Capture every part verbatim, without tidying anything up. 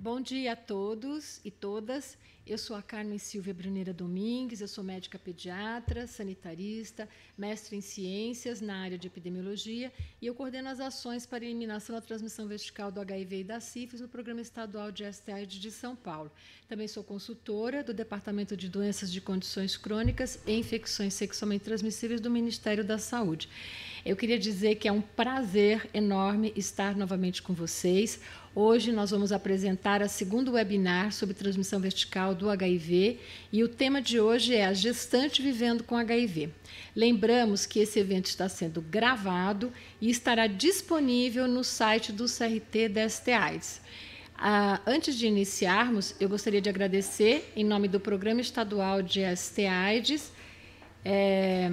Bom dia a todos e todas. Eu sou a Carmen Silvia Bruneira Domingues, eu sou médica pediatra, sanitarista, mestre em ciências na área de epidemiologia e eu coordeno as ações para eliminação da transmissão vertical do H I V e da sífilis no Programa Estadual de S T AIDS de São Paulo. Também sou consultora do Departamento de Doenças de Condições Crônicas e Infecções Sexualmente Transmissíveis do Ministério da Saúde. Eu queria dizer que é um prazer enorme estar novamente com vocês. Hoje nós vamos apresentar a segunda webinar sobre transmissão vertical do H I V e o tema de hoje é a gestante vivendo com H I V. Lembramos que esse evento está sendo gravado e estará disponível no site do C R T da S T AIDS. Ah, antes de iniciarmos, eu gostaria de agradecer, em nome do Programa Estadual de S T AIDS, é,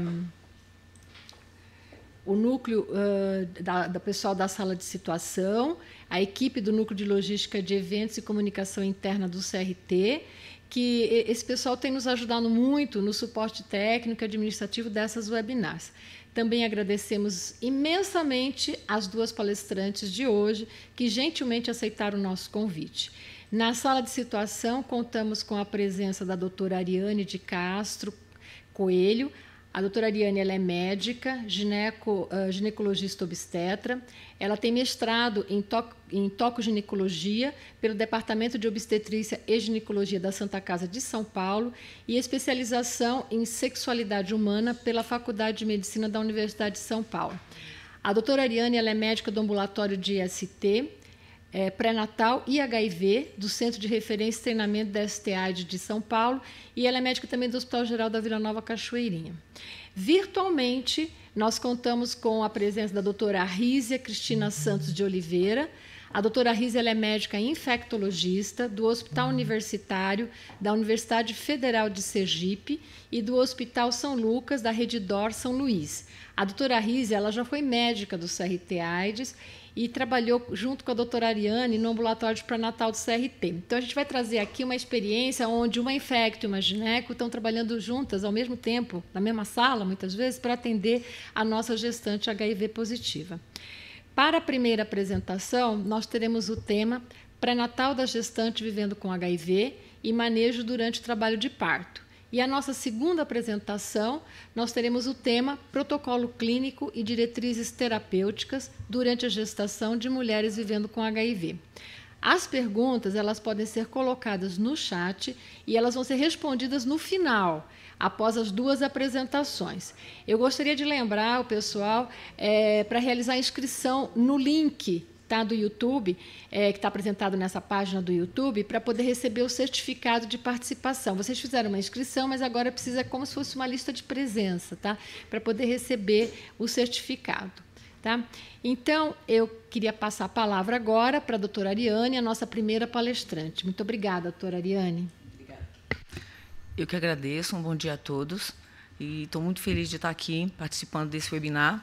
o núcleo uh, da, da pessoal da sala de situação, a equipe do núcleo de logística de eventos e comunicação interna do C R T, que esse pessoal tem nos ajudado muito no suporte técnico e administrativo dessas webinars. Também agradecemos imensamente as duas palestrantes de hoje, que gentilmente aceitaram o nosso convite. Na sala de situação, contamos com a presença da doutora Ariane de Castro Coelho. A doutora Ariane ela é médica, gineco, uh, ginecologista obstetra. Ela tem mestrado em, to em tocoginecologia pelo Departamento de Obstetrícia e Ginecologia da Santa Casa de São Paulo e especialização em sexualidade humana pela Faculdade de Medicina da Universidade de São Paulo. A doutora Ariane ela é médica do ambulatório de I S T, é, pré-natal e H I V, do Centro de Referência e Treinamento da S T AIDS de São Paulo, e ela é médica também do Hospital Geral da Vila Nova Cachoeirinha. Virtualmente, nós contamos com a presença da doutora Rízia Cristina Santos de Oliveira. A doutora Rízia ela é médica infectologista do Hospital Universitário da Universidade Federal de Sergipe e do Hospital São Lucas, da Rede D O R São Luís. A doutora Rízia ela já foi médica do C R T AIDS e trabalhou junto com a doutora Ariane no ambulatório de pré-natal do C R T. Então, a gente vai trazer aqui uma experiência onde uma infecto e uma gineco estão trabalhando juntas ao mesmo tempo, na mesma sala, muitas vezes, para atender a nossa gestante H I V positiva. Para a primeira apresentação, nós teremos o tema pré-natal da gestante vivendo com H I V e manejo durante o trabalho de parto. E a nossa segunda apresentação, nós teremos o tema protocolo clínico e diretrizes terapêuticas durante a gestação de mulheres vivendo com H I V. As perguntas elas podem ser colocadas no chat e elas vão ser respondidas no final, após as duas apresentações. Eu gostaria de lembrar o pessoal é, para realizar a inscrição no link tá, do YouTube, é, que está apresentado nessa página do YouTube, para poder receber o certificado de participação. Vocês fizeram uma inscrição, mas agora precisa como se fosse uma lista de presença, tá, para poder receber o certificado. Tá? Então, eu queria passar a palavra agora para a doutora Ariane, a nossa primeira palestrante. Muito obrigada, doutora Ariane. Obrigada. Eu que agradeço, um bom dia a todos. E estou muito feliz de estar aqui participando desse webinar.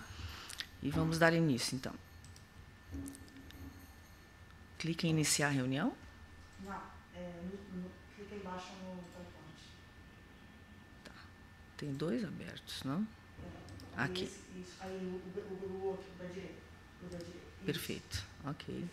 E vamos dar início, então. Clique em iniciar a reunião. Não, é, no, no, clica embaixo no PowerPoint. Tá. Tem dois abertos, não? É, aqui. Esse, isso. Aí o, o, o outro da direita. O da direita. Perfeito. Isso. Ok.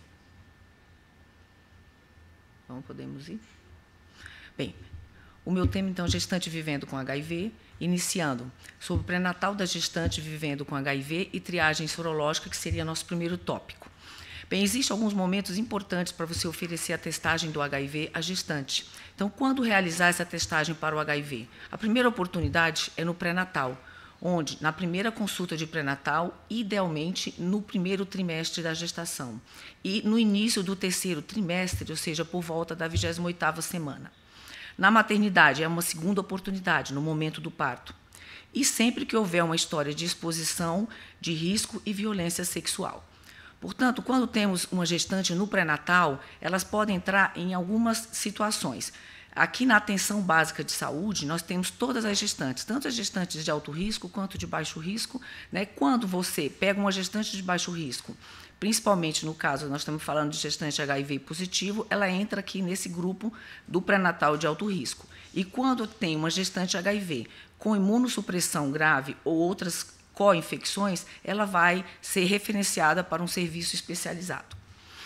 Então, podemos ir? Bem, o meu tema, então, gestante vivendo com H I V, iniciando sobre o pré-natal da gestante vivendo com H I V e triagem sorológica, que seria nosso primeiro tópico. Bem, existem alguns momentos importantes para você oferecer a testagem do H I V à gestante. Então, quando realizar essa testagem para o H I V? A primeira oportunidade é no pré-natal, onde, na primeira consulta de pré-natal, idealmente no primeiro trimestre da gestação, e no início do terceiro trimestre, ou seja, por volta da vigésima oitava semana. Na maternidade, é uma segunda oportunidade, no momento do parto. E sempre que houver uma história de exposição, de risco e violência sexual. Portanto, quando temos uma gestante no pré-natal, elas podem entrar em algumas situações. Aqui na atenção básica de saúde, nós temos todas as gestantes, tanto as gestantes de alto risco quanto de baixo risco. Né? Quando você pega uma gestante de baixo risco, principalmente no caso, nós estamos falando de gestante H I V positivo, ela entra aqui nesse grupo do pré-natal de alto risco. E quando tem uma gestante H I V com imunossupressão grave ou outras co-infecções, ela vai ser referenciada para um serviço especializado.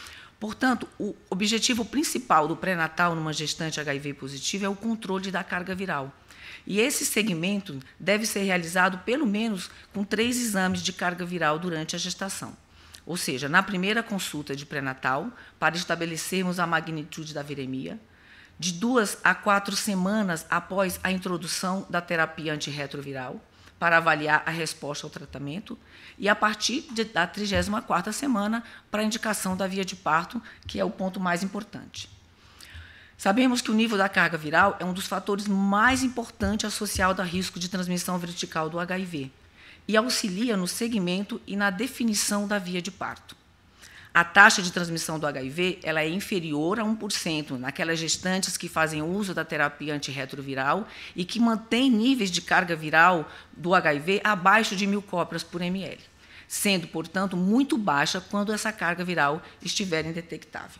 Portanto, o objetivo principal do pré-natal numa gestante H I V positiva é o controle da carga viral. E esse segmento deve ser realizado pelo menos com três exames de carga viral durante a gestação. Ou seja, na primeira consulta de pré-natal, para estabelecermos a magnitude da viremia, de duas a quatro semanas após a introdução da terapia antirretroviral, para avaliar a resposta ao tratamento, e a partir de, da trigésima quarta semana, para a indicação da via de parto, que é o ponto mais importante. Sabemos que o nível da carga viral é um dos fatores mais importantes associados ao risco de transmissão vertical do H I V e auxilia no segmento e na definição da via de parto. A taxa de transmissão do H I V ela é inferior a um por cento naquelas gestantes que fazem uso da terapia antirretroviral e que mantêm níveis de carga viral do H I V abaixo de mil cópias por ml, sendo, portanto, muito baixa quando essa carga viral estiver indetectável.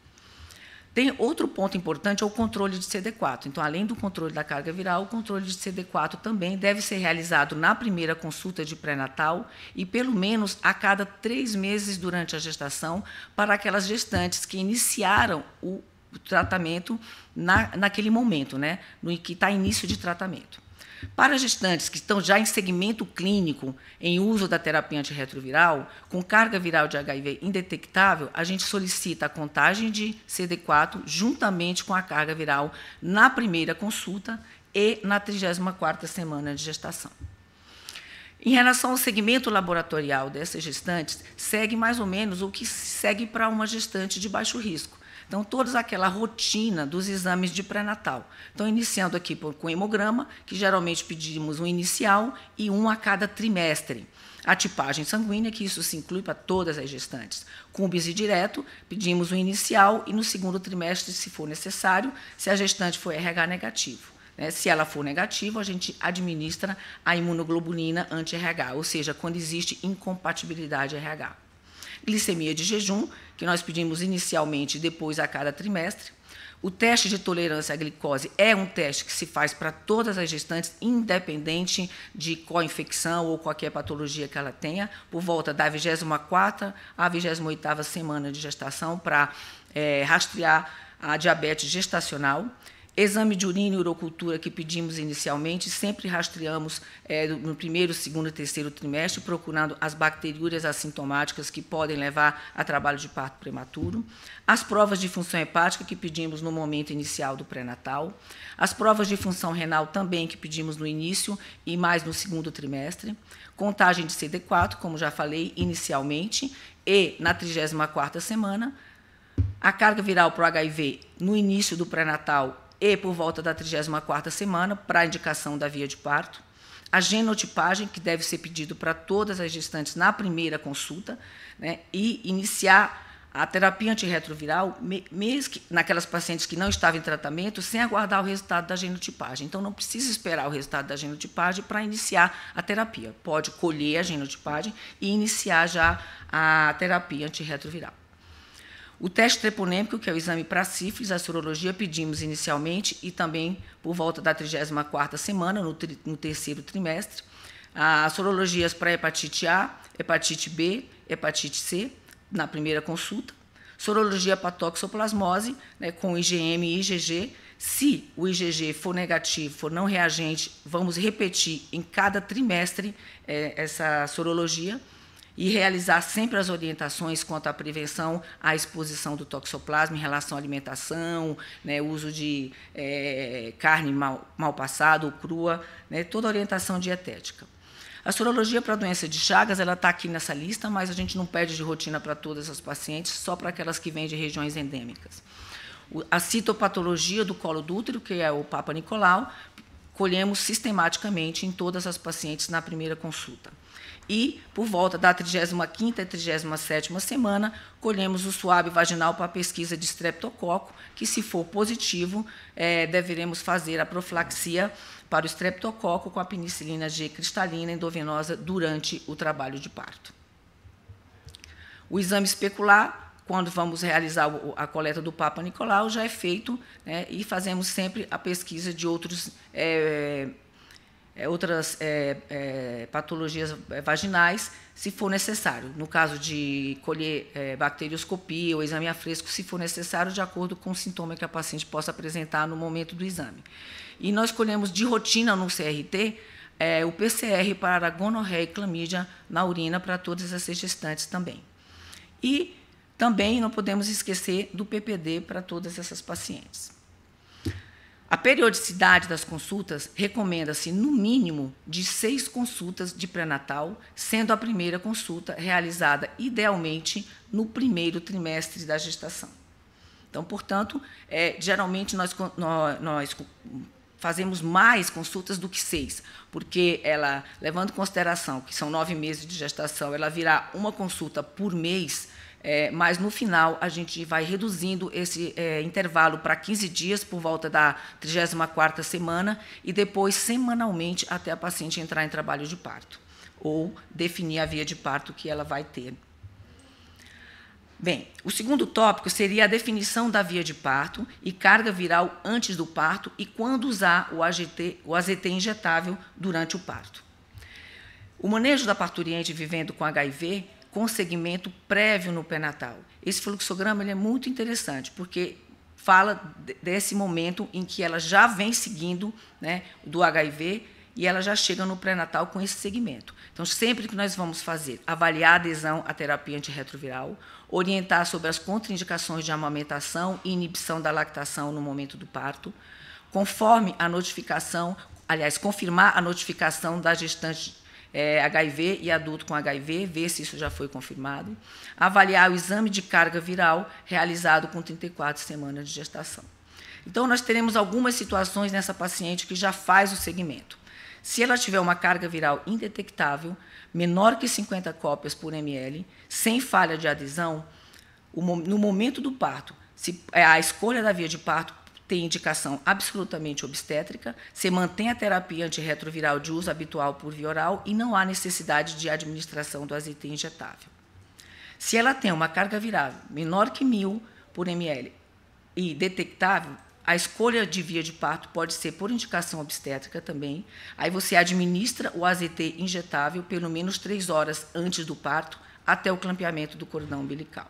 Tem outro ponto importante, é o controle de C D quatro. Então, além do controle da carga viral, o controle de C D quatro também deve ser realizado na primeira consulta de pré-natal e, pelo menos, a cada três meses durante a gestação, para aquelas gestantes que iniciaram o tratamento na, naquele momento, né, no que está início de tratamento. Para gestantes que estão já em segmento clínico, em uso da terapia antirretroviral, com carga viral de H I V indetectável, a gente solicita a contagem de C D quatro juntamente com a carga viral na primeira consulta e na trigésima quarta semana de gestação. Em relação ao segmento laboratorial dessas gestantes, segue mais ou menos o que segue para uma gestante de baixo risco. Então, toda aquela rotina dos exames de pré-natal. Então, iniciando aqui com hemograma, que geralmente pedimos um inicial e um a cada trimestre. A tipagem sanguínea, que isso se inclui para todas as gestantes. Com o bisi direto, pedimos um inicial e no segundo trimestre, se for necessário, se a gestante for R H negativo. Se ela for negativa, a gente administra a imunoglobulina anti-R H, ou seja, quando existe incompatibilidade R H. Glicemia de jejum, que nós pedimos inicialmente e depois a cada trimestre. O teste de tolerância à glicose é um teste que se faz para todas as gestantes, independente de co-infecção ou qualquer patologia que ela tenha, por volta da vigésima quarta à vigésima oitava semana de gestação, para é, rastrear a diabetes gestacional. Exame de urina e urocultura que pedimos inicialmente, sempre rastreamos é, no primeiro, segundo e terceiro trimestre, procurando as bacteriúrias assintomáticas que podem levar a trabalho de parto prematuro. As provas de função hepática que pedimos no momento inicial do pré-natal. As provas de função renal também que pedimos no início e mais no segundo trimestre. Contagem de C D quatro, como já falei inicialmente, e na trigésima quarta semana. A carga viral para o H I V no início do pré-natal e por volta da trigésima quarta semana, para a indicação da via de parto. A genotipagem, que deve ser pedido para todas as gestantes na primeira consulta, né, e iniciar a terapia antirretroviral, mesmo naquelas pacientes que não estavam em tratamento, sem aguardar o resultado da genotipagem. Então, não precisa esperar o resultado da genotipagem para iniciar a terapia. Pode colher a genotipagem e iniciar já a terapia antirretroviral. O teste treponêmico, que é o exame para sífilis, a sorologia, pedimos inicialmente e também por volta da trigésima quarta semana, no, tri, no terceiro trimestre. As sorologias para hepatite A, hepatite B, hepatite C, na primeira consulta. Sorologia para toxoplasmose, né, com I G M e I G G. Se o I G G for negativo, for não reagente, vamos repetir em cada trimestre é, essa sorologia, e realizar sempre as orientações quanto à prevenção à exposição do toxoplasma em relação à alimentação, né, uso de é, carne mal, mal passada ou crua, né, toda a orientação dietética. A sorologia para a doença de Chagas está aqui nessa lista, mas a gente não pede de rotina para todas as pacientes, só para aquelas que vêm de regiões endêmicas. A citopatologia do colo do útero, que é o Papa Nicolau, colhemos sistematicamente em todas as pacientes na primeira consulta. E, por volta da trigésima quinta e trigésima sétima semana, colhemos o suave vaginal para a pesquisa de estreptococo, que, se for positivo, é, deveremos fazer a profilaxia para o estreptococo com a penicilina G cristalina endovenosa durante o trabalho de parto. O exame especular, quando vamos realizar a coleta do Papa Nicolau, já é feito, né, e fazemos sempre a pesquisa de outros é, é, outras é, é, patologias vaginais, se for necessário. No caso de colher é, bacterioscopia ou exame a fresco, se for necessário, de acordo com o sintoma que a paciente possa apresentar no momento do exame. E nós escolhemos de rotina no C R T é, o P C R para gonorreia e clamídia na urina para todas essas gestantes também. E também não podemos esquecer do P P D para todas essas pacientes. A periodicidade das consultas recomenda-se, no mínimo, de seis consultas de pré-natal, sendo a primeira consulta realizada, idealmente, no primeiro trimestre da gestação. Então, portanto, é, geralmente nós, nós, nós fazemos mais consultas do que seis, porque ela, levando em consideração que são nove meses de gestação, ela virá uma consulta por mês. É, mas, no final, a gente vai reduzindo esse é, intervalo para quinze dias, por volta da trigésima quarta semana, e depois, semanalmente, até a paciente entrar em trabalho de parto, ou definir a via de parto que ela vai ter. Bem, o segundo tópico seria a definição da via de parto e carga viral antes do parto e quando usar o A G T, o A Z T injetável durante o parto. O manejo da parturiente vivendo com H I V com segmento prévio no pré-natal. Esse fluxograma ele é muito interessante, porque fala desse momento em que ela já vem seguindo, né, do H I V e ela já chega no pré-natal com esse segmento. Então, sempre que nós vamos fazer, avaliar a adesão à terapia antirretroviral, orientar sobre as contraindicações de amamentação e inibição da lactação no momento do parto, conforme a notificação, aliás, confirmar a notificação da gestante É, H I V e adulto com H I V, ver se isso já foi confirmado, avaliar o exame de carga viral realizado com trinta e quatro semanas de gestação. Então, nós teremos algumas situações nessa paciente que já faz o segmento. Se ela tiver uma carga viral indetectável, menor que cinquenta cópias por ml, sem falha de adesão, no momento do parto, se a escolha da via de parto tem indicação absolutamente obstétrica, se mantém a terapia antirretroviral de uso habitual por via oral e não há necessidade de administração do A Z T injetável. Se ela tem uma carga viral menor que mil por ml e detectável, a escolha de via de parto pode ser por indicação obstétrica também. Aí você administra o A Z T injetável pelo menos três horas antes do parto, até o clampeamento do cordão umbilical.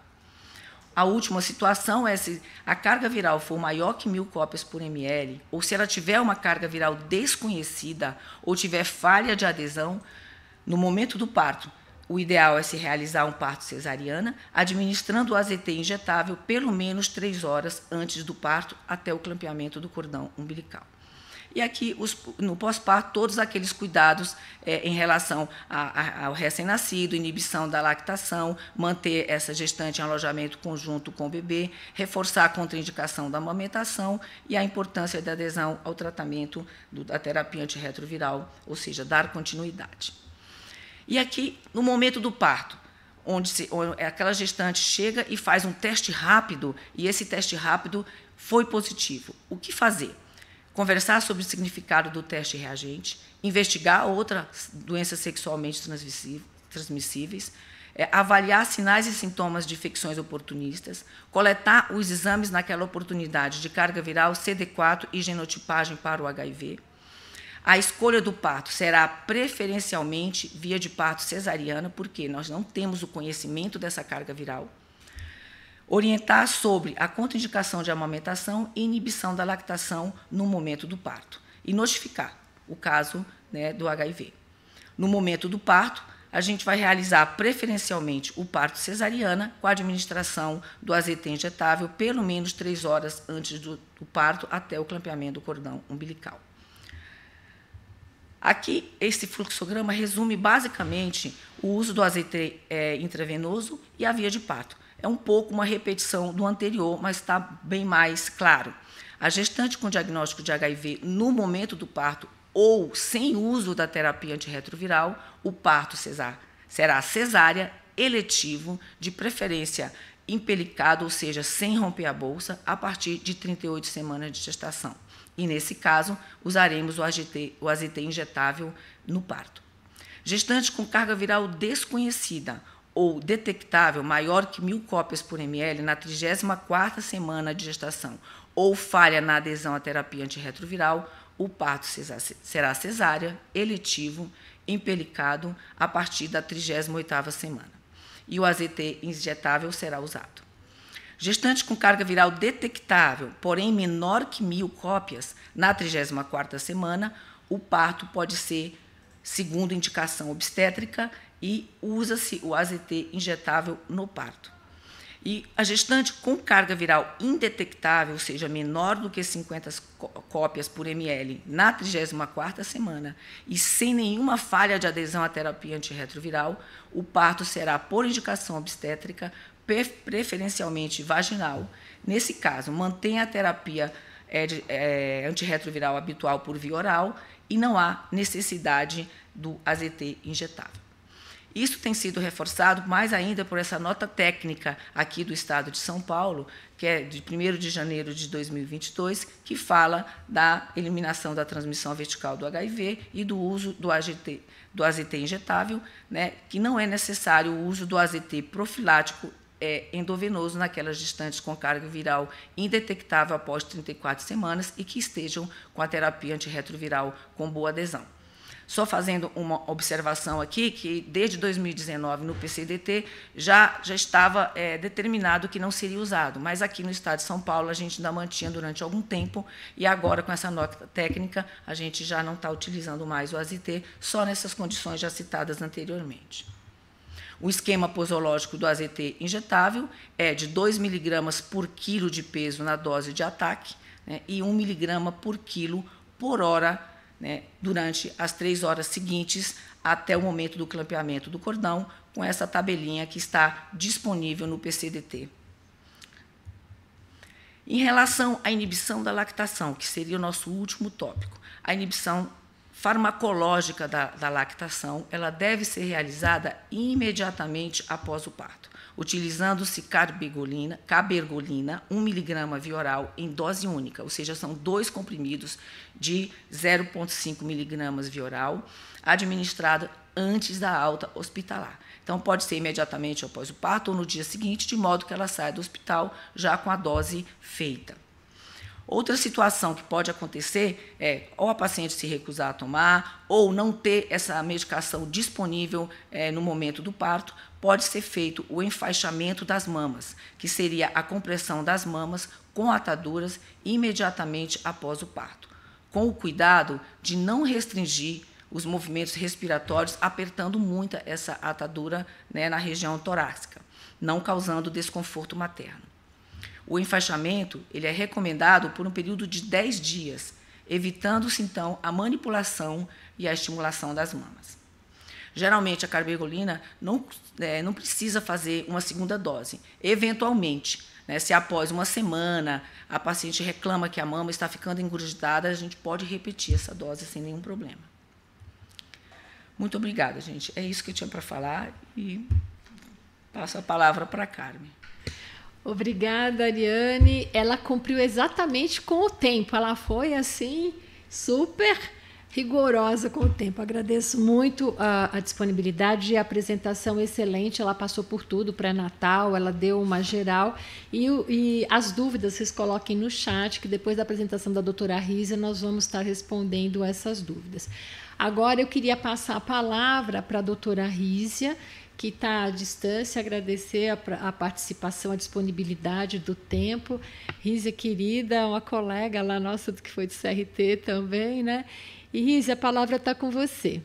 A última situação é se a carga viral for maior que mil cópias por ml, ou se ela tiver uma carga viral desconhecida ou tiver falha de adesão, no momento do parto, o ideal é se realizar um parto cesariana, administrando o A Z T injetável pelo menos três horas antes do parto, até o clampeamento do cordão umbilical. E aqui, os, no pós-parto, todos aqueles cuidados é, em relação a, a, ao recém-nascido, inibição da lactação, manter essa gestante em alojamento conjunto com o bebê, reforçar a contraindicação da amamentação e a importância da adesão ao tratamento do, da terapia antirretroviral, ou seja, dar continuidade. E aqui, no momento do parto, onde, se, onde aquela gestante chega e faz um teste rápido, e esse teste rápido foi positivo. O que fazer? Conversar sobre o significado do teste reagente, investigar outras doenças sexualmente transmissíveis, é, avaliar sinais e sintomas de infecções oportunistas, coletar os exames naquela oportunidade de carga viral, C D quatro e genotipagem para o H I V. A escolha do parto será preferencialmente via de parto cesariana, porque nós não temos o conhecimento dessa carga viral. Orientar sobre a contraindicação de amamentação e inibição da lactação no momento do parto. E notificar o caso, né, do H I V. No momento do parto, a gente vai realizar preferencialmente o parto cesariana com a administração do A Z T injetável pelo menos três horas antes do, do parto até o clampeamento do cordão umbilical. Aqui, esse fluxograma resume basicamente o uso do A Z T é, intravenoso e a via de parto. É um pouco uma repetição do anterior, mas está bem mais claro. A gestante com diagnóstico de H I V no momento do parto ou sem uso da terapia antirretroviral, o parto cesar, será cesárea, eletivo, de preferência impelicado, ou seja, sem romper a bolsa, a partir de trinta e oito semanas de gestação. E, nesse caso, usaremos o A Z T, o A Z T injetável no parto. Gestante com carga viral desconhecida ou detectável maior que mil cópias por ml na trigésima quarta semana de gestação ou falha na adesão à terapia antirretroviral, o parto será cesárea, eletivo, empelicado, a partir da trigésima oitava semana. E o A Z T injetável será usado. Gestante com carga viral detectável, porém menor que mil cópias, na trigésima quarta semana, o parto pode ser segundo indicação obstétrica e usa-se o A Z T injetável no parto. E a gestante com carga viral indetectável, ou seja, menor do que cinquenta cópias por ml na trigésima quarta semana e sem nenhuma falha de adesão à terapia antirretroviral, o parto será por indicação obstétrica, preferencialmente vaginal. Nesse caso, mantém a terapia é, de, é, antirretroviral habitual por via oral e não há necessidade do A Z T injetável. Isso tem sido reforçado mais ainda por essa nota técnica aqui do Estado de São Paulo, que é de primeiro de janeiro de dois mil e vinte e dois, que fala da eliminação da transmissão vertical do H I V e do uso do A Z T, do A Z T injetável, né, que não é necessário o uso do A Z T profilático é, endovenoso naquelas gestantes com carga viral indetectável após trinta e quatro semanas e que estejam com a terapia antirretroviral com boa adesão. Só fazendo uma observação aqui, que desde dois mil e dezenove, no P C D T, já, já estava é, determinado que não seria usado, mas aqui no Estado de São Paulo a gente ainda mantinha durante algum tempo, e agora, com essa nota técnica, a gente já não está utilizando mais o A Z T, só nessas condições já citadas anteriormente. O esquema posológico do A Z T injetável é de dois miligramas por quilo de peso na dose de ataque, né, e um miligrama por quilo por hora, né, durante as três horas seguintes até o momento do clampeamento do cordão, com essa tabelinha que está disponível no P C D T. Em relação à inibição da lactação, que seria o nosso último tópico, a inibição farmacológica da, da lactação, ela deve ser realizada imediatamente após o parto, utilizando-se cabergolina, cabergolina, um miligrama via oral em dose única, ou seja, são dois comprimidos de zero vírgula cinco miligramas via oral, administrada antes da alta hospitalar. Então, pode ser imediatamente após o parto ou no dia seguinte, de modo que ela saia do hospital já com a dose feita. Outra situação que pode acontecer é ou a paciente se recusar a tomar ou não ter essa medicação disponível é, no momento do parto, pode ser feito o enfaixamento das mamas, que seria a compressão das mamas com ataduras imediatamente após o parto, com o cuidado de não restringir os movimentos respiratórios, apertando muito essa atadura, né, na região torácica, não causando desconforto materno. O enfaixamento ele é recomendado por um período de dez dias, evitando-se, então, a manipulação e a estimulação das mamas. Geralmente, a cabergolina não, é, não precisa fazer uma segunda dose. Eventualmente, né, se após uma semana a paciente reclama que a mama está ficando engurgitada, a gente pode repetir essa dose sem nenhum problema. Muito obrigada, gente. É isso que eu tinha para falar e passo a palavra para a Carmen. Obrigada, Ariane. Ela cumpriu exatamente com o tempo. Ela foi, assim, super rigorosa com o tempo. Agradeço muito a, a disponibilidade e a apresentação excelente. Ela passou por tudo, pré-natal, ela deu uma geral. E, e as dúvidas vocês coloquem no chat, que depois da apresentação da doutora Rízia, nós vamos estar respondendo essas dúvidas. Agora, eu queria passar a palavra para a doutora Rízia, que está à distância, agradecer a, a participação, a disponibilidade do tempo. Rízia, querida, uma colega lá nossa que foi do C R T também, né? E, Rízia, a palavra está com você.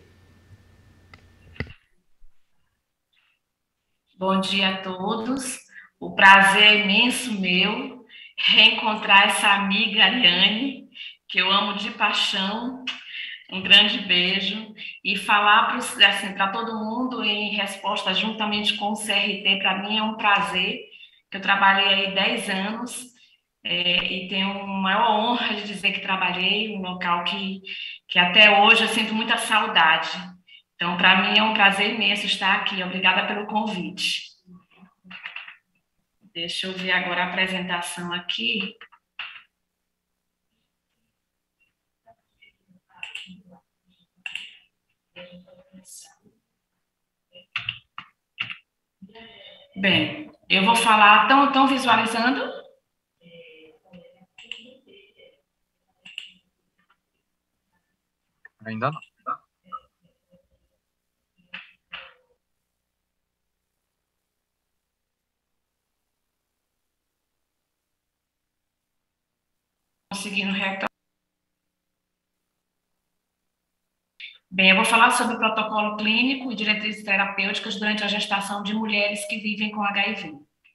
Bom dia a todos. O prazer é imenso meu reencontrar essa amiga Ariane, que eu amo de paixão. Um grande beijo e falar para assim, para todo mundo em resposta juntamente com o C R T, para mim é um prazer, que eu trabalhei aí dez anos é, e tenho a maior honra de dizer que trabalhei em um local que, que até hoje eu sinto muita saudade. Então, para mim é um prazer imenso estar aqui. Obrigada pelo convite. Deixa eu ver agora a apresentação aqui. Bem, eu vou falar, estão tão visualizando? Ainda não. Conseguindo retornar. Bem, eu vou falar sobre o protocolo clínico e diretrizes terapêuticas durante a gestação de mulheres que vivem com H I V.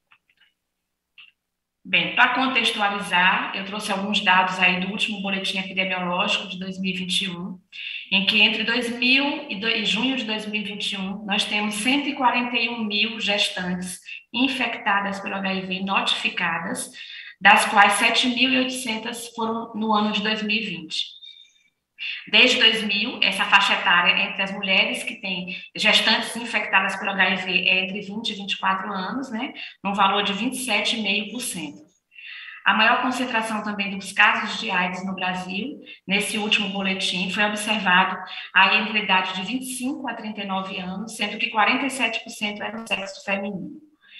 Bem, para contextualizar, eu trouxe alguns dados aí do último boletim epidemiológico de dois mil e vinte e um, em que entre dois mil e junho de dois mil e vinte e um, nós temos cento e quarenta e um mil gestantes infectadas pelo H I V notificadas, das quais sete mil e oitocentas foram no ano de dois mil e vinte. Desde dois mil, essa faixa etária entre as mulheres que têm gestantes infectadas pelo H I V é entre vinte e vinte e quatro anos, né, num valor de vinte e sete vírgula cinco por cento. A maior concentração também dos casos de AIDS no Brasil, nesse último boletim, foi observado aí entre a idade de vinte e cinco a trinta e nove anos, sendo que quarenta e sete por cento era no sexo feminino.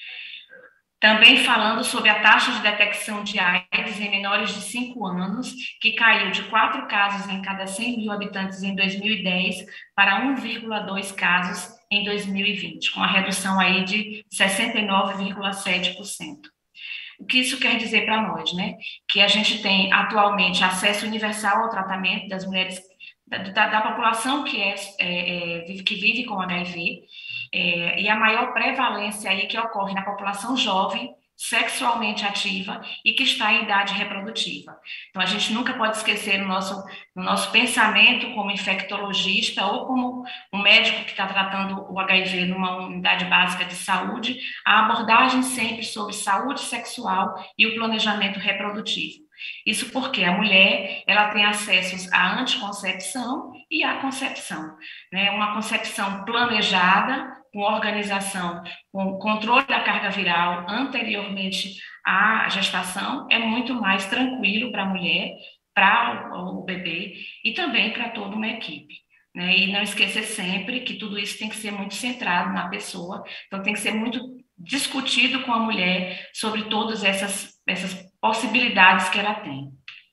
Também falando sobre a taxa de detecção de AIDS em menores de cinco anos, que caiu de quatro casos em cada cem mil habitantes em dois mil e dez para um vírgula dois casos em dois mil e vinte, com uma redução aí de sessenta e nove vírgula sete por cento. O que isso quer dizer para nós, né? Que a gente tem atualmente acesso universal ao tratamento das mulheres, da, da, da população que, é, é, é, que vive com H I V, É, e a maior prevalência aí que ocorre na população jovem, sexualmente ativa e que está em idade reprodutiva. Então, a gente nunca pode esquecer no nosso, no nosso pensamento como infectologista ou como um médico que está tratando o H I V numa unidade básica de saúde, a abordagem sempre sobre saúde sexual e o planejamento reprodutivo. Isso porque a mulher, ela tem acesso à anticoncepção e à concepção, né? Uma concepção planejada, com organização, com controle da carga viral anteriormente à gestação, é muito mais tranquilo para a mulher, para o bebê e também para toda uma equipe, né? E não esquecer sempre que tudo isso tem que ser muito centrado na pessoa, então tem que ser muito discutido com a mulher sobre todas essas, essas possibilidades que ela tem.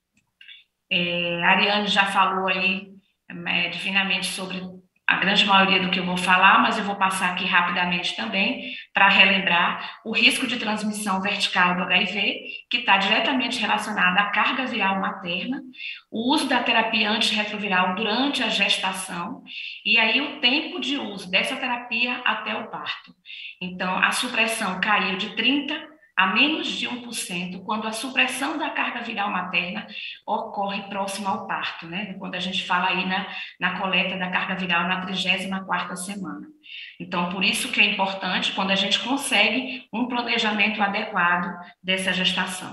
É, a Ariane já falou aí é, divinamente sobre a grande maioria do que eu vou falar, mas eu vou passar aqui rapidamente também para relembrar o risco de transmissão vertical do H I V, que está diretamente relacionado à carga viral materna, o uso da terapia antirretroviral durante a gestação e aí o tempo de uso dessa terapia até o parto. Então, a supressão caiu de trinta por cento a menos de um por cento quando a supressão da carga viral materna ocorre próximo ao parto, né? Quando a gente fala aí na, na coleta da carga viral na trigésima quarta semana. Então, por isso que é importante quando a gente consegue um planejamento adequado dessa gestação.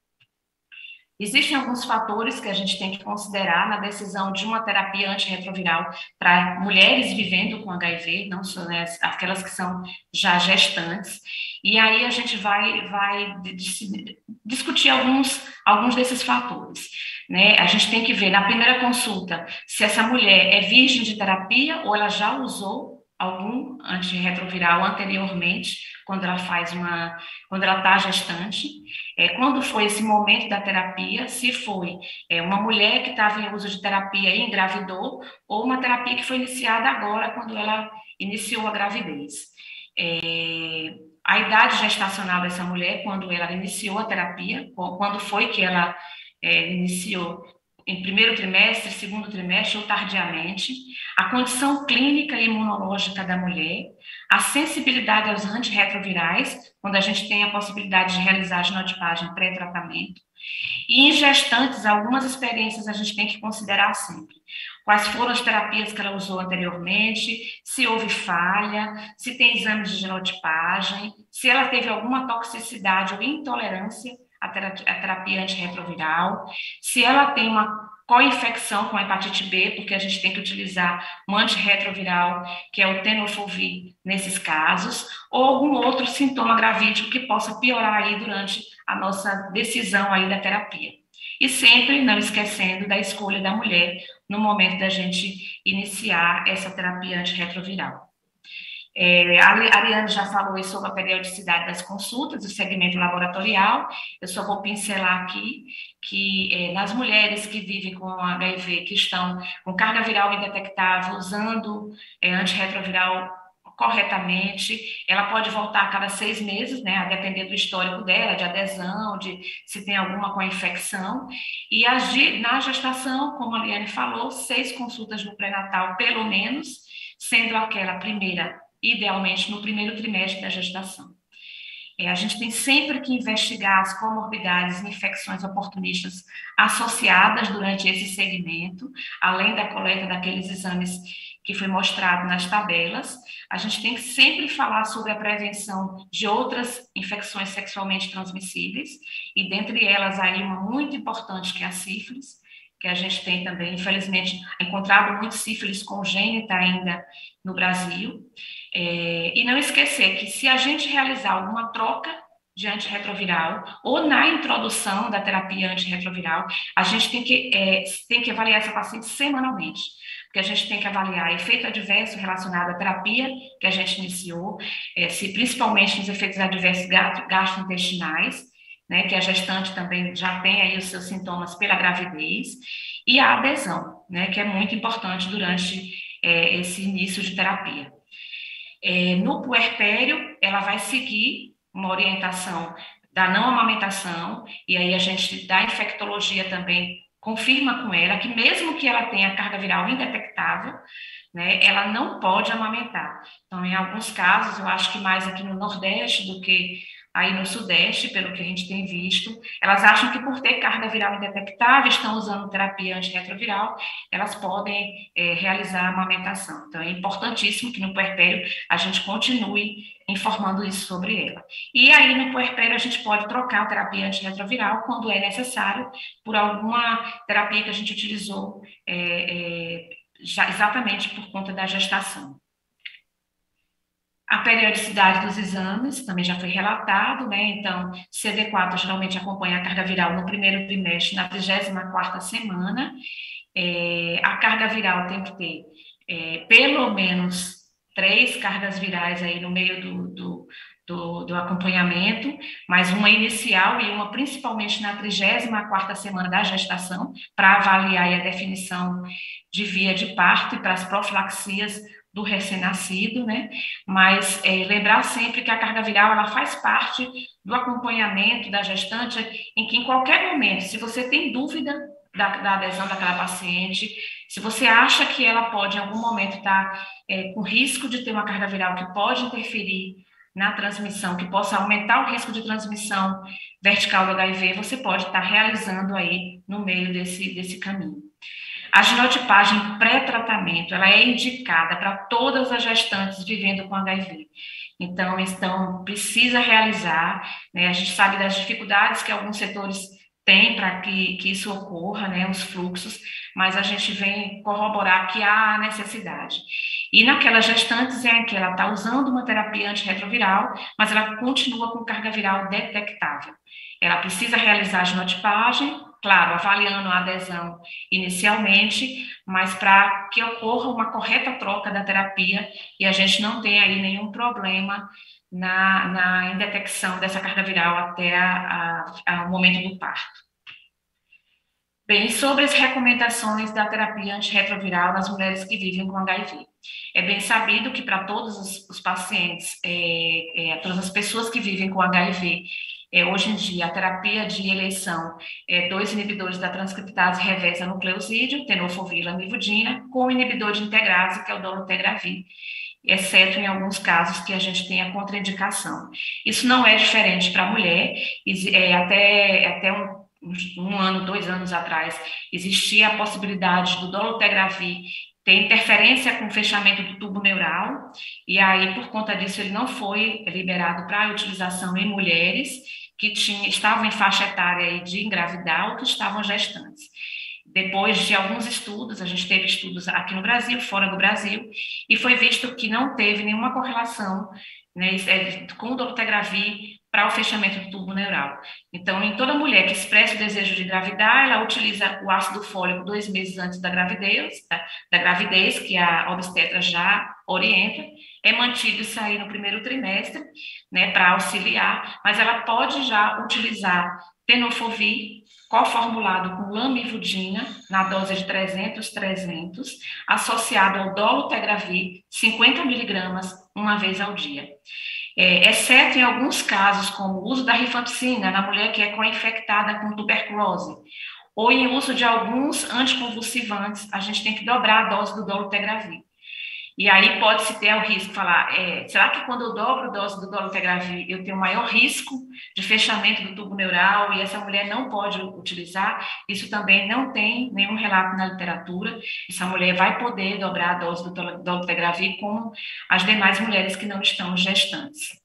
Existem alguns fatores que a gente tem que considerar na decisão de uma terapia antirretroviral para mulheres vivendo com H I V, não só, né, aquelas que são já gestantes. E aí a gente vai, vai discutir alguns, alguns desses fatores, né? A gente tem que ver na primeira consulta se essa mulher é virgem de terapia ou ela já usou algum antirretroviral anteriormente, quando ela faz uma, quando ela está gestante, é, quando foi esse momento da terapia, se foi é, uma mulher que estava em uso de terapia e engravidou, ou uma terapia que foi iniciada agora, quando ela iniciou a gravidez. É, a idade gestacional dessa mulher, quando ela iniciou a terapia, quando foi que ela é, iniciou, em primeiro trimestre, segundo trimestre ou tardiamente, a condição clínica e imunológica da mulher, a sensibilidade aos antirretrovirais, quando a gente tem a possibilidade de realizar a genotipagem pré-tratamento, e em gestantes, algumas experiências a gente tem que considerar sempre. Quais foram as terapias que ela usou anteriormente, se houve falha, se tem exames de genotipagem, se ela teve alguma toxicidade ou intolerância à terapia antirretroviral, se ela tem uma co-infecção com a hepatite B, porque a gente tem que utilizar um antirretroviral, que é o tenofovir, nesses casos, ou algum outro sintoma gravídico que possa piorar aí durante a nossa decisão aí da terapia. E sempre não esquecendo da escolha da mulher no momento da gente iniciar essa terapia antirretroviral. É, a Ariane já falou sobre a periodicidade das consultas, o segmento laboratorial. Eu só vou pincelar aqui que é, nas mulheres que vivem com H I V, que estão com carga viral indetectável, usando é, antirretroviral corretamente, ela pode voltar a cada seis meses, né, a depender do histórico dela, de adesão, de se tem alguma com a infecção. E a, na gestação, como a Liane falou, seis consultas no pré-natal, pelo menos, sendo aquela primeira, idealmente, no primeiro trimestre da gestação. É, a gente tem sempre que investigar as comorbidades e infecções oportunistas associadas durante esse segmento, além da coleta daqueles exames que foi mostrado nas tabelas. A gente tem que sempre falar sobre a prevenção de outras infecções sexualmente transmissíveis, e dentre elas aí uma muito importante que é a sífilis, que a gente tem também, infelizmente, encontrado muito sífilis congênita ainda no Brasil. É, e não esquecer que se a gente realizar alguma troca de antirretroviral ou na introdução da terapia antirretroviral, a gente tem que, é, tem que avaliar essa paciente semanalmente, porque a gente tem que avaliar efeito adverso relacionado à terapia que a gente iniciou, é, se, principalmente nos efeitos adversos gastrointestinais, né, que a gestante também já tem aí os seus sintomas pela gravidez, e a adesão, né, que é muito importante durante é, esse início de terapia. É, no puerpério, ela vai seguir uma orientação da não amamentação, e aí a gente, da infectologia também, confirma com ela que mesmo que ela tenha carga viral indetectável, né, ela não pode amamentar. Então, em alguns casos, eu acho que mais aqui no Nordeste do que aí no Sudeste, pelo que a gente tem visto, elas acham que por ter carga viral indetectável, estão usando terapia antirretroviral, elas podem é, realizar a amamentação. Então, é importantíssimo que no puerpério a gente continue informando isso sobre ela. E aí, no puerpério, a gente pode trocar a terapia antirretroviral quando é necessário, por alguma terapia que a gente utilizou é, é, já, exatamente por conta da gestação. A periodicidade dos exames também já foi relatado, né? Então, C D quatro geralmente acompanha a carga viral no primeiro trimestre, na trigésima quarta semana. É, a carga viral tem que ter é, pelo menos três cargas virais aí no meio do, do, do, do acompanhamento, mas uma inicial e uma principalmente na trigésima quarta semana da gestação, para avaliar a definição de via de parto e para as profilaxias do recém-nascido, né? Mas é, lembrar sempre que a carga viral ela faz parte do acompanhamento da gestante, em que em qualquer momento, se você tem dúvida da, da adesão daquela paciente, se você acha que ela pode em algum momento estar é, com risco de ter uma carga viral que pode interferir na transmissão, que possa aumentar o risco de transmissão vertical do H I V, você pode estar realizando aí no meio desse, desse caminho. A genotipagem pré-tratamento, ela é indicada para todas as gestantes vivendo com H I V. Então, então precisa realizar, né? A gente sabe das dificuldades que alguns setores têm para que, que isso ocorra, né? Os fluxos, mas a gente vem corroborar que há necessidade. E naquelas gestantes em que ela está usando uma terapia antirretroviral, mas ela continua com carga viral detectável. Ela precisa realizar a genotipagem, claro, avaliando a adesão inicialmente, mas para que ocorra uma correta troca da terapia e a gente não tenha aí nenhum problema na, na indetecção dessa carga viral até a, a, a, o momento do parto. Bem, sobre as recomendações da terapia antirretroviral nas mulheres que vivem com H I V. É bem sabido que para todos os, os pacientes, é, é, todas as pessoas que vivem com H I V, É, hoje em dia, a terapia de eleição é dois inibidores da transcriptase reversa nucleosídeo, tenofovir e lamivudina, com o inibidor de integrase, que é o dolutegravir, exceto em alguns casos que a gente tem a contraindicação. Isso não é diferente para a mulher, é, até, até um, um ano, dois anos atrás, existia a possibilidade do dolutegravir ter interferência com o fechamento do tubo neural, e aí, por conta disso, ele não foi liberado para a utilização em mulheres que tinham, estavam em faixa etária de engravidar ou que estavam gestantes. Depois de alguns estudos, a gente teve estudos aqui no Brasil, fora do Brasil, e foi visto que não teve nenhuma correlação, né, com o dolutegravir para o fechamento do tubo neural. Então, em toda mulher que expressa o desejo de engravidar, ela utiliza o ácido fólico dois meses antes da gravidez, da, da gravidez, que a obstetra já orienta, é mantido isso aí no primeiro trimestre, né, para auxiliar, mas ela pode já utilizar tenofovir, coformulado com lamivudina, na dose de trezentos, trezentos, associado ao dolutegravir, cinquenta miligramas, uma vez ao dia. É, exceto em alguns casos, como o uso da rifampicina na mulher que é co-infectada com tuberculose, ou em uso de alguns anticonvulsivantes, a gente tem que dobrar a dose do dolutegravir. E aí pode-se ter o risco de falar, é, será que quando eu dobro a dose do dolutegravir, eu tenho maior risco de fechamento do tubo neural e essa mulher não pode utilizar? Isso também não tem nenhum relato na literatura. Essa mulher vai poder dobrar a dose do dolutegravir como as demais mulheres que não estão gestantes.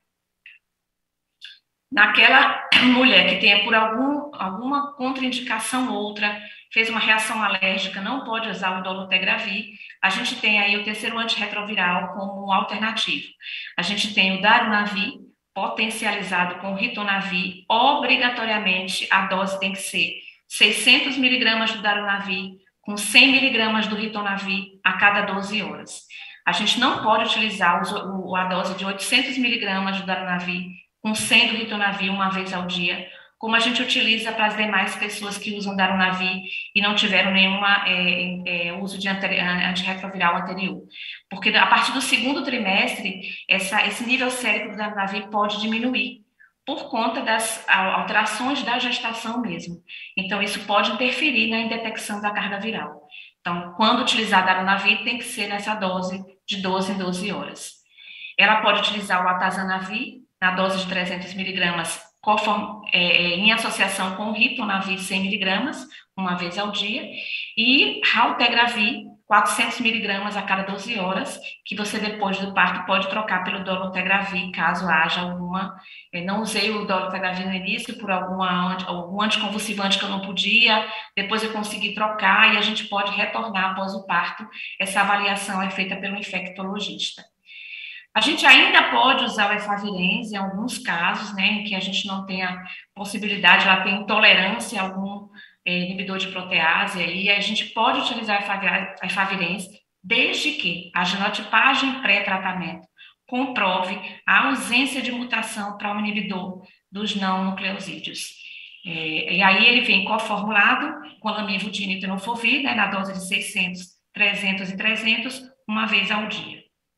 Naquela mulher que tenha por algum, alguma contraindicação ou outra, fez uma reação alérgica, não pode usar o dolutegravir, a gente tem aí o terceiro antirretroviral como um alternativo. A gente tem o darunavir, potencializado com o ritonavir, obrigatoriamente a dose tem que ser seiscentos miligramas do darunavir com cem miligramas do ritonavir a cada doze horas. A gente não pode utilizar o, a dose de oitocentos miligramas do darunavir com cem do ritonavir uma vez ao dia, como a gente utiliza para as demais pessoas que usam darunavir e não tiveram nenhum é, é, uso de antirretroviral anterior. Porque a partir do segundo trimestre, essa, esse nível sérico do darunavir pode diminuir por conta das alterações da gestação mesmo. Então, isso pode interferir na indetecção da carga viral. Então, quando utilizar darunavir, tem que ser nessa dose de doze em doze horas. Ela pode utilizar o atazanavir, na dose de trezentos miligramas, é, em associação com o ritonavir, cem miligramas, uma vez ao dia, e raltegravir, quatrocentos miligramas a cada doze horas, que você, depois do parto, pode trocar pelo dolutegravir, caso haja alguma... Eu não usei o dolutegravir no início por alguma, algum anticonvulsivante que eu não podia, depois eu consegui trocar, e a gente pode retornar após o parto. Essa avaliação é feita pelo infectologista. A gente ainda pode usar o efavirenz em alguns casos, né, em que a gente não tem a possibilidade, ela tem intolerância a algum é, inibidor de protease, e a gente pode utilizar a efavirenz desde que a genotipagem pré-tratamento comprove a ausência de mutação para um inibidor dos não nucleosídeos. É, e aí ele vem coformulado com lamivudina e tenofovir, né, na dose de seiscentos, trezentos e trezentos, uma vez ao dia.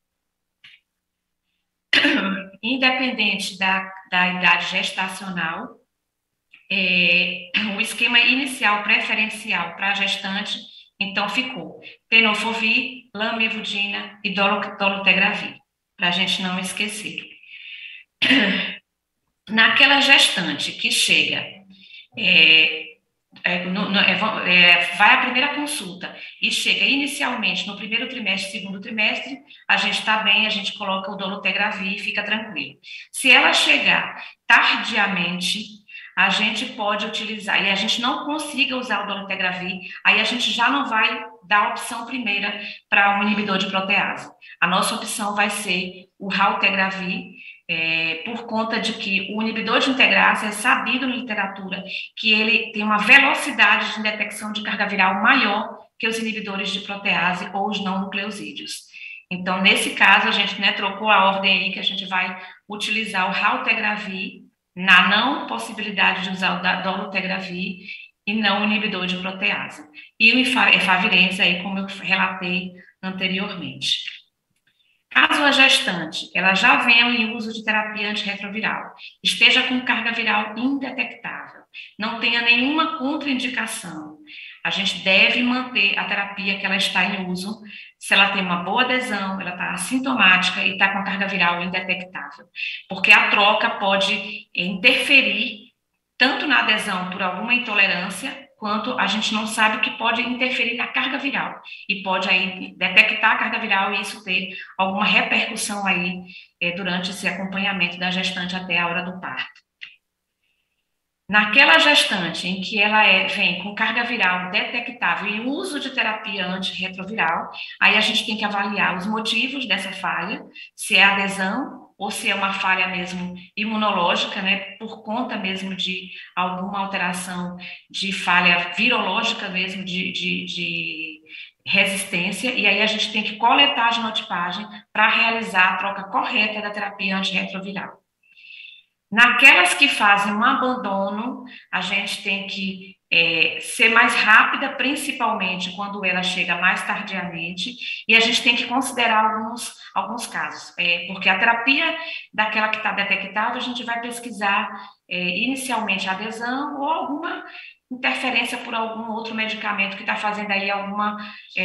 Independente da, da idade gestacional, é, o esquema inicial preferencial para a gestante, então, ficou tenofovir, lamivudina e dolutegravir, para a gente não esquecer. Naquela gestante que chega, é, é, no, no, é, vai à primeira consulta e chega inicialmente no primeiro trimestre, segundo trimestre, a gente está bem, a gente coloca o dolutegravir e fica tranquilo. Se ela chegar tardiamente, a gente pode utilizar, e a gente não consiga usar o dolutegravir, aí a gente já não vai dar a opção primeira para um inibidor de protease. A nossa opção vai ser o raltegravir, é, por conta de que o inibidor de integrase é sabido na literatura que ele tem uma velocidade de detecção de carga viral maior que os inibidores de protease ou os não nucleosídeos. Então, nesse caso, a gente, né, trocou a ordem aí que a gente vai utilizar o raltegravir na não possibilidade de usar o dolutegravir e não o inibidor de protease. E o efavirenz aí, como eu relatei anteriormente. Caso a gestante ela já venha em uso de terapia antirretroviral, esteja com carga viral indetectável, não tenha nenhuma contraindicação, a gente deve manter a terapia que ela está em uso, se ela tem uma boa adesão, ela está assintomática e está com carga viral indetectável, porque a troca pode interferir tanto na adesão por alguma intolerância, quanto a gente não sabe o que pode interferir na carga viral, e pode aí detectar a carga viral e isso ter alguma repercussão aí é, durante esse acompanhamento da gestante até a hora do parto. Naquela gestante em que ela é, vem com carga viral detectável e uso de terapia antirretroviral, aí a gente tem que avaliar os motivos dessa falha, se é adesão ou se é uma falha mesmo imunológica, né, por conta mesmo de alguma alteração de falha virológica mesmo, de, de, de resistência, e aí a gente tem que coletar a genotipagem para realizar a troca correta da terapia antirretroviral. Naquelas que fazem um abandono, a gente tem que é, ser mais rápida, principalmente quando ela chega mais tardiamente, e a gente tem que considerar alguns, alguns casos, é, porque a terapia daquela que está detectada, a gente vai pesquisar é, inicialmente a adesão ou alguma interferência por algum outro medicamento que está fazendo aí alguma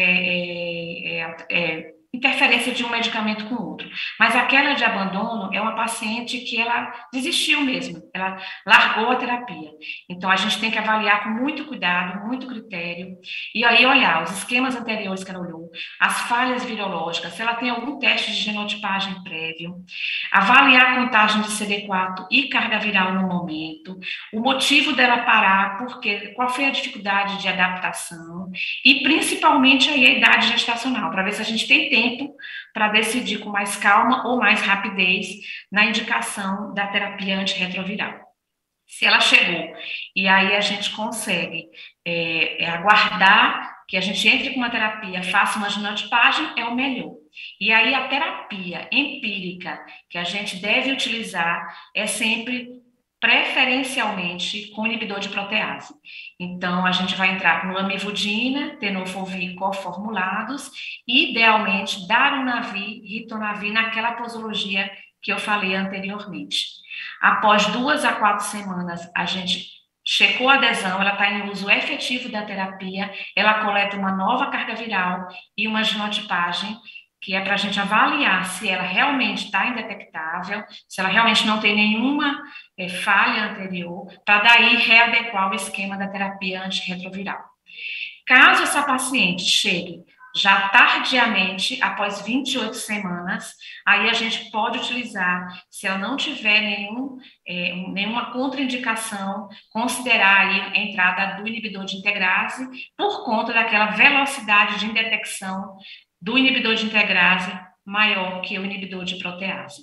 é, é, é, interferência de um medicamento com outro. Mas aquela de abandono é uma paciente que ela desistiu mesmo, ela largou a terapia. Então, a gente tem que avaliar com muito cuidado, muito critério, e aí olhar os esquemas anteriores que ela olhou, as falhas virológicas, se ela tem algum teste de genotipagem prévio, avaliar a contagem de C D quatro e carga viral no momento, o motivo dela parar, porque, qual foi a dificuldade de adaptação, e principalmente aí a idade gestacional, para ver se a gente tem tempo para decidir com mais calma ou mais rapidez na indicação da terapia antirretroviral. Se ela chegou e aí a gente consegue é, é, aguardar que a gente entre com uma terapia, faça uma genotipagem, é o melhor. E aí a terapia empírica que a gente deve utilizar é sempre preferencialmente com inibidor de protease. Então, a gente vai entrar com lamivudina, tenofovir coformulados e, idealmente, darunavir, ritonavir naquela posologia que eu falei anteriormente. Após duas a quatro semanas, a gente checou a adesão, ela está em uso efetivo da terapia, ela coleta uma nova carga viral e uma genotipagem, que é para a gente avaliar se ela realmente está indetectável, se ela realmente não tem nenhuma é, falha anterior, para daí readequar o esquema da terapia antirretroviral. Caso essa paciente chegue já tardiamente, após vinte e oito semanas, aí a gente pode utilizar, se ela não tiver nenhum, é, nenhuma contraindicação, considerar aí a entrada do inibidor de integrase, por conta daquela velocidade de indetecção do inibidor de integrase maior que o inibidor de protease.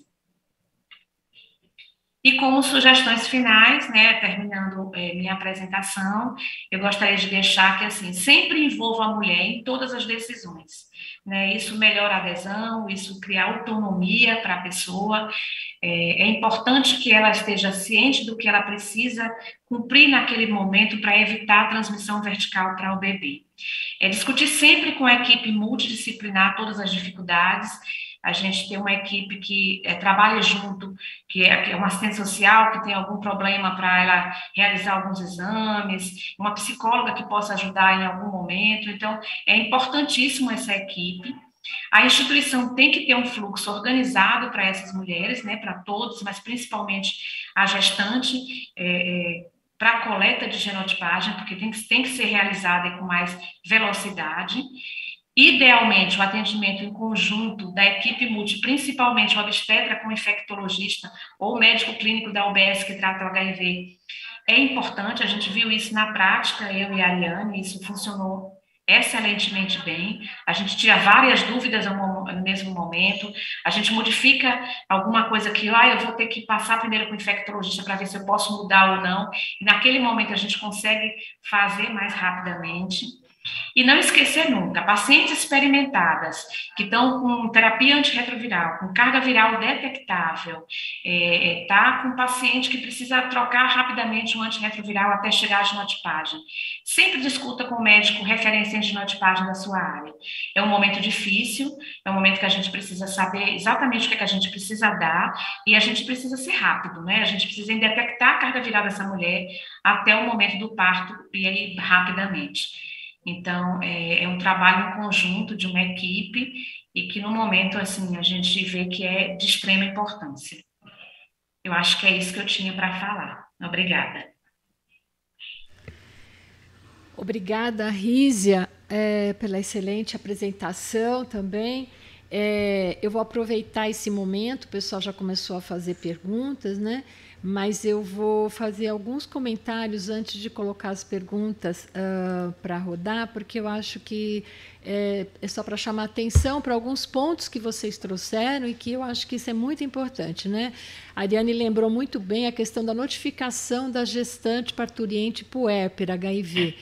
E como sugestões finais, né, terminando é, minha apresentação, eu gostaria de deixar que, assim, sempre envolva a mulher em todas as decisões, né, isso melhora a adesão, isso cria autonomia para a pessoa, é, é importante que ela esteja ciente do que ela precisa cumprir naquele momento para evitar a transmissão vertical para o bebê. É discutir sempre com a equipe multidisciplinar todas as dificuldades. A gente tem uma equipe que é, trabalha junto, que é, que é uma assistente social, que tem algum problema para ela realizar alguns exames, uma psicóloga que possa ajudar em algum momento. Então, é importantíssimo essa equipe. A instituição tem que ter um fluxo organizado para essas mulheres, né, para todos, mas principalmente a gestante, é, é, para a coleta de genotipagem, porque tem que, tem que ser realizada com mais velocidade. Idealmente, o atendimento em conjunto da equipe multi, principalmente o obstetra com infectologista ou médico clínico da U B S que trata o H I V, é importante. A gente viu isso na prática, eu e a Ariane, isso funcionou excelentemente bem. A gente tira várias dúvidas no mesmo momento, a gente modifica alguma coisa que, ah, eu vou ter que passar primeiro com o infectologista para ver se eu posso mudar ou não, e naquele momento a gente consegue fazer mais rapidamente. E não esquecer nunca, pacientes experimentadas que estão com terapia antirretroviral, com carga viral detectável, é, é, tá com paciente que precisa trocar rapidamente um antirretroviral até chegar à genotipagem. Sempre discuta com o médico referência em genotipagem da sua área. É um momento difícil, é um momento que a gente precisa saber exatamente o que, é que a gente precisa dar e a gente precisa ser rápido, né? A gente precisa detectar a carga viral dessa mulher até o momento do parto e aí rapidamente. Então, é, é um trabalho em conjunto de uma equipe e que, no momento, assim, a gente vê que é de extrema importância. Eu acho que é isso que eu tinha para falar. Obrigada. Obrigada, Rízia, é, pela excelente apresentação também. É, eu vou aproveitar esse momento, o pessoal já começou a fazer perguntas, né? mas eu vou fazer alguns comentários antes de colocar as perguntas uh, para rodar, porque eu acho que é, é só para chamar atenção para alguns pontos que vocês trouxeram e que eu acho que isso é muito importante, né? A Ariane lembrou muito bem a questão da notificação da gestante parturiente puérpera, H I V.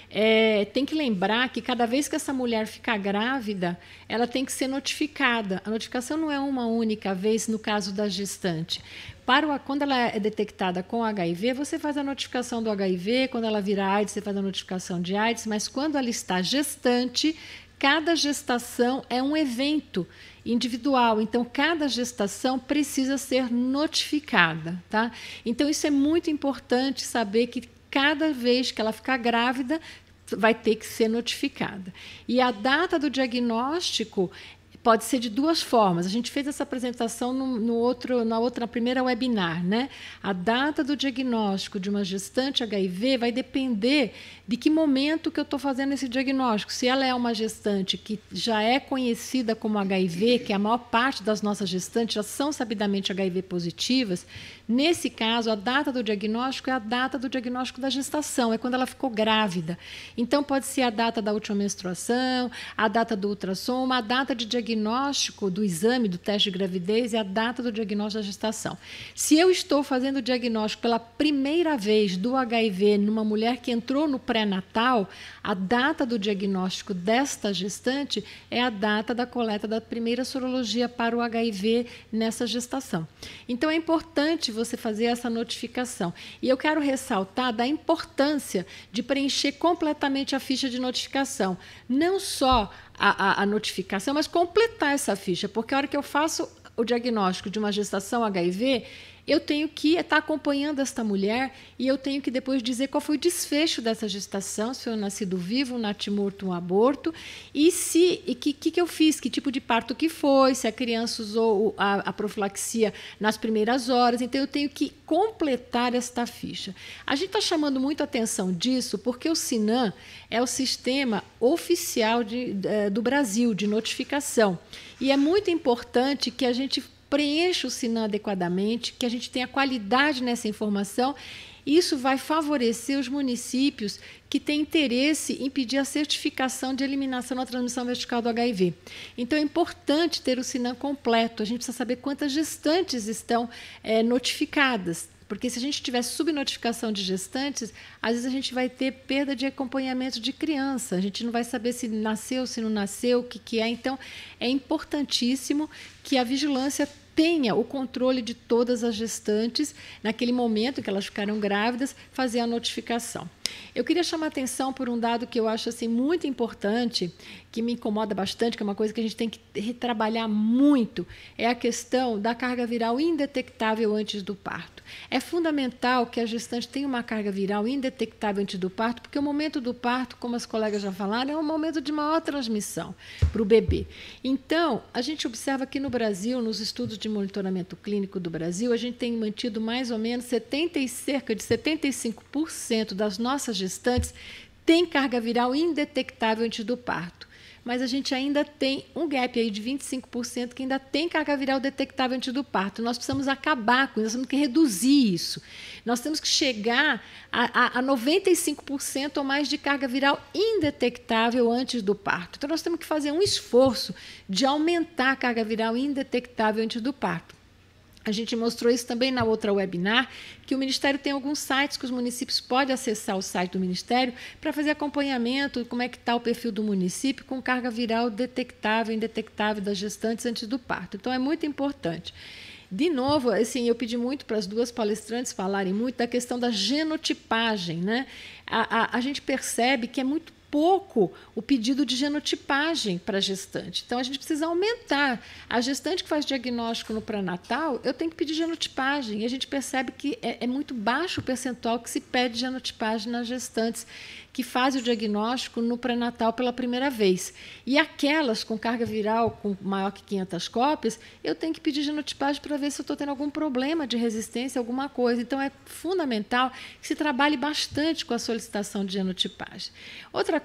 É, tem que lembrar que cada vez que essa mulher ficar grávida, ela tem que ser notificada. A notificação não é uma única vez no caso da gestante. Para o, quando ela é detectada com H I V, você faz a notificação do H I V, quando ela vira AIDS, você faz a notificação de AIDS, mas quando ela está gestante, cada gestação é um evento individual, então cada gestação precisa ser notificada, tá? Então isso é muito importante saber que cada vez que ela ficar grávida, vai ter que ser notificada. E a data do diagnóstico pode ser de duas formas. A gente fez essa apresentação no, no outro, na outra, na primeira webinar, né? A data do diagnóstico de uma gestante H I V vai depender de que momento que eu estou fazendo esse diagnóstico. Se ela é uma gestante que já é conhecida como H I V, que a maior parte das nossas gestantes já são sabidamente H I V positivas, nesse caso, a data do diagnóstico é a data do diagnóstico da gestação, é quando ela ficou grávida. Então, pode ser a data da última menstruação, a data do ultrassom, a data de diagnóstico do exame, do teste de gravidez e a data do diagnóstico da gestação. Se eu estou fazendo o diagnóstico pela primeira vez do H I V numa mulher que entrou no pré-natal, a data do diagnóstico desta gestante é a data da coleta da primeira sorologia para o H I V nessa gestação. Então, é importante você fazer essa notificação. E eu quero ressaltar da importância de preencher completamente a ficha de notificação. Não só a, a, a notificação, mas completar essa ficha, porque a hora que eu faço o diagnóstico de uma gestação H I V, eu tenho que estar acompanhando esta mulher e eu tenho que depois dizer qual foi o desfecho dessa gestação, se foi um nascido vivo, um natimorto, um aborto, e se e que, que, que eu fiz, que tipo de parto que foi, se a criança usou a, a profilaxia nas primeiras horas. Então, eu tenho que completar esta ficha. A gente está chamando muito a atenção disso porque o SINAM é o sistema oficial de, de, do Brasil de notificação. E é muito importante que a gente preencha o SINAM adequadamente, que a gente tenha qualidade nessa informação. Isso vai favorecer os municípios que têm interesse em pedir a certificação de eliminação da transmissão vertical do H I V. Então, é importante ter o SINAM completo. A gente precisa saber quantas gestantes estão é, notificadas, porque se a gente tiver subnotificação de gestantes, às vezes a gente vai ter perda de acompanhamento de criança, a gente não vai saber se nasceu, se não nasceu, o que, que é. Então, é importantíssimo que a vigilância tenha o controle de todas as gestantes, naquele momento que elas ficaram grávidas, fazer a notificação. Eu queria chamar a atenção por um dado que eu acho assim, muito importante, que me incomoda bastante, que é uma coisa que a gente tem que retrabalhar muito, é a questão da carga viral indetectável antes do parto. É fundamental que a gestante tenha uma carga viral indetectável antes do parto, porque o momento do parto, como as colegas já falaram, é um momento de maior transmissão para o bebê. Então, a gente observa que no Brasil, nos estudos de monitoramento clínico do Brasil, a gente tem mantido mais ou menos setenta e cerca de setenta e cinco por cento das nossas gestantes têm carga viral indetectável antes do parto. Mas a gente ainda tem um gap aí de vinte e cinco por cento que ainda tem carga viral detectável antes do parto. Nós precisamos acabar com isso, nós temos que reduzir isso. Nós temos que chegar a, a, a noventa e cinco por cento ou mais de carga viral indetectável antes do parto. Então, nós temos que fazer um esforço de aumentar a carga viral indetectável antes do parto. A gente mostrou isso também na outra webinar, que o Ministério tem alguns sites que os municípios podem acessar o site do Ministério para fazer acompanhamento, como é que está o perfil do município com carga viral detectável, indetectável das gestantes antes do parto. Então, é muito importante. De novo, assim, eu pedi muito para as duas palestrantes falarem muito da questão da genotipagem, né? A, a, a gente percebe que é muito pouco o pedido de genotipagem para a gestante. Então, a gente precisa aumentar. A gestante que faz diagnóstico no pré-natal, eu tenho que pedir genotipagem. E a gente percebe que é, é muito baixo o percentual que se pede genotipagem nas gestantes que fazem o diagnóstico no pré-natal pela primeira vez. E aquelas com carga viral com maior que quinhentas cópias, eu tenho que pedir genotipagem para ver se eu estou tendo algum problema de resistência, alguma coisa. Então, é fundamental que se trabalhe bastante com a solicitação de genotipagem. Outra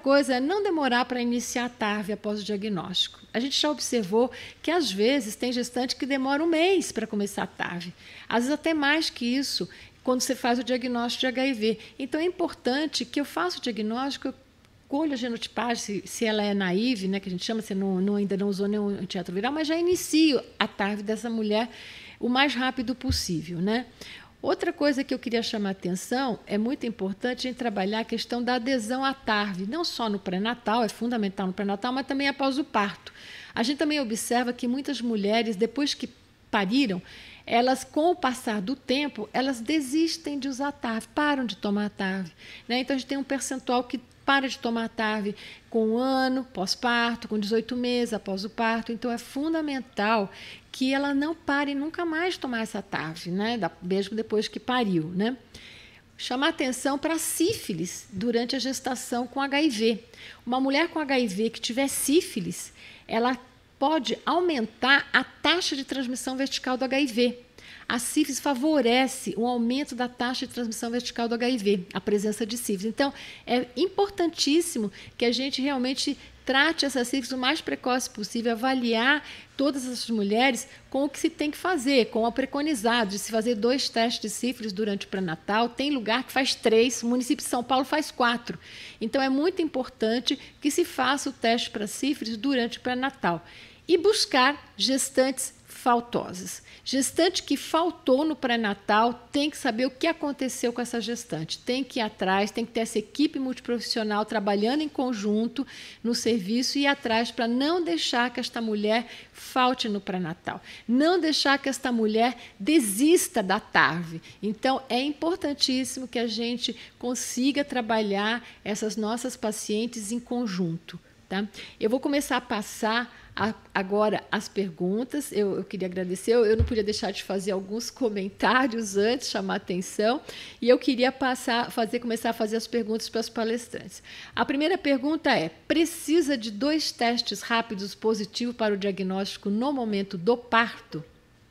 coisa é não demorar para iniciar a T A R V após o diagnóstico. A gente já observou que, às vezes, tem gestante que demora um mês para começar a T A R V. Às vezes, até mais que isso, quando você faz o diagnóstico de H I V. Então, é importante que eu faça o diagnóstico, eu colho a genotipagem, se, se ela é naive, né, que a gente chama, se não, não, ainda não usou nenhum antirretroviral, mas já inicio a T A R V dessa mulher o mais rápido possível, né? Outra coisa que eu queria chamar a atenção, é muito importante em trabalhar a questão da adesão à T A R V, não só no pré-natal, é fundamental no pré-natal, mas também após o parto. A gente também observa que muitas mulheres, depois que pariram, elas, com o passar do tempo, elas desistem de usar a T A R V, param de tomar a T A R V. Né? Então, a gente tem um percentual que para de tomar a T A R V com um ano, pós-parto, com dezoito meses após o parto. Então, é fundamental que ela não pare nunca mais de tomar essa T A R V, né? Mesmo depois que pariu. Né? Chamar atenção para a sífilis durante a gestação com H I V. Uma mulher com H I V que tiver sífilis, ela pode aumentar a taxa de transmissão vertical do H I V. A sífilis favorece o aumento da taxa de transmissão vertical do H I V, a presença de sífilis. Então, é importantíssimo que a gente realmente trate essa sífilis o mais precoce possível, avaliar todas essas mulheres com o que se tem que fazer, com o preconizado de se fazer dois testes de sífilis durante o pré-natal. Tem lugar que faz três, o município de São Paulo faz quatro. Então, é muito importante que se faça o teste para sífilis durante o pré-natal. E buscar gestantes faltosas. Gestante que faltou no pré-natal tem que saber o que aconteceu com essa gestante. Tem que ir atrás, tem que ter essa equipe multiprofissional trabalhando em conjunto no serviço e ir atrás para não deixar que esta mulher falte no pré-natal. Não deixar que esta mulher desista da T A R V. Então, é importantíssimo que a gente consiga trabalhar essas nossas pacientes em conjunto. Tá? Eu vou começar a passar a, agora as perguntas. Eu, eu queria agradecer, eu, eu não podia deixar de fazer alguns comentários antes, chamar a atenção, e eu queria passar, fazer, começar a fazer as perguntas para os palestrantes. A primeira pergunta é: precisa de dois testes rápidos positivos para o diagnóstico no momento do parto?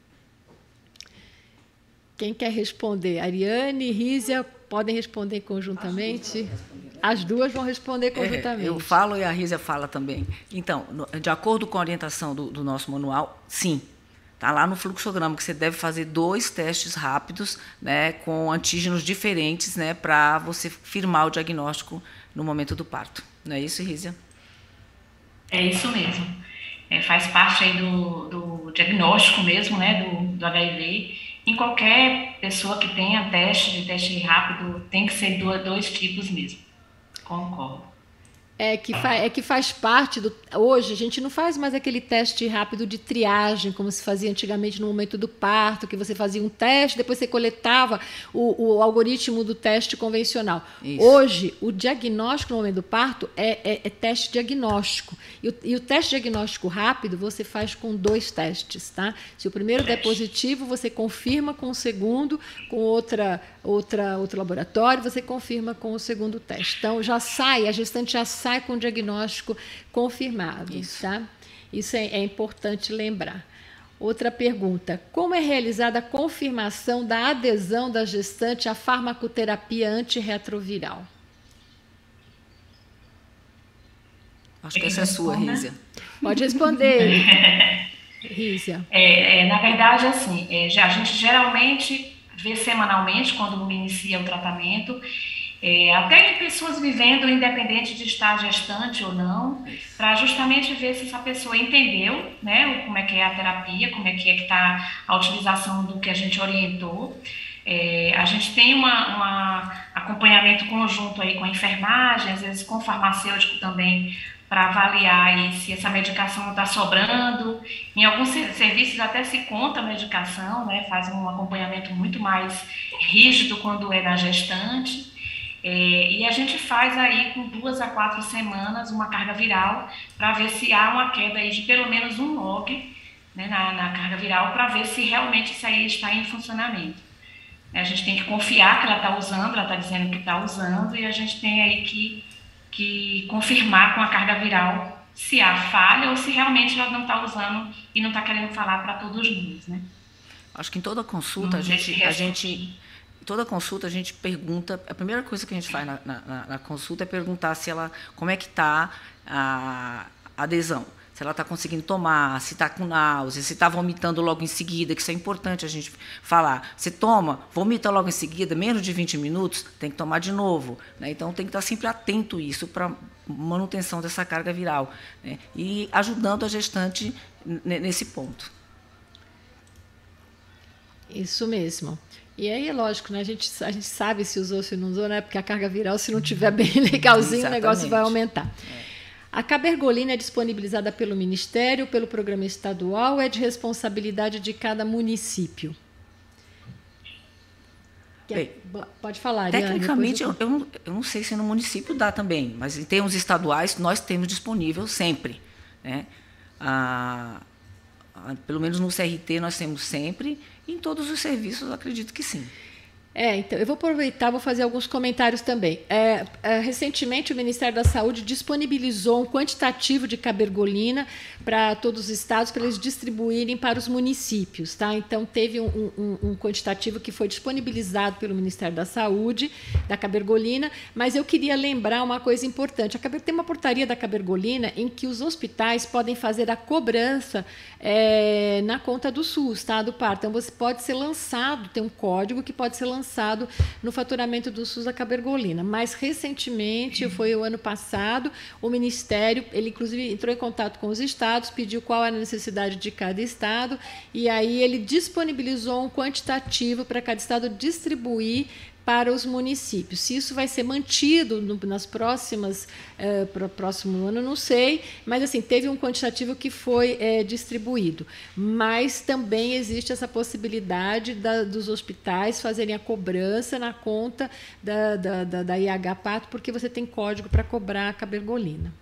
Quem quer responder? Ariane e Rízia podem responder conjuntamente? As duas vão responder conjuntamente. É, eu falo e a Rízia fala também. Então, no, de acordo com a orientação do, do nosso manual, sim. Está lá no fluxograma que você deve fazer dois testes rápidos, né, com antígenos diferentes, né, para você firmar o diagnóstico no momento do parto. Não é isso, Rízia? É isso mesmo. É, faz parte aí do, do diagnóstico mesmo, né, do, do H I V. Em qualquer pessoa que tenha teste de teste rápido, tem que ser dois, dois tipos mesmo. Concordo. É que, é que faz parte do... Hoje, a gente não faz mais aquele teste rápido de triagem, como se fazia antigamente no momento do parto, que você fazia um teste, depois você coletava o, o algoritmo do teste convencional. Isso. Hoje, o diagnóstico no momento do parto é, é, é teste diagnóstico. E o, e o teste diagnóstico rápido você faz com dois testes. Tá? Se o primeiro der positivo, você confirma com o segundo, com outra, outra, outro laboratório, você confirma com o segundo teste. Então, já sai, a gestante já sai com o diagnóstico confirmado. Isso, tá? Isso é, é importante lembrar. Outra pergunta: como é realizada a confirmação da adesão da gestante à farmacoterapia antirretroviral? Acho que essa é sua, Rízia. Pode responder, Rízia. É, é, na verdade, assim, é, já, a gente geralmente vê semanalmente, quando inicia o tratamento, É, até em pessoas vivendo independente de estar gestante ou não, para justamente ver se essa pessoa entendeu, né, como é que é a terapia, como é que é que está a utilização do que a gente orientou. É, a gente tem um uma acompanhamento conjunto aí com a enfermagem, às vezes com o farmacêutico também, para avaliar aí se essa medicação está sobrando. Em alguns serviços até se conta a medicação, né, faz um acompanhamento muito mais rígido quando é na gestante. É, e a gente faz aí com duas a quatro semanas uma carga viral para ver se há uma queda aí de pelo menos um log, né, na, na carga viral, para ver se realmente isso aí está em funcionamento. A gente tem que confiar que ela está usando, ela está dizendo que está usando, e a gente tem aí que, que confirmar com a carga viral se há falha ou se realmente ela não está usando e não está querendo falar para todos nós, né? Acho que em toda consulta a gente, a gente toda consulta a gente pergunta, a primeira coisa que a gente faz na, na, na consulta é perguntar se ela, como é que está a adesão. Se ela está conseguindo tomar, se está com náusea, se está vomitando logo em seguida, que isso é importante a gente falar. Você toma, vomita logo em seguida, menos de vinte minutos, tem que tomar de novo. Né? Então, tem que estar sempre atento a isso para manutenção dessa carga viral. Né? E ajudando a gestante nesse ponto. Isso mesmo. E aí é lógico, né? a, gente, a gente sabe se usou, se não usou, né? Porque a carga viral, se não estiver bem legalzinho, Exatamente. O negócio vai aumentar. É. A cabergolina é disponibilizada pelo Ministério, pelo programa estadual, ou é de responsabilidade de cada município? Bem, pode falar, Ariane. Tecnicamente, eu... Eu, eu, não, eu não sei se no município dá também, mas em termos estaduais, nós temos disponível sempre. Né? Ah, pelo menos no C R T nós temos sempre, e em todos os serviços acredito que sim. É, então, eu vou aproveitar, vou fazer alguns comentários também. É, é, recentemente, o Ministério da Saúde disponibilizou um quantitativo de cabergolina para todos os estados, para eles distribuírem para os municípios. Tá? Então, teve um, um, um quantitativo que foi disponibilizado pelo Ministério da Saúde, da cabergolina, mas eu queria lembrar uma coisa importante. A caber... Tem uma portaria da cabergolina em que os hospitais podem fazer a cobrança é, na conta do SUS, tá? do parto. Então, você pode ser lançado, tem um código que pode ser lançado lançado no faturamento do SUS da cabergolina. Mas, recentemente, foi o ano passado, o Ministério, ele inclusive entrou em contato com os estados, pediu qual era a necessidade de cada estado, e aí ele disponibilizou um quantitativo para cada estado distribuir para os municípios. Se isso vai ser mantido no, nas próximas, eh, para o próximo ano, não sei, mas assim, teve um quantitativo que foi eh, distribuído. Mas também existe essa possibilidade da, dos hospitais fazerem a cobrança na conta da, da, da, da I H Pato, porque você tem código para cobrar a cabergolina.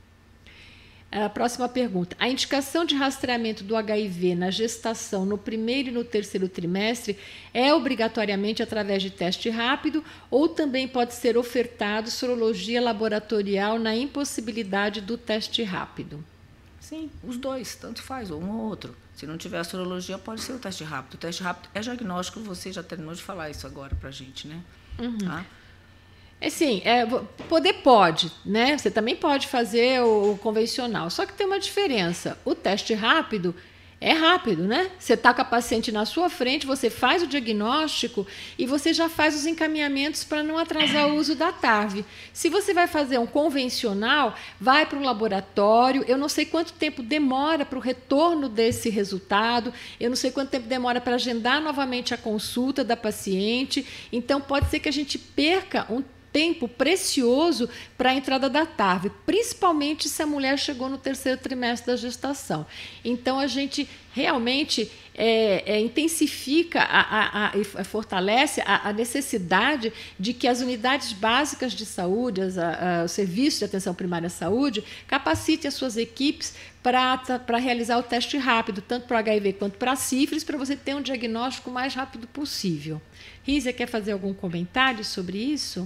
A próxima pergunta. A indicação de rastreamento do H I V na gestação no primeiro e no terceiro trimestre é obrigatoriamente através de teste rápido ou também pode ser ofertado sorologia laboratorial na impossibilidade do teste rápido? Sim, os dois, tanto faz, ou um ou outro. Se não tiver a sorologia, pode ser o teste rápido. O teste rápido é diagnóstico, você já terminou de falar isso agora para a gente, né? Uhum. Tá? Assim, é, poder pode, né? Você também pode fazer o, o convencional, só que tem uma diferença. O teste rápido é rápido, né? Você está com a paciente na sua frente, você faz o diagnóstico e você já faz os encaminhamentos para não atrasar o uso da T A R V. Se você vai fazer um convencional, vai para um laboratório, eu não sei quanto tempo demora para o retorno desse resultado, eu não sei quanto tempo demora para agendar novamente a consulta da paciente, então pode ser que a gente perca um tempo precioso para a entrada da T A R V, principalmente se a mulher chegou no terceiro trimestre da gestação. Então, a gente realmente é, é, intensifica a, a, a, e fortalece a, a necessidade de que as unidades básicas de saúde, as, a, a, os serviços de atenção primária à saúde, capacitem as suas equipes para realizar o teste rápido, tanto para o H I V quanto para a sífilis, para você ter um diagnóstico o mais rápido possível. Rízia, quer fazer algum comentário sobre isso?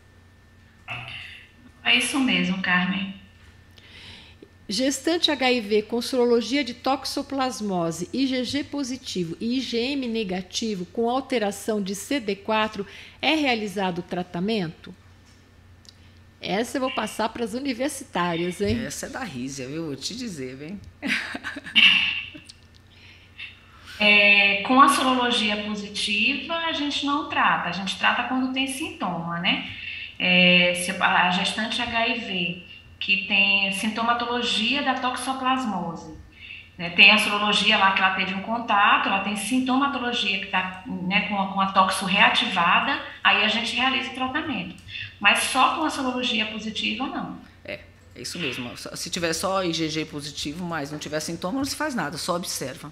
É isso mesmo, Carmen. Gestante H I V com sorologia de toxoplasmose, I G G positivo e I G M negativo com alteração de C D quatro, é realizado o tratamento? Essa eu vou passar para as universitárias, hein? Essa é da Rízia, viu? Vou te dizer, vem. É, com a sorologia positiva, a gente não trata. A gente trata quando tem sintoma, né? É, se a gestante H I V que tem sintomatologia da toxoplasmose, né, tem a sorologia lá que ela teve um contato, ela tem sintomatologia que está, né, com, a, com a toxo reativada, aí a gente realiza o tratamento. Mas só com a sorologia positiva, não. É, é isso mesmo. Se tiver só I G G positivo, mas não tiver sintoma, não se faz nada, só observa.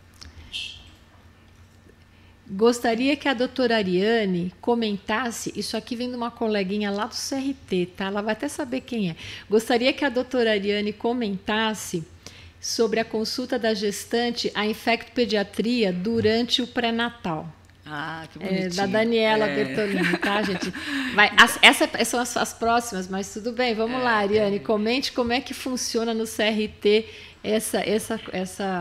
Gostaria que a doutora Ariane comentasse, isso aqui vem de uma coleguinha lá do C R T, tá? Ela vai até saber quem é. Gostaria que a doutora Ariane comentasse sobre a consulta da gestante à infectopediatria durante o pré-natal. Ah, que bonitinho. É, da Daniela é. Bertolini, tá, gente? Vai, as, essas são as, as próximas, mas tudo bem. Vamos é, lá, Ariane, é. comente como é que funciona no C R T essa... essa, essa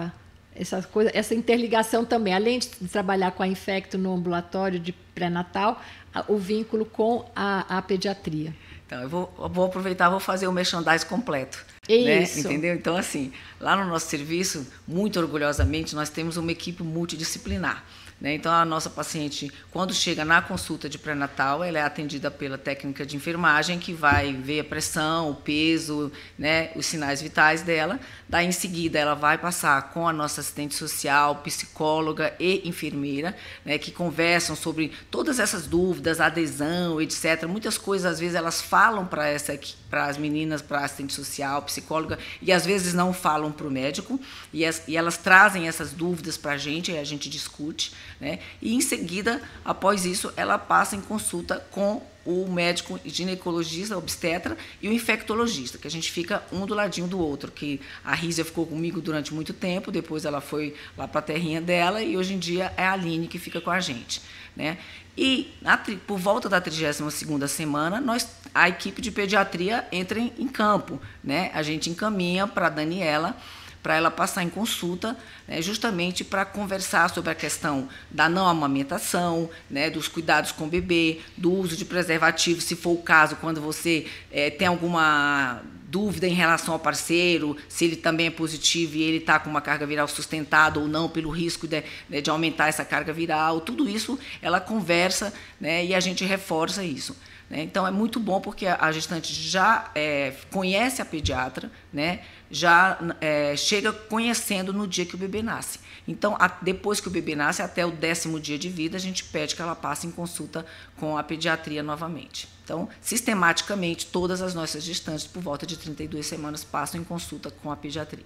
essa coisa, essa interligação também, além de trabalhar com a Infecto no ambulatório de pré-natal, o vínculo com a, a pediatria. Então, eu vou, eu vou aproveitar, vou fazer o merchandise completo. Isso. Né? Entendeu? Então, assim, lá no nosso serviço, muito orgulhosamente, nós temos uma equipe multidisciplinar. Né? Então, a nossa paciente, quando chega na consulta de pré-natal, ela é atendida pela técnica de enfermagem, que vai ver a pressão, o peso, né, os sinais vitais dela. Daí, em seguida, ela vai passar com a nossa assistente social, psicóloga e enfermeira, né, que conversam sobre todas essas dúvidas, adesão, etcétera. Muitas coisas, às vezes, elas falam para essa para as meninas, para a assistente social, psicóloga, e às vezes não falam para o médico, e, as, e elas trazem essas dúvidas para a gente, e a gente discute. Né? E, em seguida, após isso, ela passa em consulta com o médico ginecologista, obstetra e o infectologista, que a gente fica um do ladinho do outro, que a Rízia ficou comigo durante muito tempo, depois ela foi lá para a terrinha dela, e hoje em dia é a Aline que fica com a gente. Né? E, na, por volta da trigésima segunda semana, nós, a equipe de pediatria entra em, em campo. Né? A gente encaminha para a Daniela, para ela passar em consulta, né, justamente para conversar sobre a questão da não amamentação, né, dos cuidados com o bebê, do uso de preservativo, se for o caso, quando você é, tem alguma dúvida em relação ao parceiro, se ele também é positivo e ele está com uma carga viral sustentada ou não, pelo risco de, de aumentar essa carga viral, tudo isso ela conversa, né, e a gente reforça isso. Então, é muito bom porque a gestante já é, conhece a pediatra, né, já é, chega conhecendo no dia que o bebê nasce. Então, a, depois que o bebê nasce, até o décimo dia de vida, a gente pede que ela passe em consulta com a pediatria novamente. Então, sistematicamente, todas as nossas gestantes, por volta de trinta e duas semanas, passam em consulta com a pediatria.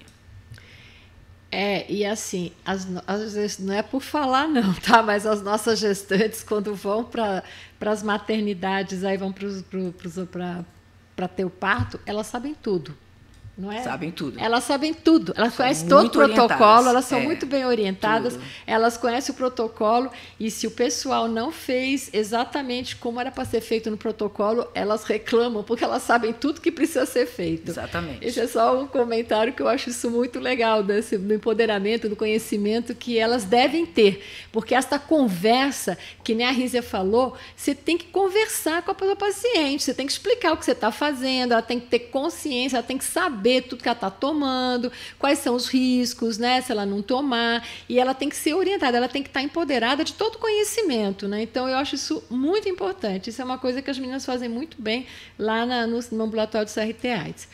É, e assim, as, às vezes não é por falar não, tá? Mas as nossas gestantes, quando vão para as maternidades, aí vão para ter o parto, elas sabem tudo. Não é? Sabem tudo. Elas sabem tudo. Elas conhecem todo o protocolo, elas são é, muito bem orientadas, tudo. Elas conhecem o protocolo, e se o pessoal não fez exatamente como era para ser feito no protocolo, elas reclamam, porque elas sabem tudo que precisa ser feito. Exatamente. Esse é só um comentário que eu acho isso muito legal, desse, do empoderamento, do conhecimento que elas devem ter. Porque esta conversa, que nem a Rízia falou, você tem que conversar com a sua paciente, você tem que explicar o que você está fazendo, ela tem que ter consciência, ela tem que saber tudo que ela está tomando, quais são os riscos, né, se ela não tomar, e ela tem que ser orientada, ela tem que estar empoderada de todo conhecimento. Né? Então, eu acho isso muito importante. Isso é uma coisa que as meninas fazem muito bem lá na, no, no ambulatório do C R T AIDS.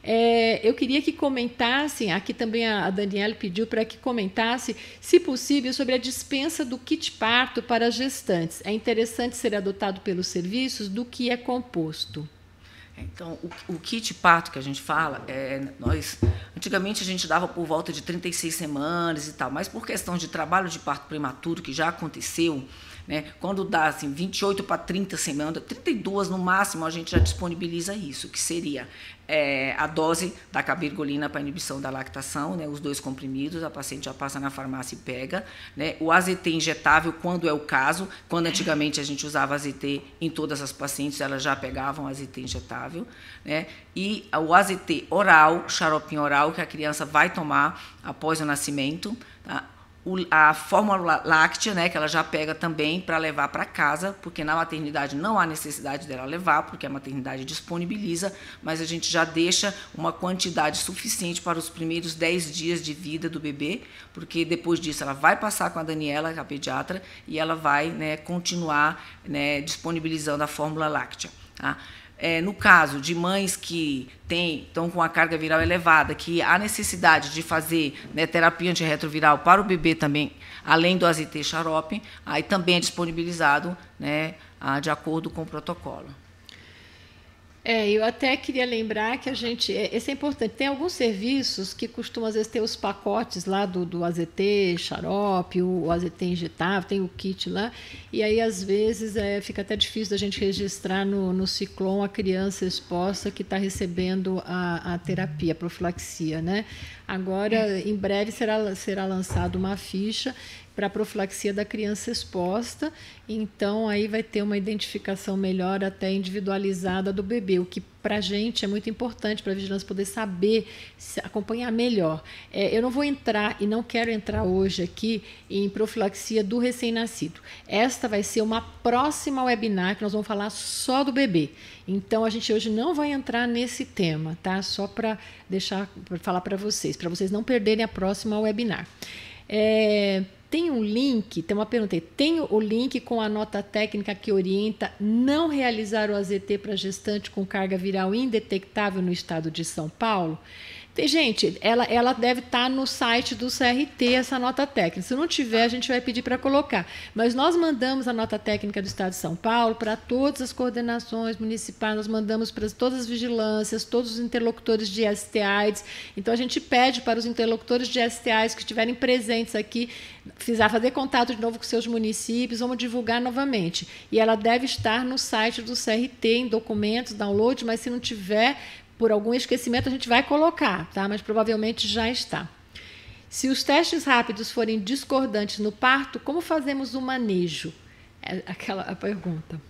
É, eu queria que comentassem, aqui também a, a Daniela pediu para que comentasse, se possível, sobre a dispensa do kit parto para as gestantes. É interessante ser adotado pelos serviços, do que é composto? Então, o, o kit parto que a gente fala, é, nós, antigamente a gente dava por volta de trinta e seis semanas e tal, mas por questão de trabalho de parto prematuro, que já aconteceu, né, quando dá assim, vinte e oito para trinta semanas, trinta e duas no máximo, a gente já disponibiliza isso, que seria é, a dose da cabirgolina para inibição da lactação, né, os dois comprimidos, a paciente já passa na farmácia e pega, né, o A Z T injetável, quando é o caso, quando antigamente a gente usava A Z T em todas as pacientes, elas já pegavam A Z T injetável, né, e o A Z T oral, xaropinho oral, que a criança vai tomar após o nascimento, tá? A fórmula láctea, né, que ela já pega também para levar para casa, porque na maternidade não há necessidade dela levar, porque a maternidade disponibiliza, mas a gente já deixa uma quantidade suficiente para os primeiros dez dias de vida do bebê, porque depois disso ela vai passar com a Daniela, a pediatra, e ela vai, né, continuar, né, disponibilizando a fórmula láctea. Tá? É, no caso de mães que têm, estão com a carga viral elevada, que há necessidade de fazer, né, terapia antirretroviral para o bebê também, além do A Z T xarope, aí também é disponibilizado, né, de acordo com o protocolo. É, eu até queria lembrar que a gente, esse é importante, tem alguns serviços que costumam, às vezes, ter os pacotes lá do, do A Z T, xarope, o, o A Z T injetável, tem o kit lá, e aí, às vezes, é, fica até difícil da gente registrar no, no Ciclom a criança exposta que está recebendo a, a terapia, a profilaxia, né? Agora, em breve, será, será lançada uma ficha para a profilaxia da criança exposta, então aí vai ter uma identificação melhor, até individualizada do bebê, o que para a gente é muito importante para a vigilância poder saber, se acompanhar melhor. É, eu não vou entrar e não quero entrar hoje aqui em profilaxia do recém-nascido. Esta vai ser uma próxima webinar que nós vamos falar só do bebê. Então a gente hoje não vai entrar nesse tema, tá? Só para deixar, para falar para vocês, para vocês não perderem a próxima webinar. É, tem um link, tem uma pergunta aí, tem o link com a nota técnica que orienta não realizar o A Z T para gestante com carga viral indetectável no estado de São Paulo? Tem, gente, ela, ela deve estar no site do C R T, essa nota técnica. Se não tiver, a gente vai pedir para colocar. Mas nós mandamos a nota técnica do estado de São Paulo para todas as coordenações municipais, nós mandamos para todas as vigilâncias, todos os interlocutores de S T AIDS. Então, a gente pede para os interlocutores de S T AIDS que estiverem presentes aqui, fazer contato de novo com seus municípios, vamos divulgar novamente. E ela deve estar no site do C R T, em documentos, download, mas se não tiver, por algum esquecimento, a gente vai colocar, tá? Mas provavelmente já está. Se os testes rápidos forem discordantes no parto, como fazemos o manejo? É aquela a pergunta.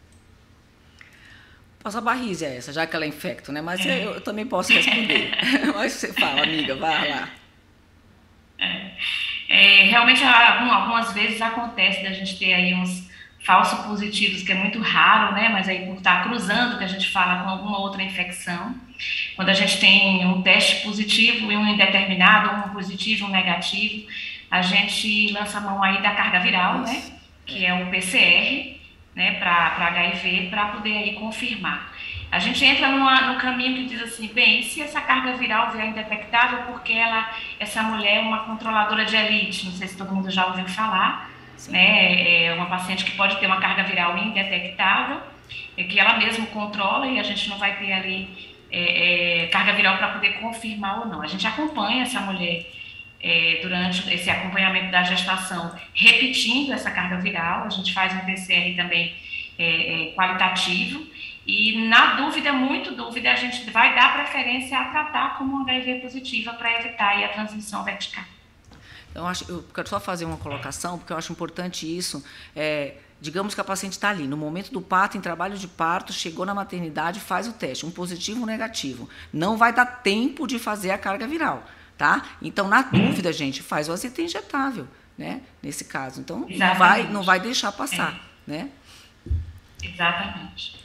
Passa barriga essa, já que ela é infecto, né? Mas eu, eu também posso responder. Mas você fala, amiga, vai lá. É, é, realmente, algumas vezes acontece da gente ter aí uns falsos positivos, que é muito raro, né? Mas aí por estar cruzando, que a gente fala com alguma outra infecção. Quando a gente tem um teste positivo e um indeterminado, um positivo e um negativo, a gente lança a mão aí da carga viral, né? Que é o P C R, né? Para H I V, para poder aí confirmar. A gente entra numa, no caminho que diz assim, bem, se essa carga viral vier indetectável, porque ela, essa mulher é uma controladora de elite, não sei se todo mundo já ouviu falar, né? É uma paciente que pode ter uma carga viral indetectável, é que ela mesma controla e a gente não vai ter ali é, é, carga viral para poder confirmar ou não. A gente acompanha essa mulher é, durante esse acompanhamento da gestação, repetindo essa carga viral, a gente faz um P C R também é, é, qualitativo e, na dúvida, muito dúvida, a gente vai dar preferência a tratar como H I V positiva para evitar aí a transmissão vertical. Então, eu, acho, eu quero só fazer uma colocação, porque eu acho importante isso. É, digamos que a paciente está ali, no momento do parto, em trabalho de parto, chegou na maternidade, faz o teste, um positivo ou um negativo. Não vai dar tempo de fazer a carga viral, tá? Então, na dúvida, gente, faz o A Z T injetável, né? Nesse caso. Então, não vai, não vai deixar passar, é. né? Exatamente.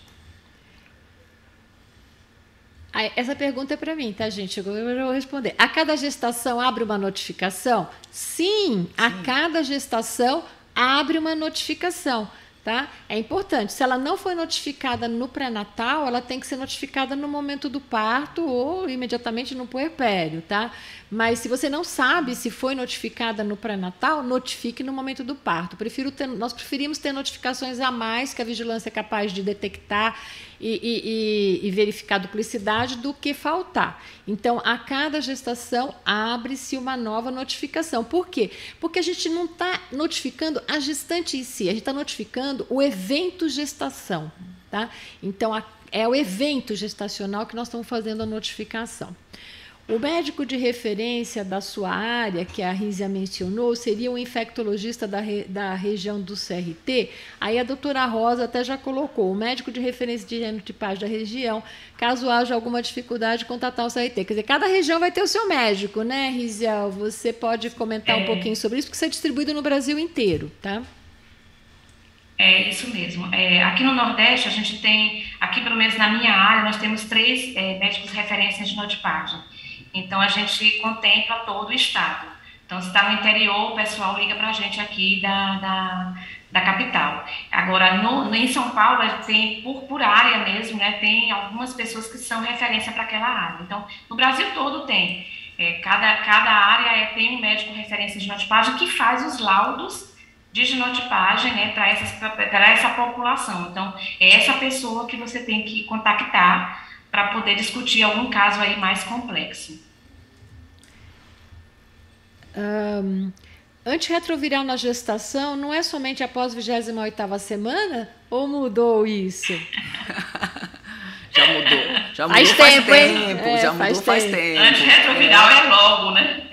Essa pergunta é para mim, tá, gente? Eu vou responder. A cada gestação abre uma notificação? Sim, Sim, a cada gestação abre uma notificação, tá? É importante. Se ela não foi notificada no pré-natal, ela tem que ser notificada no momento do parto ou imediatamente no puerpério, tá? Mas se você não sabe se foi notificada no pré-natal, notifique no momento do parto. Prefiro ter, nós preferimos ter notificações a mais que a vigilância é capaz de detectar e, e, e verificar a duplicidade do que faltar. Então, a cada gestação, abre-se uma nova notificação. Por quê? Porque a gente não está notificando a gestante em si, a gente está notificando o evento gestação, tá? Então, a, é o evento gestacional que nós estamos fazendo a notificação. O médico de referência da sua área, que a Rízia mencionou, seria o infectologista da, re, da região do C R T. Aí a doutora Rosa até já colocou, o médico de referência de genotipagem da região, caso haja alguma dificuldade, contatar o C R T. Quer dizer, cada região vai ter o seu médico, né, Rízia? Você pode comentar é. um pouquinho sobre isso, porque isso é distribuído no Brasil inteiro, tá? É isso mesmo. É, aqui no Nordeste, a gente tem, aqui pelo menos na minha área, nós temos três é, médicos de referência de genotipagem. Então, a gente contempla todo o estado. Então, se está no interior, o pessoal liga para a gente aqui da, da, da capital. Agora, no, em São Paulo, tem, por, por área mesmo, né, tem algumas pessoas que são referência para aquela área. Então, no Brasil todo tem. É, cada, cada área é, tem um médico referência de genotipagem que faz os laudos de genotipagem, né, para essa população. Então, é essa pessoa que você tem que contactar para poder discutir algum caso aí mais complexo. Um, antirretroviral na gestação não é somente após a vigésima oitava semana? Ou mudou isso? Já mudou. Já faz mudou tempo, faz hein? tempo. É, já faz mudou faz tempo. tempo. Antirretroviral é, é logo, né?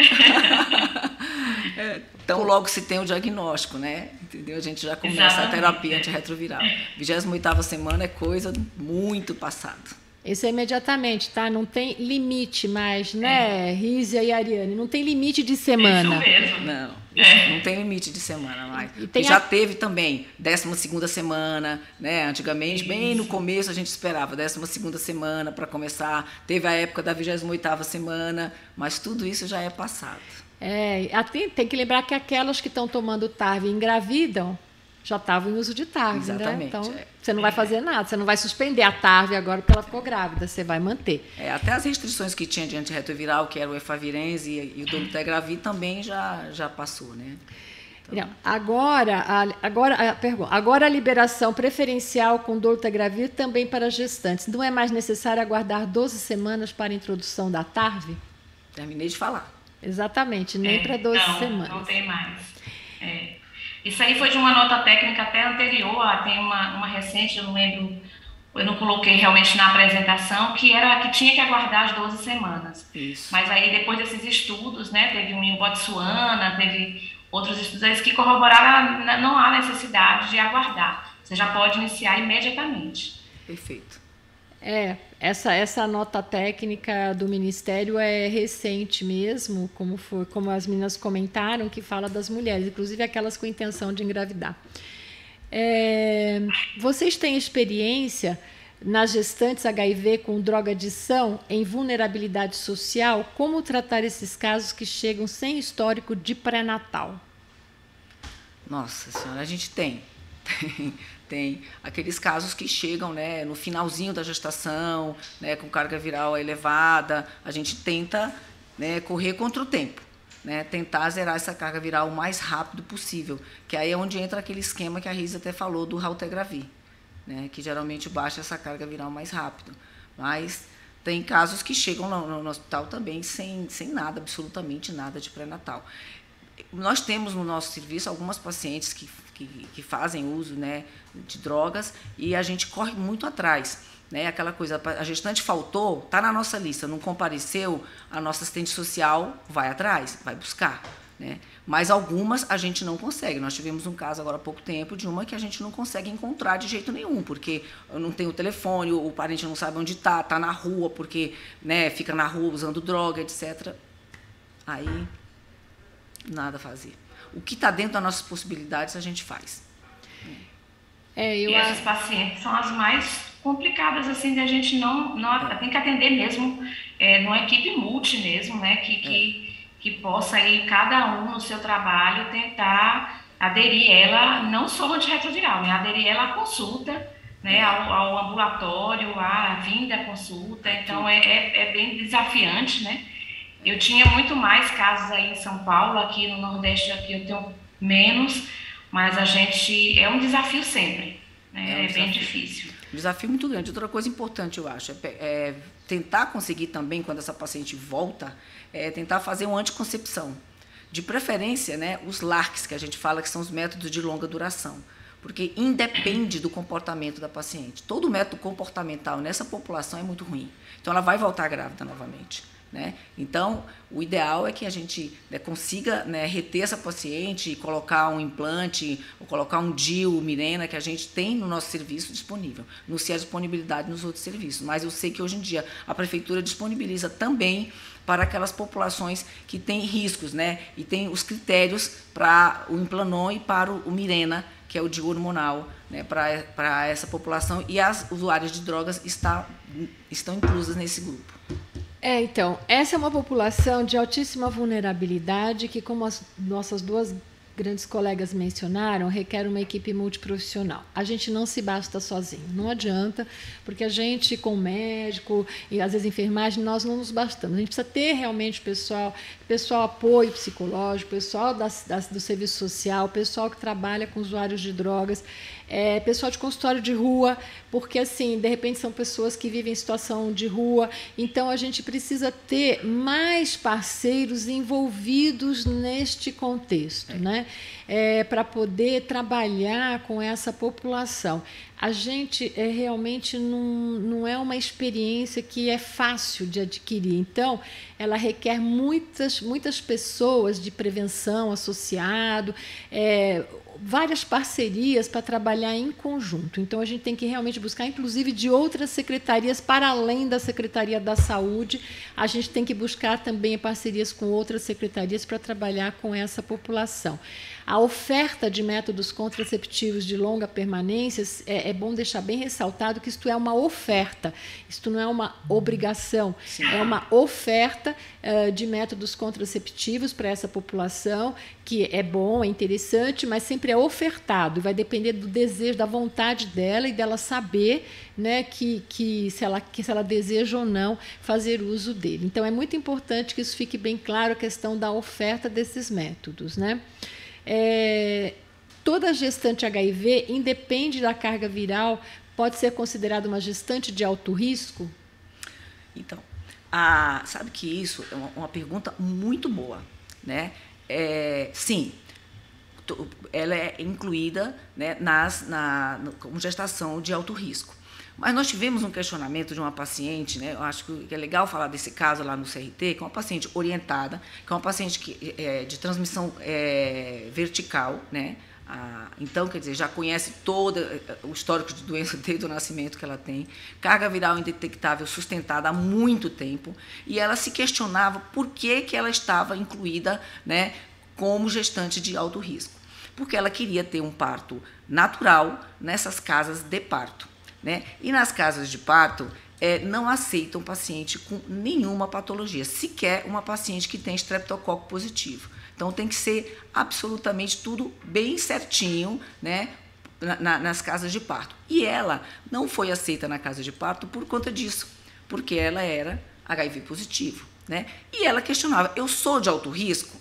É, então, logo se tem o diagnóstico, né? Entendeu? A gente já começa Exatamente. a terapia antirretroviral. vigésima oitava semana é coisa muito passada. Esse é imediatamente, tá? Não tem limite mais, né, é. Rízia e Ariane? Não tem limite de semana. Isso mesmo. Não, é. não tem limite de semana mais. E e já a... teve também décima segunda semana, né? Antigamente, Isso. bem no começo, a gente esperava décima segunda semana para começar. Teve a época da vigésima oitava semana, mas tudo isso já é passado. É, tem, tem que lembrar que aquelas que estão tomando T A R V e engravidam já estavam em uso de T A R V, Exatamente, né? Então, é. você não vai fazer nada, você não vai suspender a T A R V agora porque ela ficou grávida, você vai manter. É, até as restrições que tinha de antirretroviral, que era o efavirenz e, e o dolutegravir, também já, já passou, né? Então... Agora, a, agora, a, pergunta, agora a liberação preferencial com dolutegravir também para gestantes. Não é mais necessário aguardar doze semanas para a introdução da T A R V? Terminei de falar. Exatamente, nem é, para doze não, semanas. Não tem mais. É. Isso aí foi de uma nota técnica até anterior, tem uma, uma recente, eu não lembro, eu não coloquei realmente na apresentação, que era que tinha que aguardar as doze semanas. Isso. Mas aí depois desses estudos, né, teve um em Botsuana, teve outros estudos que corroboraram, não há necessidade de aguardar. Você já pode iniciar imediatamente. Perfeito. É, essa, essa nota técnica do Ministério é recente mesmo, como, foi, como as meninas comentaram, que fala das mulheres, inclusive aquelas com intenção de engravidar. É, vocês têm experiência nas gestantes H I V com drogadição em vulnerabilidade social? Como tratar esses casos que chegam sem histórico de pré-natal? Nossa Senhora, a gente tem. Tem. Tem aqueles casos que chegam, né, no finalzinho da gestação, né, com carga viral elevada. A gente tenta, né, correr contra o tempo, né, tentar zerar essa carga viral o mais rápido possível, que aí é onde entra aquele esquema que a Risa até falou do raltegravir, né, que geralmente baixa essa carga viral mais rápido. Mas tem casos que chegam no, no hospital também sem, sem nada, absolutamente nada de pré-natal. Nós temos no nosso serviço algumas pacientes que, que, que fazem uso, né, de drogas e a gente corre muito atrás, né? Aquela coisa, a gestante faltou, está na nossa lista, não compareceu, a nossa assistente social vai atrás, vai buscar, né? Mas algumas a gente não consegue. Nós tivemos um caso agora há pouco tempo de uma que a gente não consegue encontrar de jeito nenhum, porque não tem o telefone, o parente não sabe onde está, está na rua, porque, né, fica na rua usando droga, etcétera. Aí, nada a fazer. O que está dentro das nossas possibilidades, a gente faz. É, eu e essas pacientes são as mais complicadas, assim, da gente não... não é. Tem que atender mesmo, é, numa equipe multi mesmo, né? Que, que, é. que possa aí, cada um no seu trabalho, tentar aderir ela, não só ao antirretroviral, né? Aderir ela à consulta, né? É. Ao, ao ambulatório, à vinda à consulta. Então, é, é, é bem desafiante, né? Eu tinha muito mais casos aí em São Paulo, aqui no Nordeste aqui eu tenho menos, mas a gente, é um desafio sempre, né? É, um é bem difícil. Um desafio muito grande. Outra coisa importante, eu acho, é, é tentar conseguir também, quando essa paciente volta, é tentar fazer uma anticoncepção. De preferência, né, os L A R Cs, que a gente fala que são os métodos de longa duração, porque independe do comportamento da paciente. Todo método comportamental nessa população é muito ruim. Então, ela vai voltar grávida novamente. Né? Então, o ideal é que a gente, né, consiga, né, reter essa paciente e colocar um implante, ou colocar um D I U, Mirena, que a gente tem no nosso serviço disponível. Não sei a disponibilidade nos outros serviços, mas eu sei que hoje em dia a prefeitura disponibiliza também para aquelas populações que têm riscos, né? E tem os critérios para o Implanon e para o Mirena, que é o D I U hormonal, né, para, para essa população, e as usuárias de drogas está, estão inclusas nesse grupo. É, então, essa é uma população de altíssima vulnerabilidade que, como as nossas duas grandes colegas mencionaram, requer uma equipe multiprofissional. A gente não se basta sozinho, não adianta, porque a gente, com médico e às vezes enfermagem, nós não nos bastamos. A gente precisa ter realmente pessoal, pessoal apoio psicológico, pessoal das, das, do serviço social, pessoal que trabalha com usuários de drogas, é, pessoal de consultório de rua, porque, assim, de repente são pessoas que vivem em situação de rua. Então, a gente precisa ter mais parceiros envolvidos neste contexto, né? É, para poder trabalhar com essa população. a gente é, realmente não, não é uma experiência que é fácil de adquirir. Então, ela requer muitas, muitas pessoas de prevenção associado, é, várias parcerias para trabalhar em conjunto. Então, a gente tem que realmente buscar, inclusive, de outras secretarias, para além da Secretaria da Saúde, a gente tem que buscar também parcerias com outras secretarias para trabalhar com essa população. A oferta de métodos contraceptivos de longa permanência, é, é bom deixar bem ressaltado que isto é uma oferta, isto não é uma obrigação, Sim. é uma oferta uh, de métodos contraceptivos para essa população, que é bom, é interessante, mas sempre é ofertado, vai depender do desejo, da vontade dela e dela saber, né, que, que, se ela, que se ela deseja ou não fazer uso dele. Então, é muito importante que isso fique bem claro, a questão da oferta desses métodos, né? É, toda gestante H I V, independe da carga viral, pode ser considerada uma gestante de alto risco? Então, a, sabe que isso é uma, uma pergunta muito boa, né? É, sim, ela é incluída, né, nas, na, no, como gestação de alto risco. Mas nós tivemos um questionamento de uma paciente, né, eu acho que é legal falar desse caso lá no C R T, que é uma paciente orientada, que é uma paciente que, é, de transmissão é, vertical, né? Ah, então, quer dizer, já conhece todo o histórico de doença desde o nascimento que ela tem, carga viral indetectável sustentada há muito tempo, e ela se questionava por que, que ela estava incluída, né, como gestante de alto risco. Porque ela queria ter um parto natural nessas casas de parto. Né? E nas casas de parto, é, não aceitam paciente com nenhuma patologia, sequer uma paciente que tem estreptococo positivo. Então, tem que ser absolutamente tudo bem certinho, né, na, na, nas casas de parto. E ela não foi aceita na casa de parto por conta disso, porque ela era H I V positivo. Né? E ela questionava, eu sou de alto risco?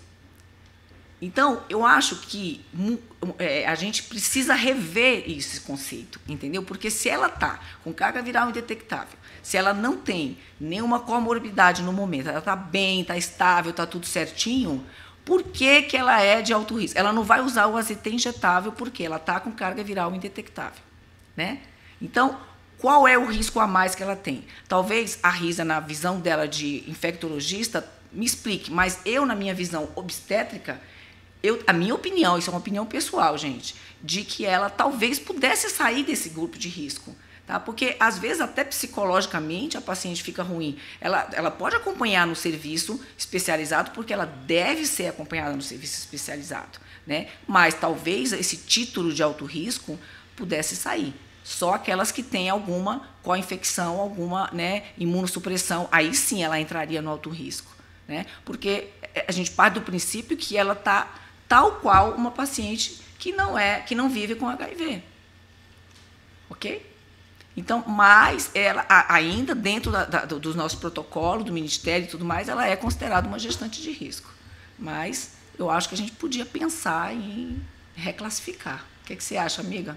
Então, eu acho que é, a gente precisa rever esse conceito, entendeu? Porque se ela está com carga viral indetectável, se ela não tem nenhuma comorbidade no momento, ela está bem, está estável, está tudo certinho, por que, que ela é de alto risco? Ela não vai usar o A Z T injetável porque ela está com carga viral indetectável. Né? Então, qual é o risco a mais que ela tem? Talvez a Risa, na visão dela de infectologista, me explique, mas eu, na minha visão obstétrica, Eu, a minha opinião, isso é uma opinião pessoal, gente, de que ela talvez pudesse sair desse grupo de risco, tá? Porque, às vezes, até psicologicamente, a paciente fica ruim. Ela, ela pode acompanhar no serviço especializado, porque ela deve ser acompanhada no serviço especializado, né? Mas, talvez, esse título de alto risco pudesse sair. Só aquelas que têm alguma co-infecção, alguma, né, imunossupressão, aí sim ela entraria no alto risco, né? Porque a gente parte do princípio que ela está tal qual uma paciente que não é, que não vive com H I V, ok? Então, mas ela ainda dentro da, da, dos nossos protocolos, do Ministério e tudo mais, ela é considerada uma gestante de risco. Mas eu acho que a gente podia pensar em reclassificar. O que, que você acha, amiga?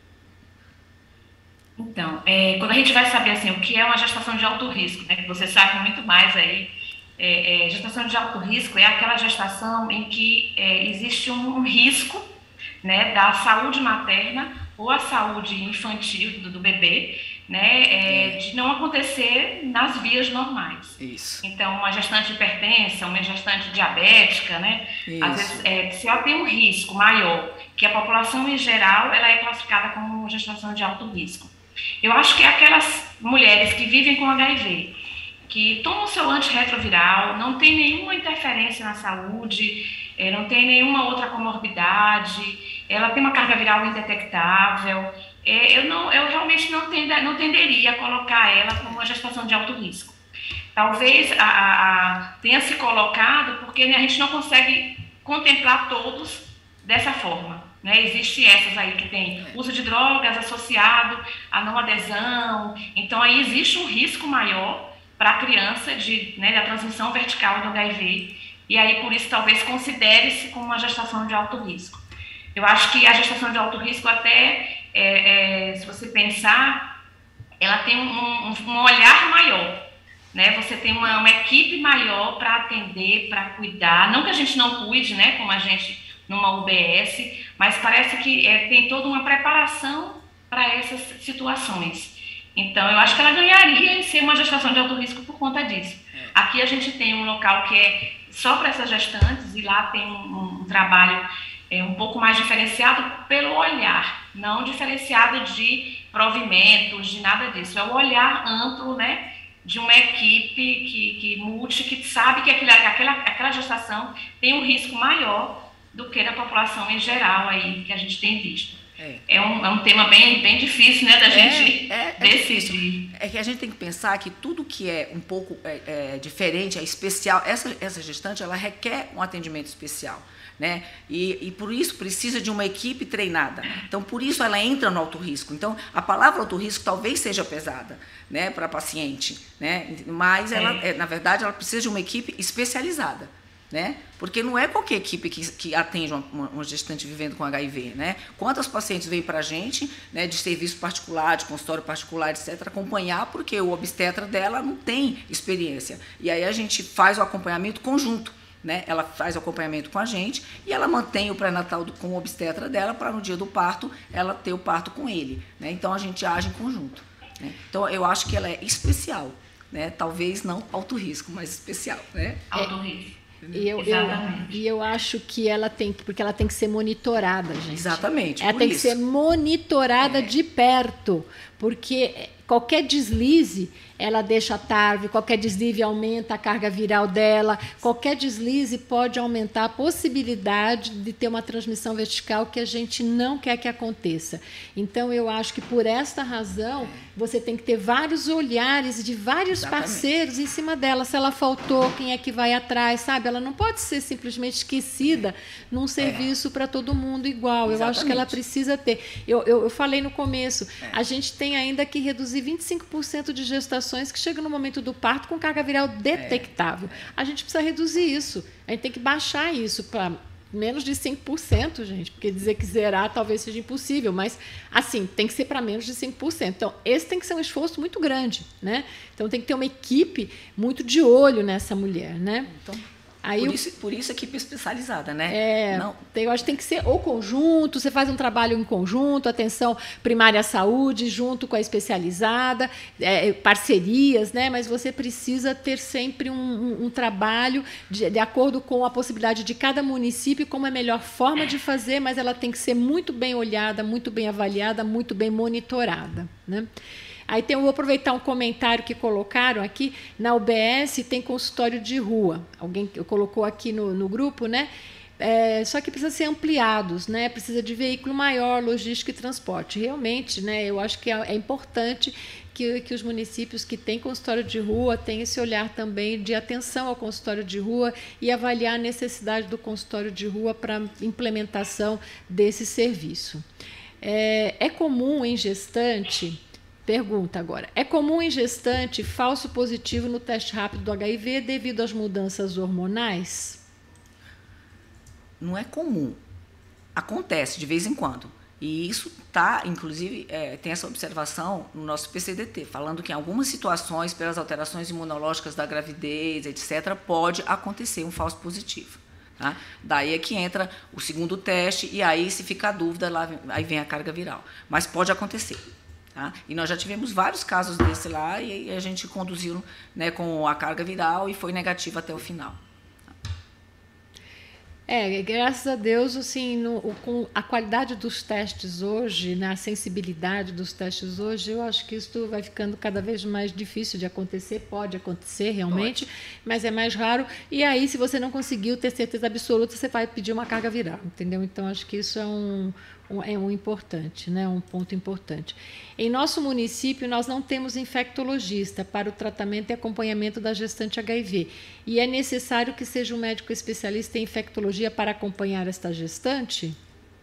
Então, é, quando a gente vai saber assim, o que é uma gestação de alto risco, né, que você sabe muito mais aí. É, é, gestação de alto risco é aquela gestação em que é, existe um, um risco, né, da saúde materna ou a saúde infantil do, do bebê, né, é, de não acontecer nas vias normais. Isso. Então, uma gestante hipertensa, uma gestante diabética, né, Isso. às vezes, é, se ela tem um risco maior, que a população em geral, ela é classificada como gestação de alto risco. Eu acho que é aquelas mulheres que vivem com H I V, que tomam seu antirretroviral, não tem nenhuma interferência na saúde, é, não tem nenhuma outra comorbidade, ela tem uma carga viral indetectável, é, eu, não, eu realmente não, tenda, não tenderia a colocar ela como uma gestação de alto risco. Talvez a, a, a tenha se colocado porque, né, a gente não consegue contemplar todos dessa forma. Né? Existem essas aí que tem uso de drogas associado a não adesão, então aí existe um risco maior para a criança de, né, da transmissão vertical do H I V, e aí por isso talvez considere-se como uma gestação de alto risco. Eu acho que a gestação de alto risco até, é, é, se você pensar, ela tem um, um, um olhar maior, né? Você tem uma, uma equipe maior para atender, para cuidar, não que a gente não cuide, né, como a gente numa U B S, mas parece que é, tem toda uma preparação para essas situações. Então, eu acho que ela ganharia em ser uma gestação de alto risco por conta disso. Aqui a gente tem um local que é só para essas gestantes, e lá tem um, um trabalho é, um pouco mais diferenciado pelo olhar, não diferenciado de provimentos, de nada disso. É o olhar amplo, né, de uma equipe que, que multi, que sabe que aquela, aquela, aquela gestação tem um risco maior do que na população em geral aí, que a gente tem visto. É, é, um, é um tema bem, bem difícil, né, da gente é, é, é decidir. É que a gente tem que pensar que tudo que é um pouco é, é, diferente, é especial, essa, essa gestante, ela requer um atendimento especial, né? E, e por isso precisa de uma equipe treinada. Então, por isso ela entra no alto risco. Então, a palavra alto risco talvez seja pesada, né, para a paciente, né? Mas, ela, é. É, na verdade, ela precisa de uma equipe especializada. Né? Porque não é qualquer equipe que, que atende uma, uma gestante vivendo com H I V. Né? Quantas pacientes vêm para a gente, né, de serviço particular, de consultório particular, etcétera, acompanhar, porque o obstetra dela não tem experiência. E aí a gente faz o acompanhamento conjunto. Né? Ela faz o acompanhamento com a gente e ela mantém o pré-natal com o obstetra dela para no dia do parto ela ter o parto com ele. Né? Então a gente age em conjunto. Né? Então eu acho que ela é especial. Né? Talvez não alto risco, mas especial. Né? Alto risco. E eu, eu, e eu acho que ela tem que, porque ela tem que ser monitorada, gente. Exatamente. Ela tem isso. que ser monitorada é. de perto, porque qualquer deslize, ela deixa a T A R V, qualquer deslize aumenta a carga viral dela, qualquer deslize pode aumentar a possibilidade de ter uma transmissão vertical que a gente não quer que aconteça. Então, eu acho que por esta razão, você tem que ter vários olhares de vários Exatamente. parceiros em cima dela. Se ela faltou, quem é que vai atrás, sabe? Ela não pode ser simplesmente esquecida num serviço é. para todo mundo igual. Exatamente. Eu acho que ela precisa ter. Eu, eu, eu falei no começo, é. a gente tem ainda que reduzir vinte e cinco por cento de gestações que chegam no momento do parto com carga viral detectável. É. A gente precisa reduzir isso. A gente tem que baixar isso para menos de cinco por cento, gente, porque dizer que zerar talvez seja impossível, mas, assim, tem que ser para menos de cinco por cento. Então, esse tem que ser um esforço muito grande, né? Então, tem que ter uma equipe muito de olho nessa mulher, né? Então... Aí por, eu, isso, por isso equipe especializada, né? É, Não. Tem, eu acho que tem que ser ou conjunto, você faz um trabalho em conjunto, atenção primária à saúde, junto com a especializada, é, parcerias, né? Mas você precisa ter sempre um, um, um trabalho de, de acordo com a possibilidade de cada município, como é a melhor forma de fazer, mas ela tem que ser muito bem olhada, muito bem avaliada, muito bem monitorada, né? Aí tem, eu vou aproveitar um comentário que colocaram aqui, na U B S tem consultório de rua, alguém colocou aqui no, no grupo, né? É, só que precisa ser ampliados, né? Precisa de veículo maior, logística e transporte. Realmente, né, eu acho que é, é importante que, que os municípios que têm consultório de rua tenham esse olhar também de atenção ao consultório de rua e avaliar a necessidade do consultório de rua para implementação desse serviço. É, é comum em gestante... Pergunta agora. É comum em gestante falso positivo no teste rápido do H I V devido às mudanças hormonais? Não é comum. Acontece de vez em quando. E isso tá, inclusive, é, tem essa observação no nosso P C D T, falando que em algumas situações, pelas alterações imunológicas da gravidez, etcétera, pode acontecer um falso positivo. Tá? Daí é que entra o segundo teste e aí, se ficar dúvida, lá, aí vem a carga viral. Mas pode acontecer. Tá? E nós já tivemos vários casos desse lá e a gente conduziu, né, com a carga viral e foi negativo até o final. É, graças a Deus, assim, no, com a qualidade dos testes hoje, na sensibilidade dos testes hoje, eu acho que isso vai ficando cada vez mais difícil de acontecer. Pode acontecer realmente, Pode. mas é mais raro. E aí, se você não conseguiu ter certeza absoluta, você vai pedir uma carga viral, entendeu? Então, acho que isso é um, um, é um importante, né? Um ponto importante. Em nosso município, nós não temos infectologista para o tratamento e acompanhamento da gestante H I V. E é necessário que seja um médico especialista em infectologia para acompanhar esta gestante?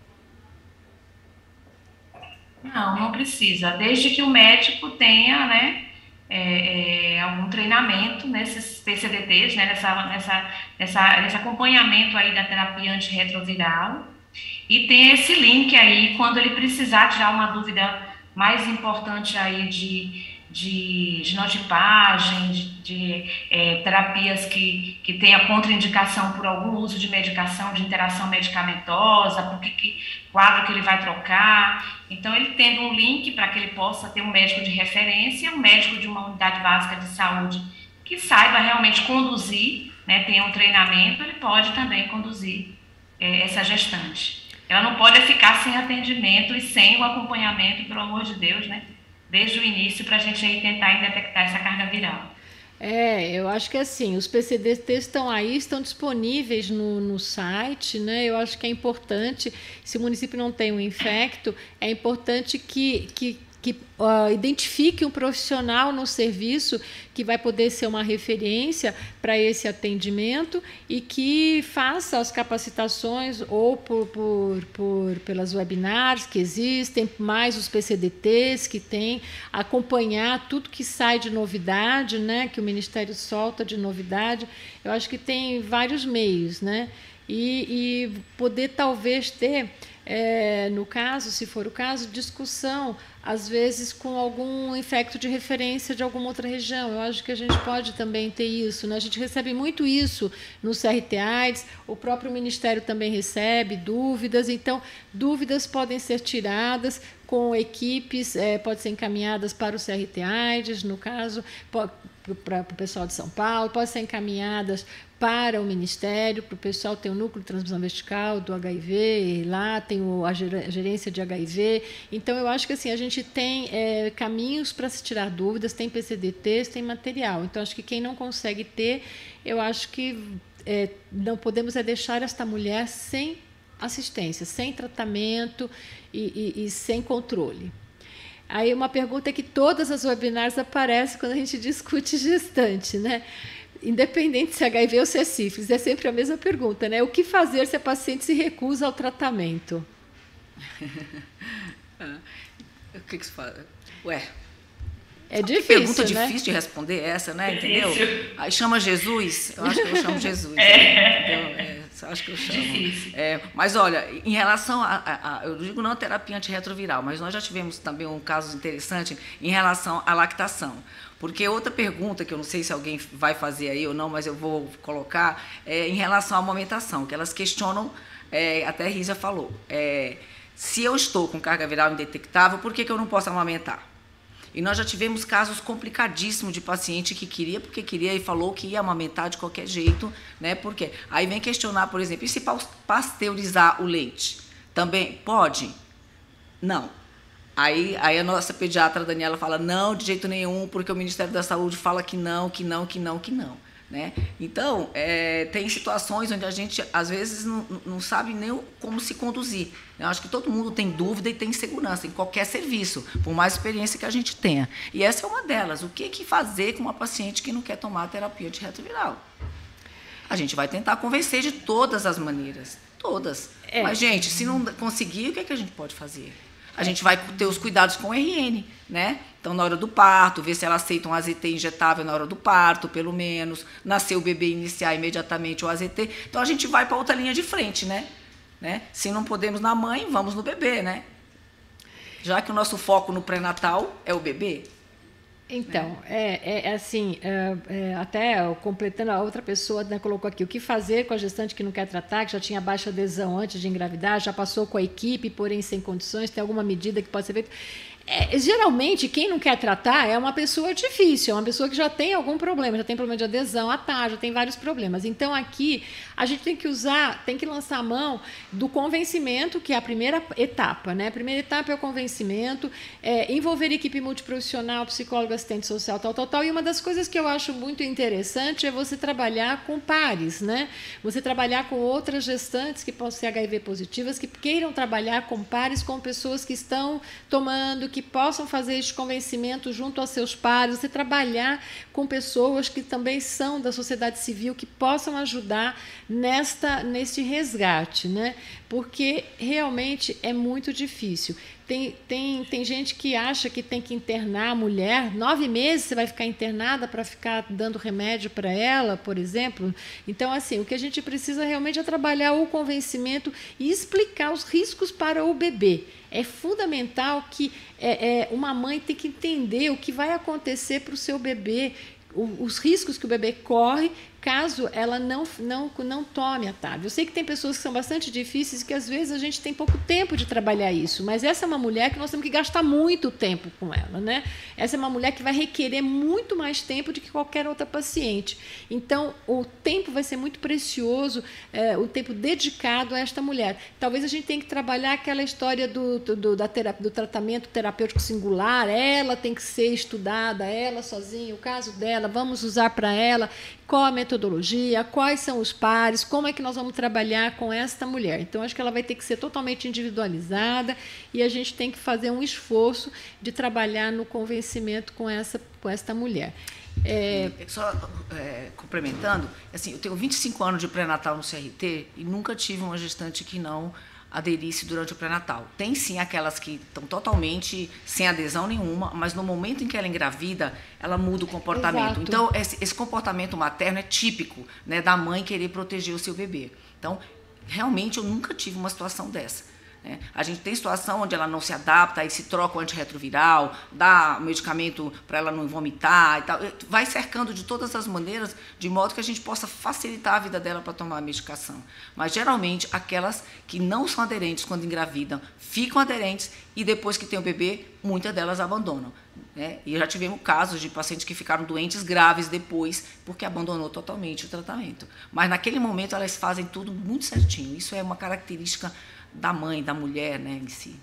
Não, não precisa. Desde que o médico tenha, né, é, é, algum treinamento nesses P C D Ts, né, nessa, nessa, nessa, nesse acompanhamento aí da terapia antirretroviral. E tem esse link aí, quando ele precisar tirar uma dúvida mais importante aí de, de genotipagem, de, de é, terapias que, que tenha contraindicação por algum uso de medicação, de interação medicamentosa, por que, que quadro que ele vai trocar. Então, ele tendo um link para que ele possa ter um médico de referência, um médico de uma unidade básica de saúde que saiba realmente conduzir, né, tenha um treinamento, ele pode também conduzir é, essa gestante. Ela não pode ficar sem atendimento e sem o acompanhamento, pelo amor de Deus, né? Desde o início, para a gente aí tentar detectar essa carga viral. É, eu acho que assim, os P C D Ts estão aí, estão disponíveis no, no site, né? Eu acho que é importante, se o município não tem um infecto, é importante que, que, que uh, identifique um profissional no serviço que vai poder ser uma referência para esse atendimento e que faça as capacitações ou por, por, por, pelas webinars que existem, mais os P C D Ts que tem, acompanhar tudo que sai de novidade, né, que o Ministério solta de novidade. Eu acho que tem vários meios, né, e, e poder talvez ter, é, no caso, se for o caso, discussão, às vezes com algum infecto de referência de alguma outra região. Eu acho que a gente pode também ter isso, né? A gente recebe muito isso no C R T AIDS, o próprio Ministério também recebe dúvidas, então dúvidas podem ser tiradas com equipes, é, podem ser encaminhadas para o C R T AIDS, no caso, para o pessoal de São Paulo, podem ser encaminhadas para o Ministério, para o pessoal tem o núcleo de transmissão vertical do H I V, lá tem o, a gerência de H I V. Então, eu acho que assim, a gente tem é, caminhos para se tirar dúvidas, tem P C D Ts, tem material. Então, acho que quem não consegue ter, eu acho que é, não podemos é deixar esta mulher sem assistência, sem tratamento e, e, e sem controle. Aí, uma pergunta que todas as webinars aparecem quando a gente discute gestante, né? Independente se é H I V ou se é sífilis, é sempre a mesma pergunta, né? O que fazer se a paciente se recusa ao tratamento? O que que se faz? Ué, é difícil, pergunta né? difícil de responder essa, né? Difícil. Entendeu? Aí chama Jesus, eu acho que eu chamo Jesus. É. Entendeu? É, acho que eu chamo. É, mas olha, em relação a, a, a, eu digo não terapia antirretroviral, mas nós já tivemos também um caso interessante em relação à lactação. Porque outra pergunta, que eu não sei se alguém vai fazer aí ou não, mas eu vou colocar, é em relação à amamentação, que elas questionam, é, até a Rízia falou, é, se eu estou com carga viral indetectável, por que, que eu não posso amamentar? E nós já tivemos casos complicadíssimos de paciente que queria, porque queria e falou que ia amamentar de qualquer jeito, né? Por quê? Aí vem questionar, por exemplo, e se pasteurizar o leite? Também pode? Não. Aí, aí a nossa pediatra Daniela fala, não, de jeito nenhum, porque o Ministério da Saúde fala que não, que não, que não, que não. Né? Então, é, tem situações onde a gente, às vezes, não, não sabe nem como se conduzir. Eu acho que todo mundo tem dúvida e tem insegurança em qualquer serviço, por mais experiência que a gente tenha. E essa é uma delas. O que, que fazer com uma paciente que não quer tomar terapia antirretroviral? A gente vai tentar convencer de todas as maneiras. Todas. É. Mas, gente, se não conseguir, o que, é que a gente pode fazer? A gente vai ter os cuidados com o R N, né? Então, na hora do parto, ver se ela aceita um A Z T injetável na hora do parto, pelo menos. Nascer o bebê, iniciar imediatamente o A Z T. Então, a gente vai para outra linha de frente, né? né? Se não podemos na mãe, vamos no bebê, né? Já que o nosso foco no pré-natal é o bebê. Então, é, é, é assim, é, é, até completando, a outra pessoa, né, colocou aqui, o que fazer com a gestante que não quer tratar, que já tinha baixa adesão antes de engravidar, já passou com a equipe, porém sem condições, tem alguma medida que pode ser feita? É, geralmente, quem não quer tratar é uma pessoa difícil, é uma pessoa que já tem algum problema, já tem problema de adesão, a T A, já tem vários problemas. Então, aqui, a gente tem que usar, tem que lançar a mão do convencimento, que é a primeira etapa, né? A primeira etapa é o convencimento, é, envolver equipe multiprofissional, psicólogo, assistente social, tal, tal, tal. E uma das coisas que eu acho muito interessante é você trabalhar com pares, né? Você trabalhar com outras gestantes que possam ser H I V positivas, que queiram trabalhar com pares, com pessoas que estão tomando, que possam fazer esse convencimento junto aos seus pares, você trabalhar com pessoas que também são da sociedade civil, que possam ajudar nesta, nesse resgate, né? Porque realmente é muito difícil. tem, tem, tem gente que acha que tem que internar a mulher, nove meses você vai ficar internada para ficar dando remédio para ela, por exemplo. Então, assim, o que a gente precisa realmente é trabalhar o convencimento e explicar os riscos para o bebê. É fundamental que é, é, uma mãe tem que entender o que vai acontecer para o seu bebê, os riscos que o bebê corre caso ela não, não, não tome a tarde. Eu sei que tem pessoas que são bastante difíceis e que às vezes a gente tem pouco tempo de trabalhar isso, mas essa é uma mulher que nós temos que gastar muito tempo com ela, né? Essa é uma mulher que vai requerer muito mais tempo do que qualquer outra paciente. Então, o tempo vai ser muito precioso, é, o tempo dedicado a esta mulher. Talvez a gente tenha que trabalhar aquela história do, do, da terapia, do tratamento terapêutico singular, ela tem que ser estudada, ela sozinha, o caso dela, vamos usar para ela, qual a metodologia, quais são os pares, como é que nós vamos trabalhar com esta mulher. Então, acho que ela vai ter que ser totalmente individualizada e a gente tem que fazer um esforço de trabalhar no convencimento com essa, com esta mulher. É... Só é, complementando, assim, eu tenho vinte e cinco anos de pré-natal no C R T e nunca tive uma gestante que não aderisse durante o pré-natal. Tem sim aquelas que estão totalmente sem adesão nenhuma, mas no momento em que ela engravida, ela muda o comportamento. Exato. Então, esse, esse comportamento materno é típico, né, da mãe querer proteger o seu bebê. Então, realmente, eu nunca tive uma situação dessa. Né? A gente tem situação onde ela não se adapta, aí se troca o antirretroviral, dá medicamento para ela não vomitar e tal. Vai cercando de todas as maneiras, de modo que a gente possa facilitar a vida dela para tomar a medicação. Mas, geralmente, aquelas que não são aderentes quando engravidam, ficam aderentes e depois que tem o bebê, muitas delas abandonam. Né? E já tivemos casos de pacientes que ficaram doentes graves depois, porque abandonou totalmente o tratamento. Mas, naquele momento, elas fazem tudo muito certinho. Isso é uma característica da mãe, da mulher, né, em si.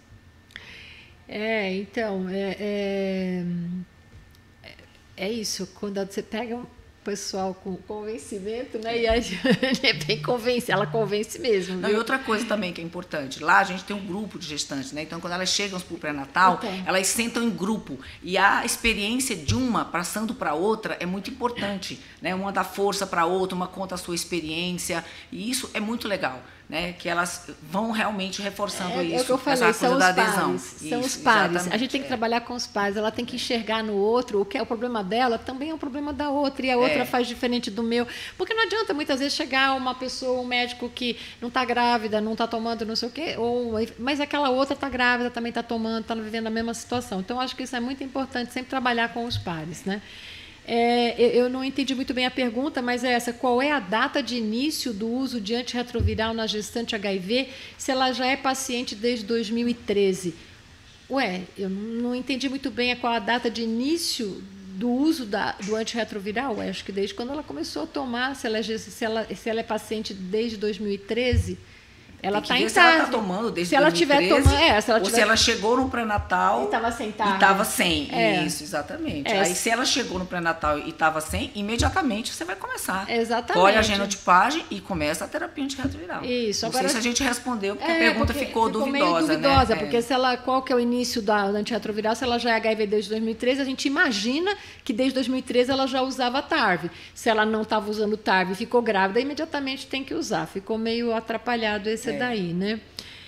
É, então, é, é, é isso, quando você pega um pessoal com convencimento, né, e a gente é bem convence, ela convence mesmo. Não, e outra coisa também que é importante, lá a gente tem um grupo de gestantes, né, então quando elas chegam para o pré-natal, okay. elas sentam em grupo, e a experiência de uma passando para outra é muito importante, né, uma dá força para a outra, uma conta a sua experiência, e isso é muito legal. Né, que elas vão realmente reforçando é, isso. É o que eu falei, são os pares. São os pares. A gente tem que é. trabalhar com os pares, ela tem que enxergar no outro o que é o problema dela, também é o problema da outra, e a outra é. faz diferente do meu. Porque não adianta muitas vezes chegar uma pessoa, um médico que não está grávida, não está tomando não sei o quê, ou, mas aquela outra está grávida, também está tomando, está vivendo a mesma situação. Então, acho que isso é muito importante, sempre trabalhar com os pares, né? É, eu não entendi muito bem a pergunta, mas é essa: qual é a data de início do uso de antirretroviral na gestante H I V, se ela já é paciente desde dois mil e treze? Ué, eu não entendi muito bem qual a data de início do uso da, do antirretroviral. Ué, acho que desde quando ela começou a tomar, se ela, se ela, se ela é paciente desde dois mil e treze... Ela está em casa. Se ela está tomando desde se ela dois mil e treze, tiver tomando, é, se ela ou tiver... se ela chegou no pré-natal e estava sem tarde. E estava sem. É. Isso, exatamente. É. Aí, se ela chegou no pré-natal e estava sem, imediatamente você vai começar. Exatamente. Colhe a genotipagem e começa a terapia antirretroviral. Isso. Não Agora, sei se a gente respondeu, porque é, a pergunta porque ficou, ficou duvidosa. meio duvidosa, né? porque é. se ela, qual que é o início da, da antirretroviral, se ela já é H I V desde dois mil e treze, a gente imagina que desde dois mil e treze ela já usava T A R V. Se ela não estava usando T A R V e ficou grávida, imediatamente tem que usar. Ficou meio atrapalhado esse É. daí, né?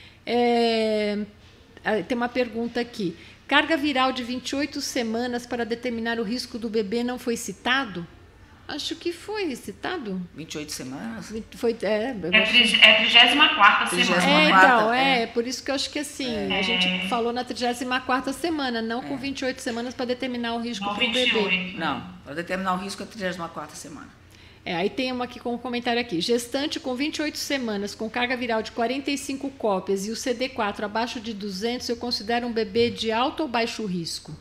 É, tem uma pergunta aqui. Carga viral de vinte e oito semanas para determinar o risco do bebê não foi citado? Acho que foi citado. vinte e oito semanas? Foi, é, é, tri, é trigésima quarta semana. É, quarta, então, é, é. por isso que eu acho que assim, é. a gente falou na trigésima quarta semana, não é. com vinte e oito semanas para determinar o risco do bebê. Não, para determinar o risco é a trigésima quarta semana. É, aí tem uma aqui com um comentário aqui. Gestante com vinte e oito semanas, com carga viral de quarenta e cinco cópias e o C D quatro abaixo de duzentos, eu considero um bebê de alto ou baixo risco?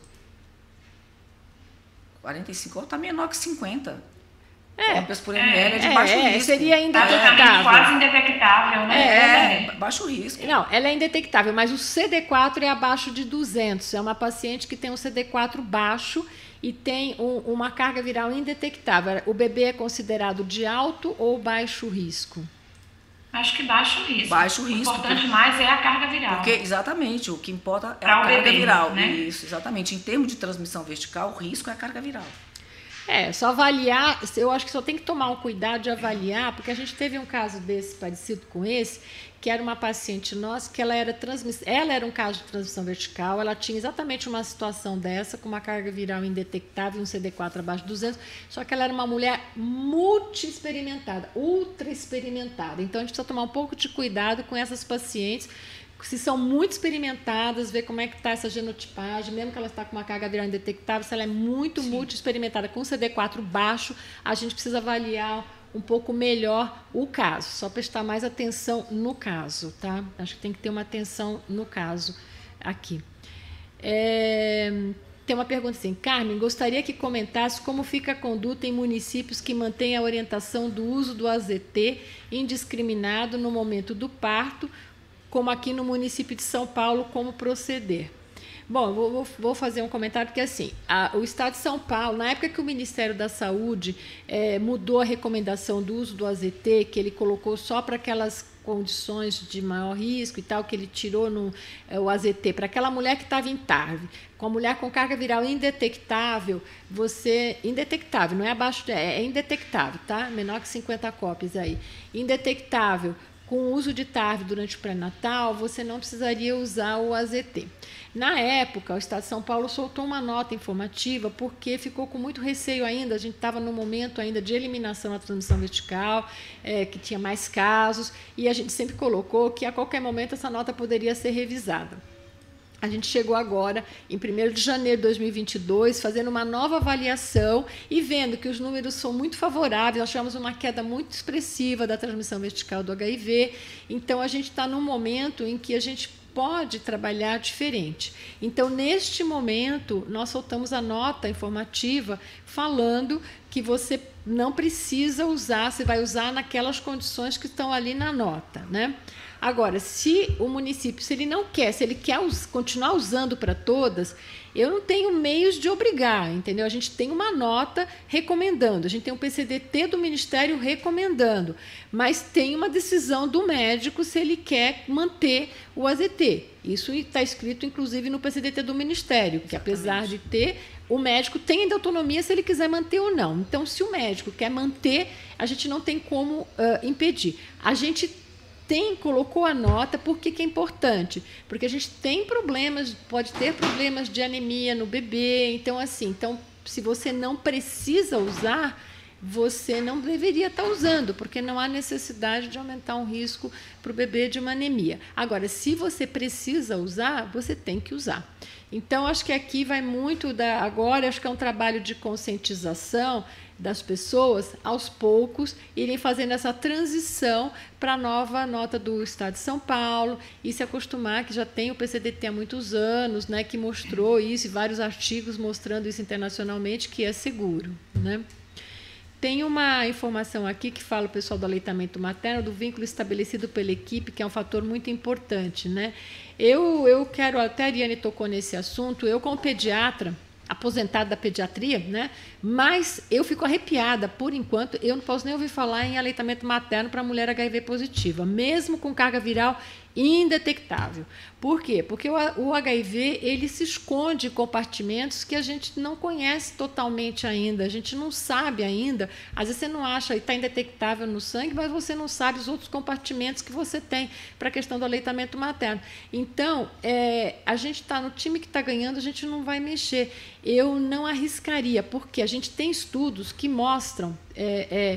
quarenta e cinco está menor que cinquenta. É, cópias por ml é, é de é, baixo é, risco. seria indetectável. Quase indetectável, né? É, é, baixo risco. Não, ela é indetectável, mas o C D quatro é abaixo de duzentos. É uma paciente que tem um C D quatro baixo e tem um, uma carga viral indetectável. O bebê é considerado de alto ou baixo risco? Acho que baixo risco. Baixo risco. O importante porque, mais é a carga viral. Porque, exatamente, o que importa é pra a carga bebê, viral. Né? Isso, exatamente. Em termos de transmissão vertical, o risco é a carga viral. É, só avaliar, eu acho que só tem que tomar um cuidado de avaliar, porque a gente teve um caso desse parecido com esse, que era uma paciente nossa, que ela era transmiss... ela era um caso de transmissão vertical, ela tinha exatamente uma situação dessa, com uma carga viral indetectável, um C D quatro abaixo de duzentos, só que ela era uma mulher multi-experimentada, ultra experimentada. Então, a gente precisa tomar um pouco de cuidado com essas pacientes, se são muito experimentadas, ver como é que está essa genotipagem, mesmo que ela está com uma carga viral indetectável, se ela é muito Sim. multi-experimentada, com C D quatro baixo, a gente precisa avaliar um pouco melhor o caso, só prestar mais atenção no caso, tá? Acho que tem que ter uma atenção no caso aqui. É, tem uma pergunta assim, Carmen, gostaria que comentasse como fica a conduta em municípios que mantêm a orientação do uso do A Z T indiscriminado no momento do parto, como aqui no município de São Paulo, como proceder? Bom, vou, vou fazer um comentário, porque assim, a, o Estado de São Paulo, na época que o Ministério da Saúde é, mudou a recomendação do uso do A Z T, que ele colocou só para aquelas condições de maior risco e tal, que ele tirou no, é, o A Z T, para aquela mulher que estava em T A R V, com a mulher com carga viral indetectável, você, indetectável, não é abaixo, de, é, é indetectável, tá? Menor que cinquenta cópias aí, indetectável, com o uso de T A R V durante o pré-natal, você não precisaria usar o A Z T. Na época, o Estado de São Paulo soltou uma nota informativa porque ficou com muito receio ainda, a gente estava no momento ainda de eliminação da transmissão vertical, é, que tinha mais casos, e a gente sempre colocou que a qualquer momento essa nota poderia ser revisada. A gente chegou agora, em primeiro de janeiro de dois mil e vinte e dois, fazendo uma nova avaliação e vendo que os números são muito favoráveis, nós tivemos uma queda muito expressiva da transmissão vertical do H I V, então a gente está num momento em que a gente pode trabalhar diferente. Então, neste momento, nós soltamos a nota informativa falando que você não precisa usar, você vai usar naquelas condições que estão ali na nota, né? Agora, se o município, se ele não quer, se ele quer us- continuar usando para todas, eu não tenho meios de obrigar, entendeu? A gente tem uma nota recomendando, a gente tem um P C D T do Ministério recomendando, mas tem uma decisão do médico se ele quer manter o A Z T. Isso está escrito, inclusive, no P C D T do Ministério, que apesar de ter, o médico tem ainda autonomia se ele quiser manter ou não. Então, se o médico quer manter, a gente não tem como uh, impedir. A gente tem, colocou a nota, por que que é importante? Porque a gente tem problemas, pode ter problemas de anemia no bebê, então assim, então, se você não precisa usar, você não deveria estar usando, porque não há necessidade de aumentar um risco para o bebê de uma anemia. Agora, se você precisa usar, você tem que usar. Então, acho que aqui vai muito da... Agora, acho que é um trabalho de conscientização das pessoas, aos poucos, irem fazendo essa transição para a nova nota do Estado de São Paulo e se acostumar, que já tem o P C D T há muitos anos, né, que mostrou isso, e vários artigos mostrando isso internacionalmente, que é seguro, né? Tem uma informação aqui que fala o pessoal do aleitamento materno, do vínculo estabelecido pela equipe, que é um fator muito importante, né? Eu, eu quero, até a Ariane tocou nesse assunto, eu como pediatra, aposentada da pediatria, né? Mas eu fico arrepiada, por enquanto, eu não posso nem ouvir falar em aleitamento materno para mulher H I V positiva, mesmo com carga viral indetectável. Por quê? Porque o, o H I V ele se esconde em compartimentos que a gente não conhece totalmente ainda, a gente não sabe ainda. Às vezes você não acha, está indetectável no sangue, mas você não sabe os outros compartimentos que você tem para a questão do aleitamento materno. Então, é, a gente está no time que está ganhando, a gente não vai mexer. Eu não arriscaria, porque a gente tem estudos que mostram é, é,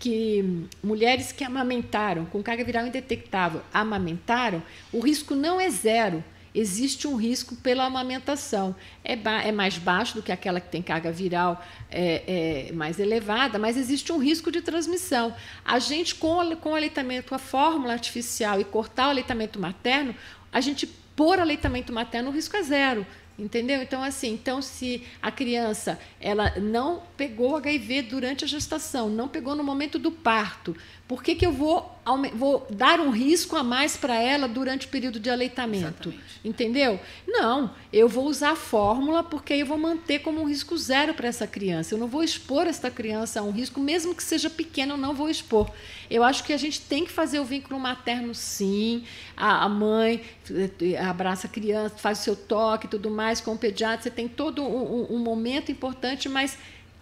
que mulheres que amamentaram com carga viral indetectável amamentaram, o risco não é zero. Existe um risco pela amamentação. É, ba- é mais baixo do que aquela que tem carga viral é, é, mais elevada, mas existe um risco de transmissão. A gente, com, o- com o aleitamento, com a fórmula artificial e cortar o aleitamento materno, a gente pôr aleitamento materno, o risco é zero. Entendeu? Então, assim, então, se a criança ela não pegou H I V durante a gestação, não pegou no momento do parto, por que que eu vou, aume- vou dar um risco a mais para ela durante o período de aleitamento? Exatamente. Entendeu? Não, eu vou usar a fórmula porque aí eu vou manter como um risco zero para essa criança. Eu não vou expor essa criança a um risco, mesmo que seja pequeno, eu não vou expor. Eu acho que a gente tem que fazer o vínculo materno, sim. A, a mãe abraça a criança, faz o seu toque e tudo mais, com o pediatra, você tem todo um, um- um momento importante, mas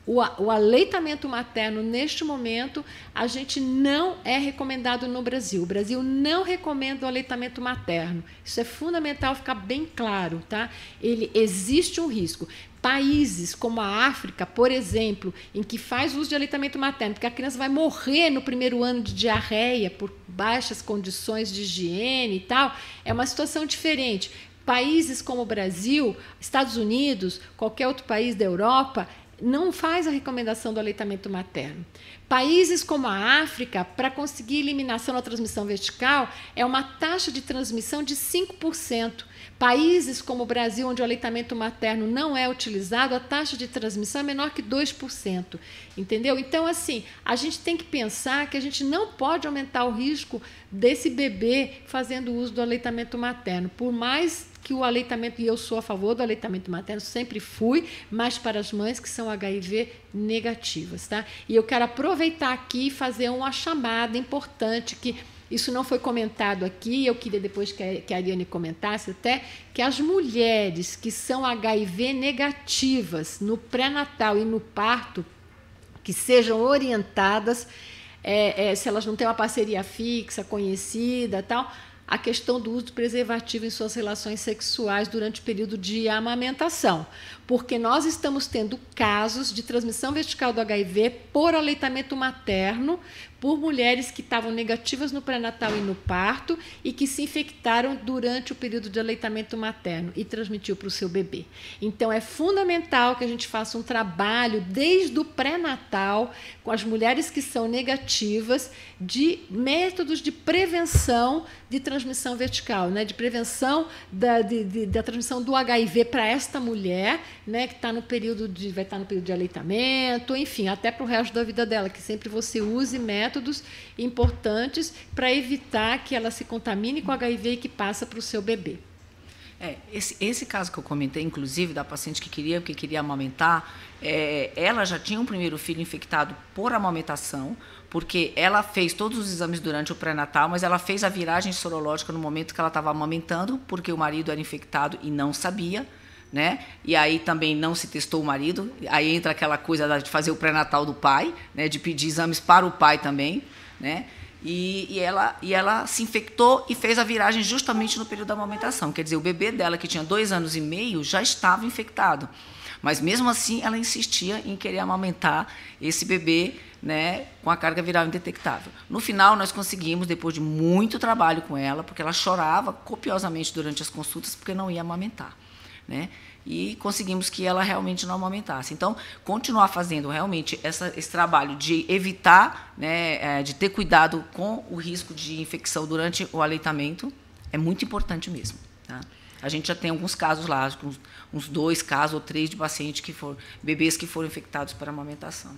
O, o aleitamento materno, neste momento, a gente não é recomendado no Brasil. O Brasil não recomenda o aleitamento materno. Isso é fundamental ficar bem claro, tá? Ele existe um risco. Países como a África, por exemplo, em que faz uso de aleitamento materno, porque a criança vai morrer no primeiro ano de diarreia por baixas condições de higiene e tal, é uma situação diferente. Países como o Brasil, Estados Unidos, qualquer outro país da Europa, não faz a recomendação do aleitamento materno. Países como a África, para conseguir eliminação da transmissão vertical, é uma taxa de transmissão de cinco por cento. Países como o Brasil, onde o aleitamento materno não é utilizado, a taxa de transmissão é menor que dois por cento. Entendeu? Então, assim, a gente tem que pensar que a gente não pode aumentar o risco desse bebê fazendo uso do aleitamento materno. Por mais que o aleitamento, e eu sou a favor do aleitamento materno, sempre fui, mas para as mães que são H I V negativas, tá? E eu quero aproveitar aqui e fazer uma chamada importante, que isso não foi comentado aqui, eu queria depois que a, que a Ariane comentasse até, que as mulheres que são H I V negativas no pré-natal e no parto, que sejam orientadas, é, é, se elas não têm uma parceria fixa, conhecida, tal, a questão do uso do preservativo em suas relações sexuais durante o período de amamentação, porque nós estamos tendo casos de transmissão vertical do H I V por aleitamento materno, por mulheres que estavam negativas no pré-natal e no parto e que se infectaram durante o período de aleitamento materno e transmitiu para o seu bebê. Então, é fundamental que a gente faça um trabalho desde o pré-natal com as mulheres que são negativas de métodos de prevenção de transmissão vertical, né? De prevenção da, de, de, da transmissão do H I V para esta mulher, né? Que está no período de, vai estar no período de aleitamento, enfim, até para o resto da vida dela, que sempre você use métodos métodos importantes para evitar que ela se contamine com H I V e que passa para o seu bebê. É, esse, esse caso que eu comentei, inclusive, da paciente que queria, que queria amamentar, é, ela já tinha um primeiro filho infectado por amamentação, porque ela fez todos os exames durante o pré-natal, mas ela fez a viragem sorológica no momento que ela estava amamentando, porque o marido era infectado e não sabia, né? E aí também não se testou o marido, aí entra aquela coisa de fazer o pré-natal do pai, né? De pedir exames para o pai também, né? E, e, ela, e ela se infectou e fez a viragem justamente no período da amamentação, quer dizer, o bebê dela, que tinha dois anos e meio, já estava infectado, mas mesmo assim ela insistia em querer amamentar esse bebê, né, com a carga viral indetectável. No final, nós conseguimos, depois de muito trabalho com ela, porque ela chorava copiosamente durante as consultas, porque não ia amamentar, né? E conseguimos que ela realmente não amamentasse. Então, continuar fazendo realmente essa, esse trabalho de evitar, né, de ter cuidado com o risco de infecção durante o aleitamento é muito importante mesmo, tá? A gente já tem alguns casos lá, uns, uns dois casos ou três de pacientes que foram, bebês que foram infectados por amamentação.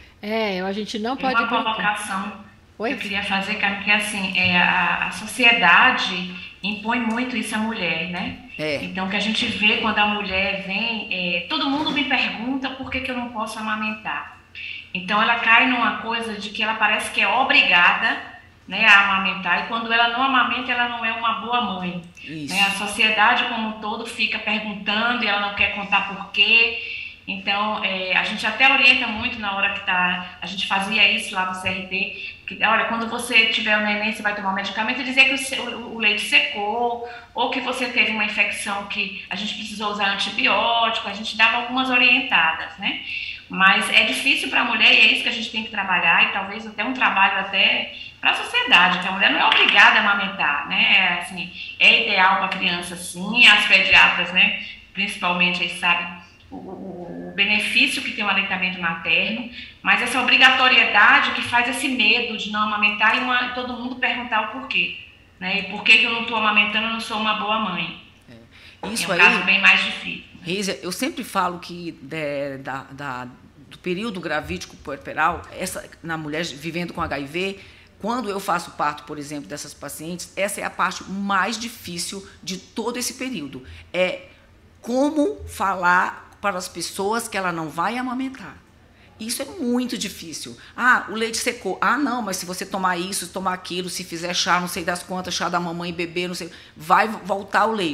É, a gente não pode... Uma colocação Oi? que eu queria fazer, que assim, é, a, a sociedade impõe muito isso à mulher, né? É. Então, o que a gente vê quando a mulher vem, é, todo mundo me pergunta por que, que eu não posso amamentar. Então, ela cai numa coisa de que ela parece que é obrigada, né, a amamentar, e quando ela não amamenta, ela não é uma boa mãe. Né? A sociedade como um todo fica perguntando e ela não quer contar por quê. Então, é, a gente até orienta muito na hora que tá, a gente fazia isso lá no C R T, que, olha, quando você tiver o neném, você vai tomar um medicamento, dizer que o, o leite secou, ou que você teve uma infecção que a gente precisou usar antibiótico, a gente dava algumas orientadas, né? Mas é difícil para a mulher, e é isso que a gente tem que trabalhar, e talvez até um trabalho até para a sociedade, que a mulher não é obrigada a amamentar, né? Assim, é ideal para a criança, sim, as pediatras, né, principalmente, eles sabem o, o, o benefício que tem o aleitamento materno, mas essa obrigatoriedade que faz esse medo de não amamentar e uma, todo mundo perguntar o porquê, né? E por que, que eu não estou amamentando, eu não sou uma boa mãe. É, Isso é um aí, caso bem mais difícil. Rízia, eu sempre falo que de, da, da, do período gravídico puerperal, essa, na mulher vivendo com H I V, quando eu faço parto, por exemplo, dessas pacientes, essa é a parte mais difícil de todo esse período. É como falar para as pessoas que ela não vai amamentar. Isso é muito difícil. Ah, o leite secou. Ah, não, mas se você tomar isso, tomar aquilo, se fizer chá, não sei das quantas, chá da mamãe, beber, não sei, vai voltar o leite.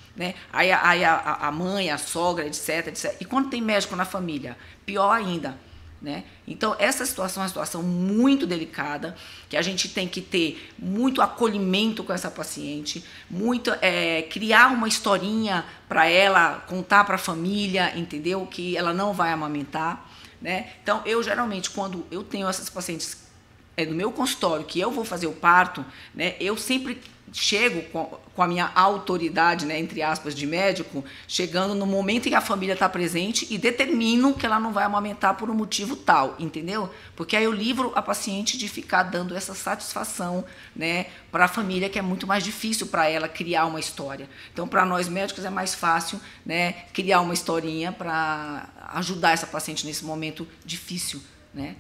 né? Aí, aí a, a mãe, a sogra, etc, etc. E quando tem médico na família, pior ainda, né? Então, essa situação é uma situação muito delicada, que a gente tem que ter muito acolhimento com essa paciente, muito, é, criar uma historinha para ela, contar para a família, entendeu? Que ela não vai amamentar, né? Então, eu geralmente, quando eu tenho essas pacientes é, no meu consultório, que eu vou fazer o parto, né, eu sempre chego com, com a minha autoridade, né, entre aspas, de médico, chegando no momento em que a família está presente e determino que ela não vai amamentar por um motivo tal, entendeu? Porque aí eu livro a paciente de ficar dando essa satisfação, né, para a família, que é muito mais difícil para ela criar uma história. Então, para nós médicos é mais fácil, né, criar uma historinha para ajudar essa paciente nesse momento difícil, né?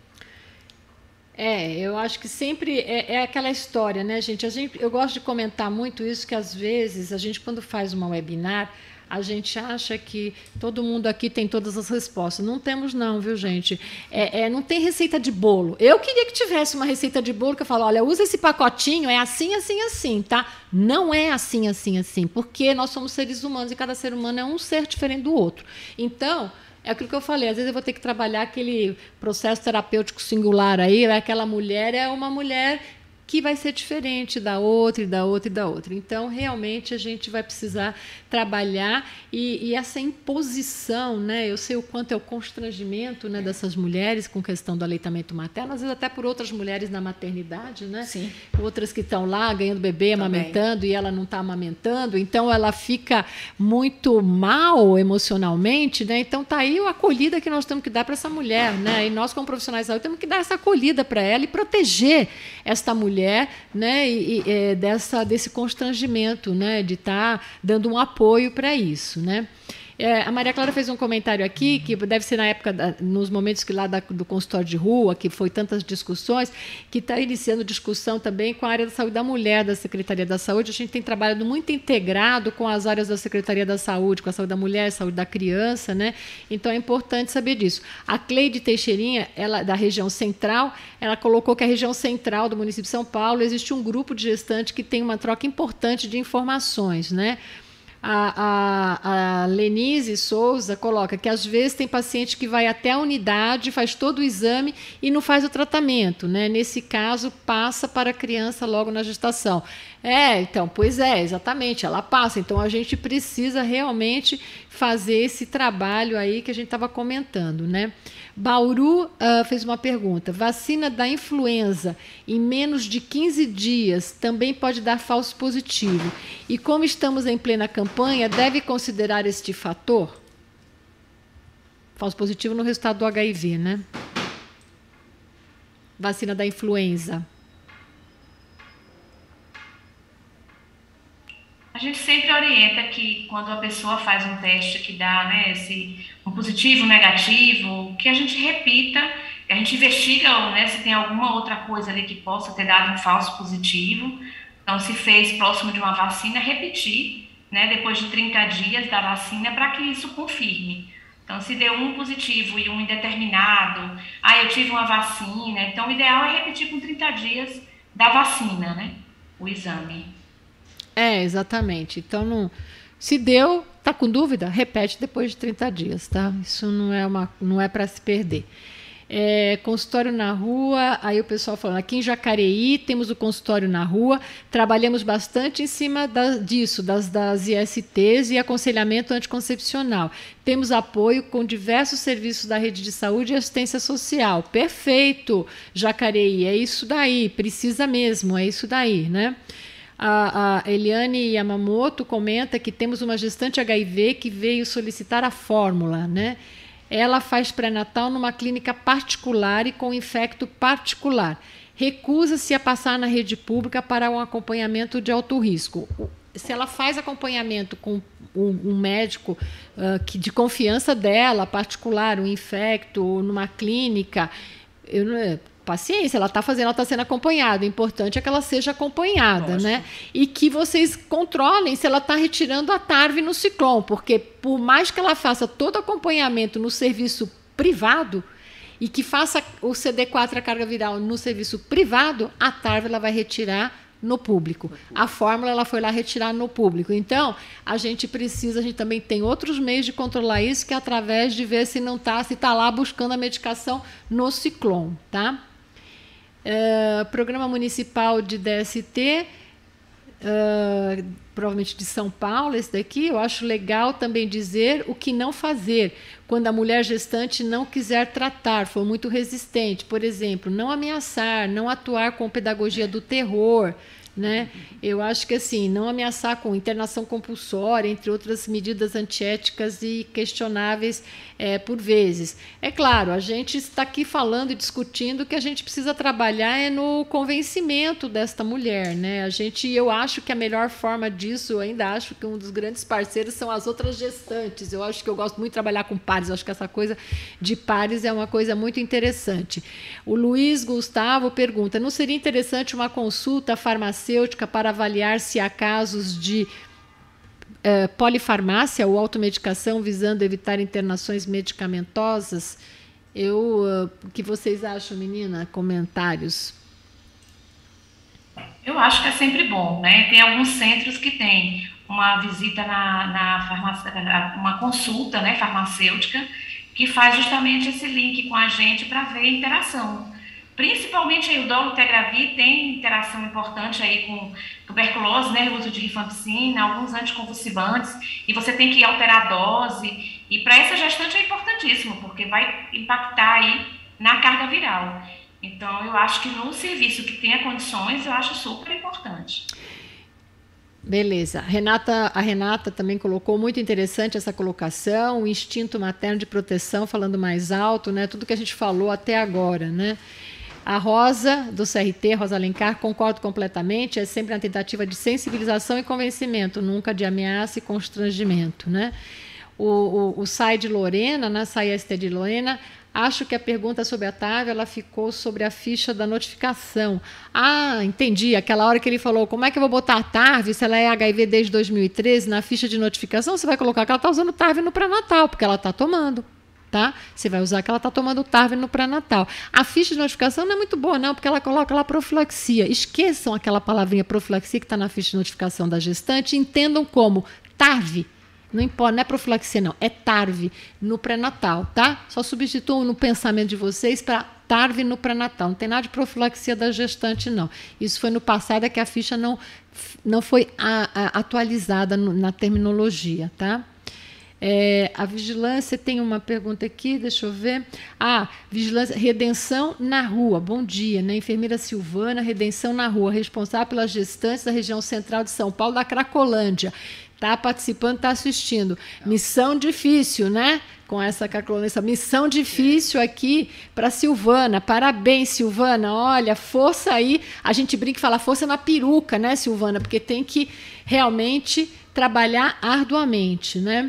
É, eu acho que sempre é, é aquela história, né, gente? A gente? Eu gosto de comentar muito isso, que às vezes a gente, quando faz uma webinar, a gente acha que todo mundo aqui tem todas as respostas. Não temos não, viu, gente? É, é, não tem receita de bolo. Eu queria que tivesse uma receita de bolo que eu falo, olha, usa esse pacotinho, é assim, assim, assim, tá? Não é assim, assim, assim, porque nós somos seres humanos e cada ser humano é um ser diferente do outro. Então, é aquilo que eu falei, às vezes eu vou ter que trabalhar aquele processo terapêutico singular aí, aquela mulher é uma mulher que vai ser diferente da outra e da outra e da outra. Então, realmente, a gente vai precisar trabalhar e, e essa imposição, né? Eu sei o quanto é o constrangimento, né, dessas mulheres com questão do aleitamento materno, às vezes até por outras mulheres na maternidade, né? Sim. Outras que estão lá ganhando bebê, amamentando, também. E ela não está amamentando, então ela fica muito mal emocionalmente, né? Então tá aí a acolhida que nós temos que dar para essa mulher, né? E nós, como profissionais de saúde, temos que dar essa acolhida para ela e proteger esta mulher, né, e, e é, dessa, desse constrangimento, né, de estar tá dando um apoio para isso, né? É, a Maria Clara fez um comentário aqui, que deve ser na época, da, nos momentos que lá da, do consultório de rua, que foi tantas discussões, que está iniciando discussão também com a área da saúde da mulher da Secretaria da Saúde. A gente tem trabalhado muito integrado com as áreas da Secretaria da Saúde, com a saúde da mulher, a saúde da criança, né? Então é importante saber disso. A Cleide Teixeirinha, ela, da região central, ela colocou que a região central do município de São Paulo existe um grupo de gestantes que tem uma troca importante de informações, né? A, a, a Lenise Souza coloca que, às vezes, tem paciente que vai até a unidade, faz todo o exame e não faz o tratamento, né? Nesse caso, passa para a criança logo na gestação. É, então, pois é, exatamente, ela passa. Então, a gente precisa realmente fazer esse trabalho aí que a gente estava comentando, né? Bauru uh, fez uma pergunta. Vacina da influenza em menos de quinze dias também pode dar falso positivo. E como estamos em plena campanha, deve considerar este fator? Falso positivo no resultado do H I V, né? Vacina da influenza. A gente sempre orienta que quando a pessoa faz um teste que dá, né, esse, um positivo, um negativo, que a gente repita, a gente investiga, né, se tem alguma outra coisa ali que possa ter dado um falso positivo. Então, se fez próximo de uma vacina, repetir, né, depois de trinta dias da vacina, para que isso confirme. Então, se deu um positivo e um indeterminado, ah, eu tive uma vacina, então o ideal é repetir com trinta dias da vacina, né, o exame. É, exatamente. Então, não, se deu, tá com dúvida? Repete depois de trinta dias, tá? Isso não é, uma, não é para se perder. É, consultório na rua, aí o pessoal falando, aqui em Jacareí temos o consultório na rua, trabalhamos bastante em cima da, disso, das, das I S Ts e aconselhamento anticoncepcional. Temos apoio com diversos serviços da rede de saúde e assistência social. Perfeito, Jacareí, é isso daí, precisa mesmo, é isso daí, né? A, a Eliane Yamamoto comenta que temos uma gestante H I V que veio solicitar a fórmula, né? Ela faz pré-natal numa clínica particular e com infecto particular. Recusa-se a passar na rede pública para um acompanhamento de alto risco. Se ela faz acompanhamento com um, um médico uh, que, de confiança dela, particular, um infecto, numa clínica, eu não... Paciência, ela está fazendo, ela está sendo acompanhada. O importante é que ela seja acompanhada, Lógico. Né? E que vocês controlem se ela está retirando a Tarve no Ciclon, porque por mais que ela faça todo acompanhamento no serviço privado e que faça o C D quatro, a carga viral, no serviço privado, a Tarve ela vai retirar no público. A fórmula ela foi lá retirar no público. Então, a gente precisa, a gente também tem outros meios de controlar isso, que é através de ver se não está, se está lá buscando a medicação no Ciclon, tá? Uh, Programa Municipal de D S T, uh, provavelmente de São Paulo, esse daqui, eu acho legal também dizer o que não fazer quando a mulher gestante não quiser tratar, for muito resistente. Por exemplo, não ameaçar, não atuar com pedagogia do terror, né? Eu acho que assim, não ameaçar com internação compulsória, entre outras medidas antiéticas e questionáveis é, por vezes. É claro, a gente está aqui falando e discutindo que a gente precisa trabalhar é no convencimento desta mulher, né? A gente, eu acho que a melhor forma disso, eu ainda acho que um dos grandes parceiros são as outras gestantes. Eu acho que eu gosto muito de trabalhar com pares, eu acho que essa coisa de pares é uma coisa muito interessante. O Luiz Gustavo pergunta, não seria interessante uma consulta farmacêutica para avaliar se há casos de eh, polifarmácia ou automedicação visando evitar internações medicamentosas? Eu, uh, o que vocês acham, menina? Comentários. Eu acho que é sempre bom, né? Tem alguns centros que tem uma visita na, na farmácia, uma consulta, né, farmacêutica, que faz justamente esse link com a gente para ver a interação. Principalmente aí, o dolutegravir tem interação importante aí com tuberculose, né, o uso de rifampicina, alguns anticonvulsivantes, e você tem que alterar a dose, e para essa gestante é importantíssimo, porque vai impactar aí na carga viral. Então, eu acho que no serviço que tenha condições, eu acho super importante. Beleza. Renata, a Renata também colocou, muito interessante essa colocação, o instinto materno de proteção, falando mais alto, né, tudo que a gente falou até agora, né? A Rosa, do C R T, Rosa Alencar, concordo completamente, é sempre uma tentativa de sensibilização e convencimento, nunca de ameaça e constrangimento, né? O, o, o S A I de Lorena, né, S A I S T de Lorena, acho que a pergunta sobre a T A V, ela ficou sobre a ficha da notificação. Ah, entendi, aquela hora que ele falou, como é que eu vou botar a T A V, se ela é H I V desde dois mil e treze, na ficha de notificação, você vai colocar que ela está usando T A V no pré-natal, porque ela está tomando. Tá? Você vai usar que ela está tomando o T A V no pré-natal. A ficha de notificação não é muito boa, não, porque ela coloca lá profilaxia. Esqueçam aquela palavrinha profilaxia que está na ficha de notificação da gestante, entendam como T A V. Não importa, não é profilaxia, não, é T A V no pré-natal, tá? Só substituam no pensamento de vocês para T A V no pré-natal. Não tem nada de profilaxia da gestante, não. Isso foi no passado, é que a ficha não, não foi a, a, atualizada no, na terminologia, tá? É, a vigilância, tem uma pergunta aqui, deixa eu ver. Ah, vigilância, redenção na rua. Bom dia, né? Enfermeira Silvana, redenção na rua, responsável pelas gestantes da região central de São Paulo, da Cracolândia. Está participando, está assistindo. Missão difícil, né? Com essa Cracolândia, missão difícil aqui para Silvana. Parabéns, Silvana. Olha, força aí. A gente brinca e fala força na peruca, né, Silvana? Porque tem que realmente trabalhar arduamente, né?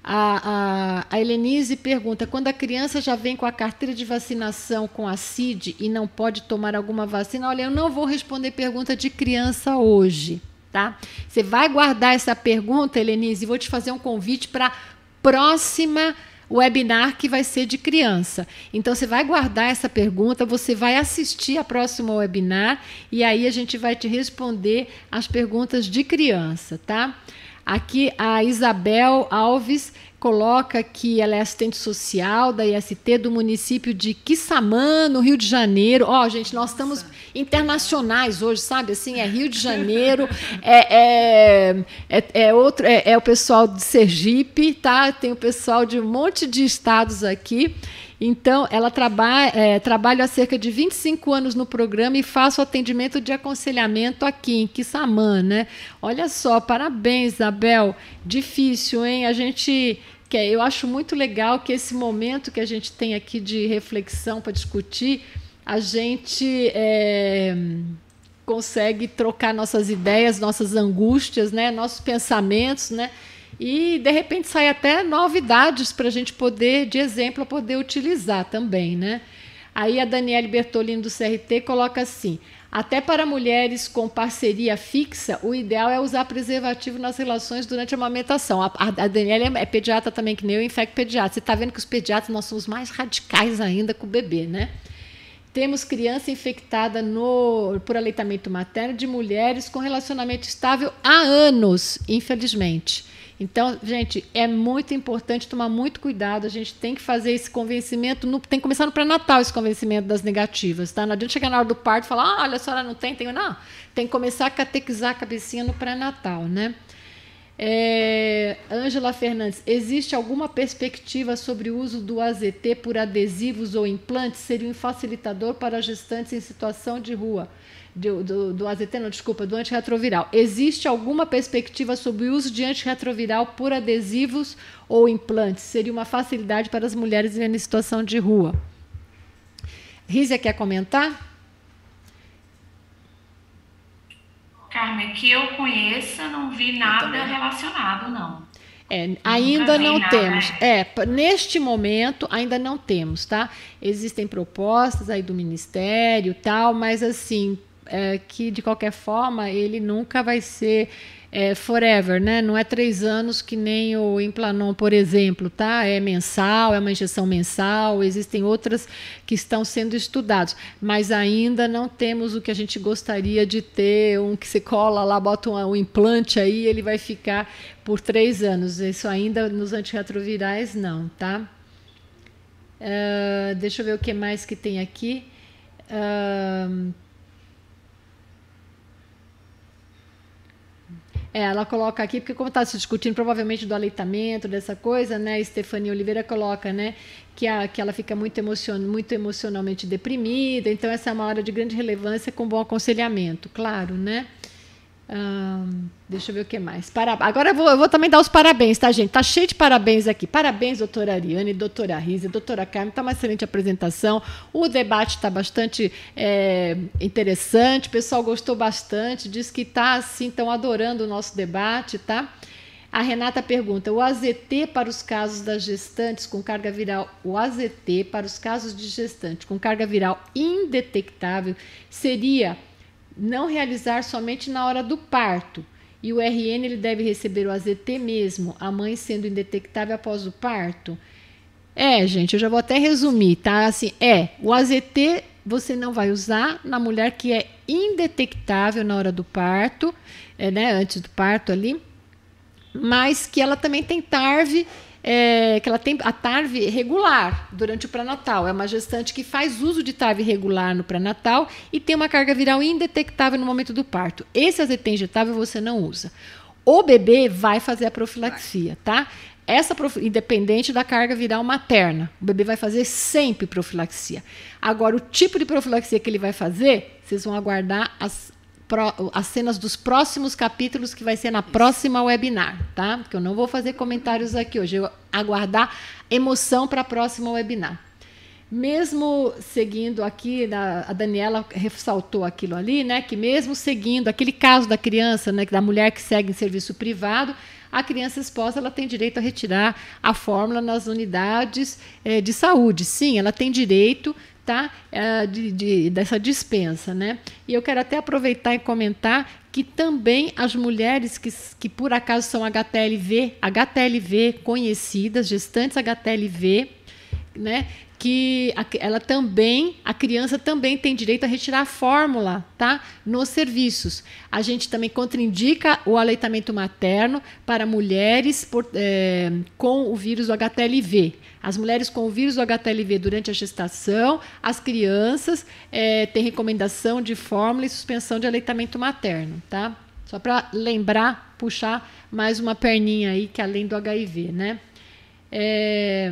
A, a, a Helenise pergunta, quando a criança já vem com a carteira de vacinação com a C I D e não pode tomar alguma vacina, olha, eu não vou responder pergunta de criança hoje, tá? Você vai guardar essa pergunta, Helenise, e vou te fazer um convite para a próxima webinar que vai ser de criança. Então, você vai guardar essa pergunta, você vai assistir a próxima webinar e aí a gente vai te responder as perguntas de criança, tá? Aqui a Isabel Alves coloca que ela é assistente social da I S T do município de Quissamã, no Rio de Janeiro. Ó, oh, gente, nós estamos internacionais hoje, sabe? Assim, é Rio de Janeiro, é, é, é, é, outro, é, é o pessoal de Sergipe, tá? Tem o pessoal de um monte de estados aqui. Então, ela trabalha, é, trabalha há cerca de vinte e cinco anos no programa e faço atendimento de aconselhamento aqui em Quissamã, né? Olha só, parabéns, Isabel. Difícil, hein? A gente, que eu acho muito legal que esse momento que a gente tem aqui de reflexão para discutir, a gente é, consegue trocar nossas ideias, nossas angústias, né? Nossos pensamentos, né? E, de repente, sai até novidades para a gente poder, de exemplo, poder utilizar também, né? Aí a Daniele Bertolini, do C R T, coloca assim, até para mulheres com parceria fixa, o ideal é usar preservativo nas relações durante a amamentação. A, a, a Daniele é pediatra também, que nem eu, infecto pediatra. Você está vendo que os pediatras nós somos mais radicais ainda com o bebê, né? temos criança infectada no, por aleitamento materno de mulheres com relacionamento estável há anos, infelizmente. Então, gente, é muito importante tomar muito cuidado. A gente tem que fazer esse convencimento, no, tem que começar no pré-natal esse convencimento das negativas, tá? Não adianta chegar na hora do parto e falar, ah, olha, a senhora não tem, tem. Não, tem que começar a catequizar a cabecinha no pré-natal, né? É, Ângela Fernandes, existe alguma perspectiva sobre o uso do A Z T por adesivos ou implantes? Seria um facilitador para gestantes em situação de rua? Do, do, do A Z T, não, desculpa, do antirretroviral. Existe alguma perspectiva sobre o uso de antirretroviral por adesivos ou implantes? Seria uma facilidade para as mulheres em situação de rua. Rízia, quer comentar? Carmen, que eu conheça, não vi nada relacionado, não. É, ainda não nada, temos. Né? É, neste momento, ainda não temos, tá? Existem propostas aí do Ministério e tal, mas assim, é, que de qualquer forma ele nunca vai ser é, forever, né? Não é três anos que nem o Implanon, por exemplo, tá? É mensal, é uma injeção mensal, existem outras que estão sendo estudados, mas ainda não temos o que a gente gostaria de ter, um que você cola lá, bota um, um implante aí, ele vai ficar por três anos. Isso ainda nos antirretrovirais não, tá? Uh, deixa eu ver o que mais que tem aqui. Uh, É, ela coloca aqui, porque como está se discutindo provavelmente do aleitamento, dessa coisa, né? A Estefania Oliveira coloca, né, que, a, que ela fica muito, emocion, muito emocionalmente deprimida, então essa é uma hora de grande relevância com bom aconselhamento, claro, né? Hum, deixa eu ver o que mais. Para, agora eu vou, eu vou também dar os parabéns, tá, gente? Tá cheio de parabéns aqui. Parabéns, doutora Ariane, doutora Rízia, doutora Carmen. Tá uma excelente apresentação. O debate está bastante é, interessante. O pessoal gostou bastante. Diz que tá assim, estão adorando o nosso debate, tá? A Renata pergunta: o A Z T para os casos das gestantes com carga viral, o A Z T para os casos de gestante com carga viral indetectável seria não realizar somente na hora do parto, e o R N ele deve receber o A Z T mesmo, a mãe sendo indetectável após o parto? É, gente, eu já vou até resumir, tá? Assim, é, o A Z T você não vai usar na mulher que é indetectável na hora do parto, é, né, antes do parto ali, mas que ela também tem T A R V, é, que ela tem a T A R V regular durante o pré-natal. É uma gestante que faz uso de T A R V regular no pré-natal e tem uma carga viral indetectável no momento do parto. Esse A Z T injetável você não usa. O bebê vai fazer a profilaxia, tá? Essa independente da carga viral materna. O bebê vai fazer sempre profilaxia. Agora, o tipo de profilaxia que ele vai fazer, vocês vão aguardar as as cenas dos próximos capítulos, que vai ser na próxima webinar, tá? Porque eu não vou fazer comentários aqui hoje, eu vou aguardar emoção para a próxima webinar. Mesmo seguindo aqui, a Daniela ressaltou aquilo ali, né? Que mesmo seguindo aquele caso da criança, né, da mulher que segue em serviço privado, a criança exposta ela tem direito a retirar a fórmula nas unidades eh, de saúde. Sim, ela tem direito, tá? De, de, dessa dispensa, né? E eu quero até aproveitar e comentar que também as mulheres que, que por acaso são H T L V, H T L V conhecidas, gestantes H T L V, né? Que a, ela também, a criança também tem direito a retirar a fórmula, tá? Nos serviços. A gente também contraindica o aleitamento materno para mulheres por, é, com o vírus do H T L V. As mulheres com o vírus do H T L V durante a gestação, as crianças é, têm recomendação de fórmula e suspensão de aleitamento materno, tá? Só para lembrar, puxar mais uma perninha aí, que além do H I V, né? É...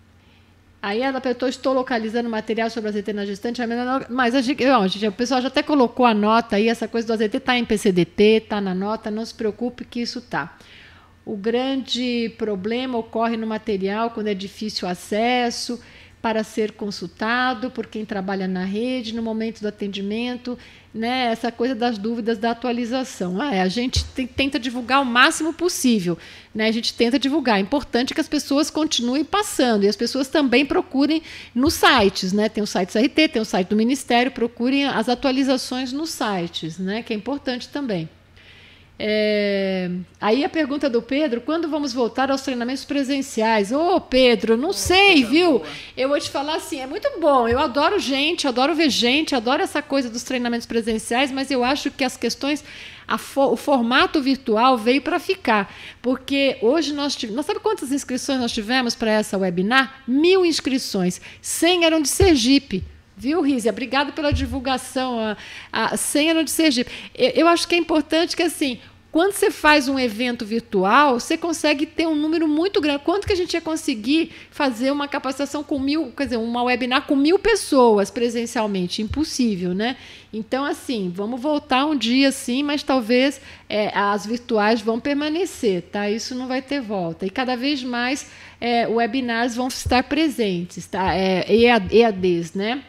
Aí ela perguntou, estou localizando material sobre a Z T na gestante, mas a gente, ó, gente, o pessoal já até colocou a nota aí, essa coisa do A Z T está em P C D T, está na nota, não se preocupe que isso está. O grande problema ocorre no material quando é difícil o acesso para ser consultado por quem trabalha na rede, no momento do atendimento, né, essa coisa das dúvidas da atualização. Ah, é, a gente tem, tenta divulgar o máximo possível, né, a gente tenta divulgar. É importante que as pessoas continuem passando e as pessoas também procurem nos sites, né, tem o site C R T, tem o site do Ministério, procurem as atualizações nos sites, né, que é importante também. É, aí a pergunta do Pedro, quando vamos voltar aos treinamentos presenciais? Ô, Pedro, não oh, sei, viu? Boa. Eu vou te falar assim, é muito bom, eu adoro gente, adoro ver gente, adoro essa coisa dos treinamentos presenciais, mas eu acho que as questões, a fo, o formato virtual veio para ficar, porque hoje nós tivemos, nós sabe quantas inscrições nós tivemos para essa webinar? Mil inscrições, cem eram de Sergipe. Viu, Rízia? Obrigada pela divulgação. A, a cem eram de Sergipe. Eu, eu acho que é importante que, assim, quando você faz um evento virtual, você consegue ter um número muito grande. Quanto que a gente ia conseguir fazer uma capacitação com mil, quer dizer, uma webinar com mil pessoas presencialmente? Impossível, né? Então, assim, vamos voltar um dia, sim, mas talvez é, as virtuais vão permanecer, tá? Isso não vai ter volta. E cada vez mais é, webinars vão estar presentes, tá? É, E A Ds, né?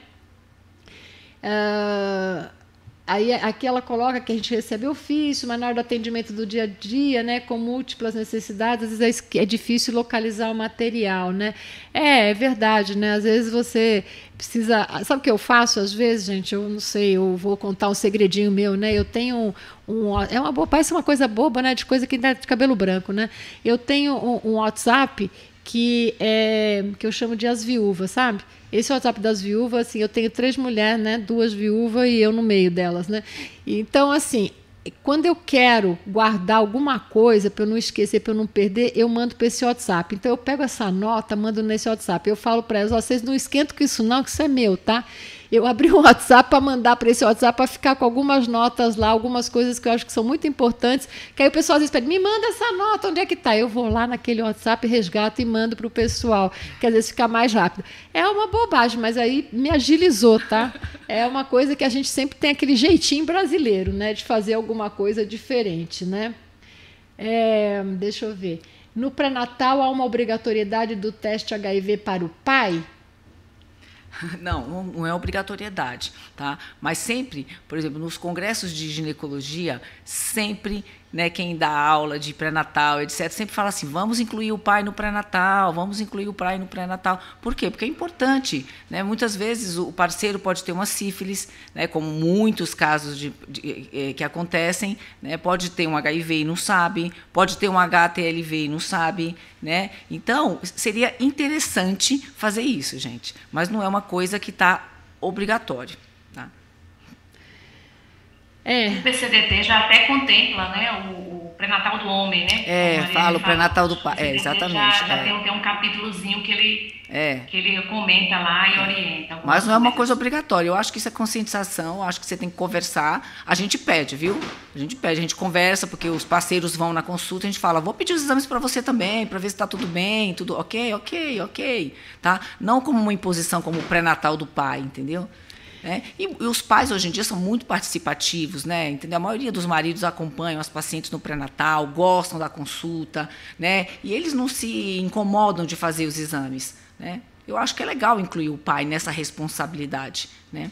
Uh, aí aqui ela coloca que a gente recebe ofício, mas na hora do atendimento do dia a dia, né, com múltiplas necessidades, às vezes é difícil localizar o material, né? É, é verdade, né? Às vezes você precisa... Sabe o que eu faço às vezes, gente? Eu não sei, eu vou contar um segredinho meu, né? Eu tenho um... um é uma boa, parece uma coisa boba, né? De coisa que dá de cabelo branco, né? Eu tenho um, um WhatsApp que, é, que eu chamo de as viúvas, sabe? Esse WhatsApp das viúvas, assim, eu tenho três mulheres, né? Duas viúvas e eu no meio delas, né? Então, assim, quando eu quero guardar alguma coisa para eu não esquecer, para eu não perder, eu mando para esse WhatsApp. Então, eu pego essa nota, mando nesse WhatsApp. Eu falo para elas, vocês não esquentam com isso não, que isso é meu, tá? Eu abri um WhatsApp para mandar para esse WhatsApp para ficar com algumas notas lá, algumas coisas que eu acho que são muito importantes, que aí o pessoal às vezes pede, me manda essa nota, onde é que está? Eu vou lá naquele WhatsApp, resgato e mando para o pessoal, que às vezes fica mais rápido. É uma bobagem, mas aí me agilizou, tá? É uma coisa que a gente sempre tem aquele jeitinho brasileiro, né, de fazer alguma coisa diferente, né? É, deixa eu ver. No pré-natal há uma obrigatoriedade do teste H I V para o pai? Não, não é obrigatoriedade, tá? Mas sempre, por exemplo, nos congressos de ginecologia, sempre, né, quem dá aula de pré-natal, etcétera, sempre fala assim, vamos incluir o pai no pré-natal, vamos incluir o pai no pré-natal. Por quê? Porque é importante, né? Muitas vezes o parceiro pode ter uma sífilis, né, como muitos casos de, de, de, que acontecem, né? Pode ter um H I V e não sabe, pode ter um H T L V e não sabe, né? Então, seria interessante fazer isso, gente, mas não é uma coisa que está obrigatória. Tá? É. O P C D T já até contempla, né, o, o pré-natal do homem, né? É, fala o pré-natal do pai, é, exatamente. Já, já é. tem, tem um capítulozinho que ele, é. que ele comenta lá e orienta. Mas não é uma coisa obrigatória. Eu acho que isso é conscientização, eu acho que você tem que conversar. A gente pede, viu? A gente pede, a gente conversa, porque os parceiros vão na consulta, a gente fala, vou pedir os exames para você também, para ver se está tudo bem, tudo ok, ok, ok. Tá? Não como uma imposição, como o pré-natal do pai, entendeu? É, e, e os pais hoje em dia são muito participativos, né? Entendeu? A maioria dos maridos acompanham as pacientes no pré-natal, gostam da consulta, né? E eles não se incomodam de fazer os exames, né? Eu acho que é legal incluir o pai nessa responsabilidade, né?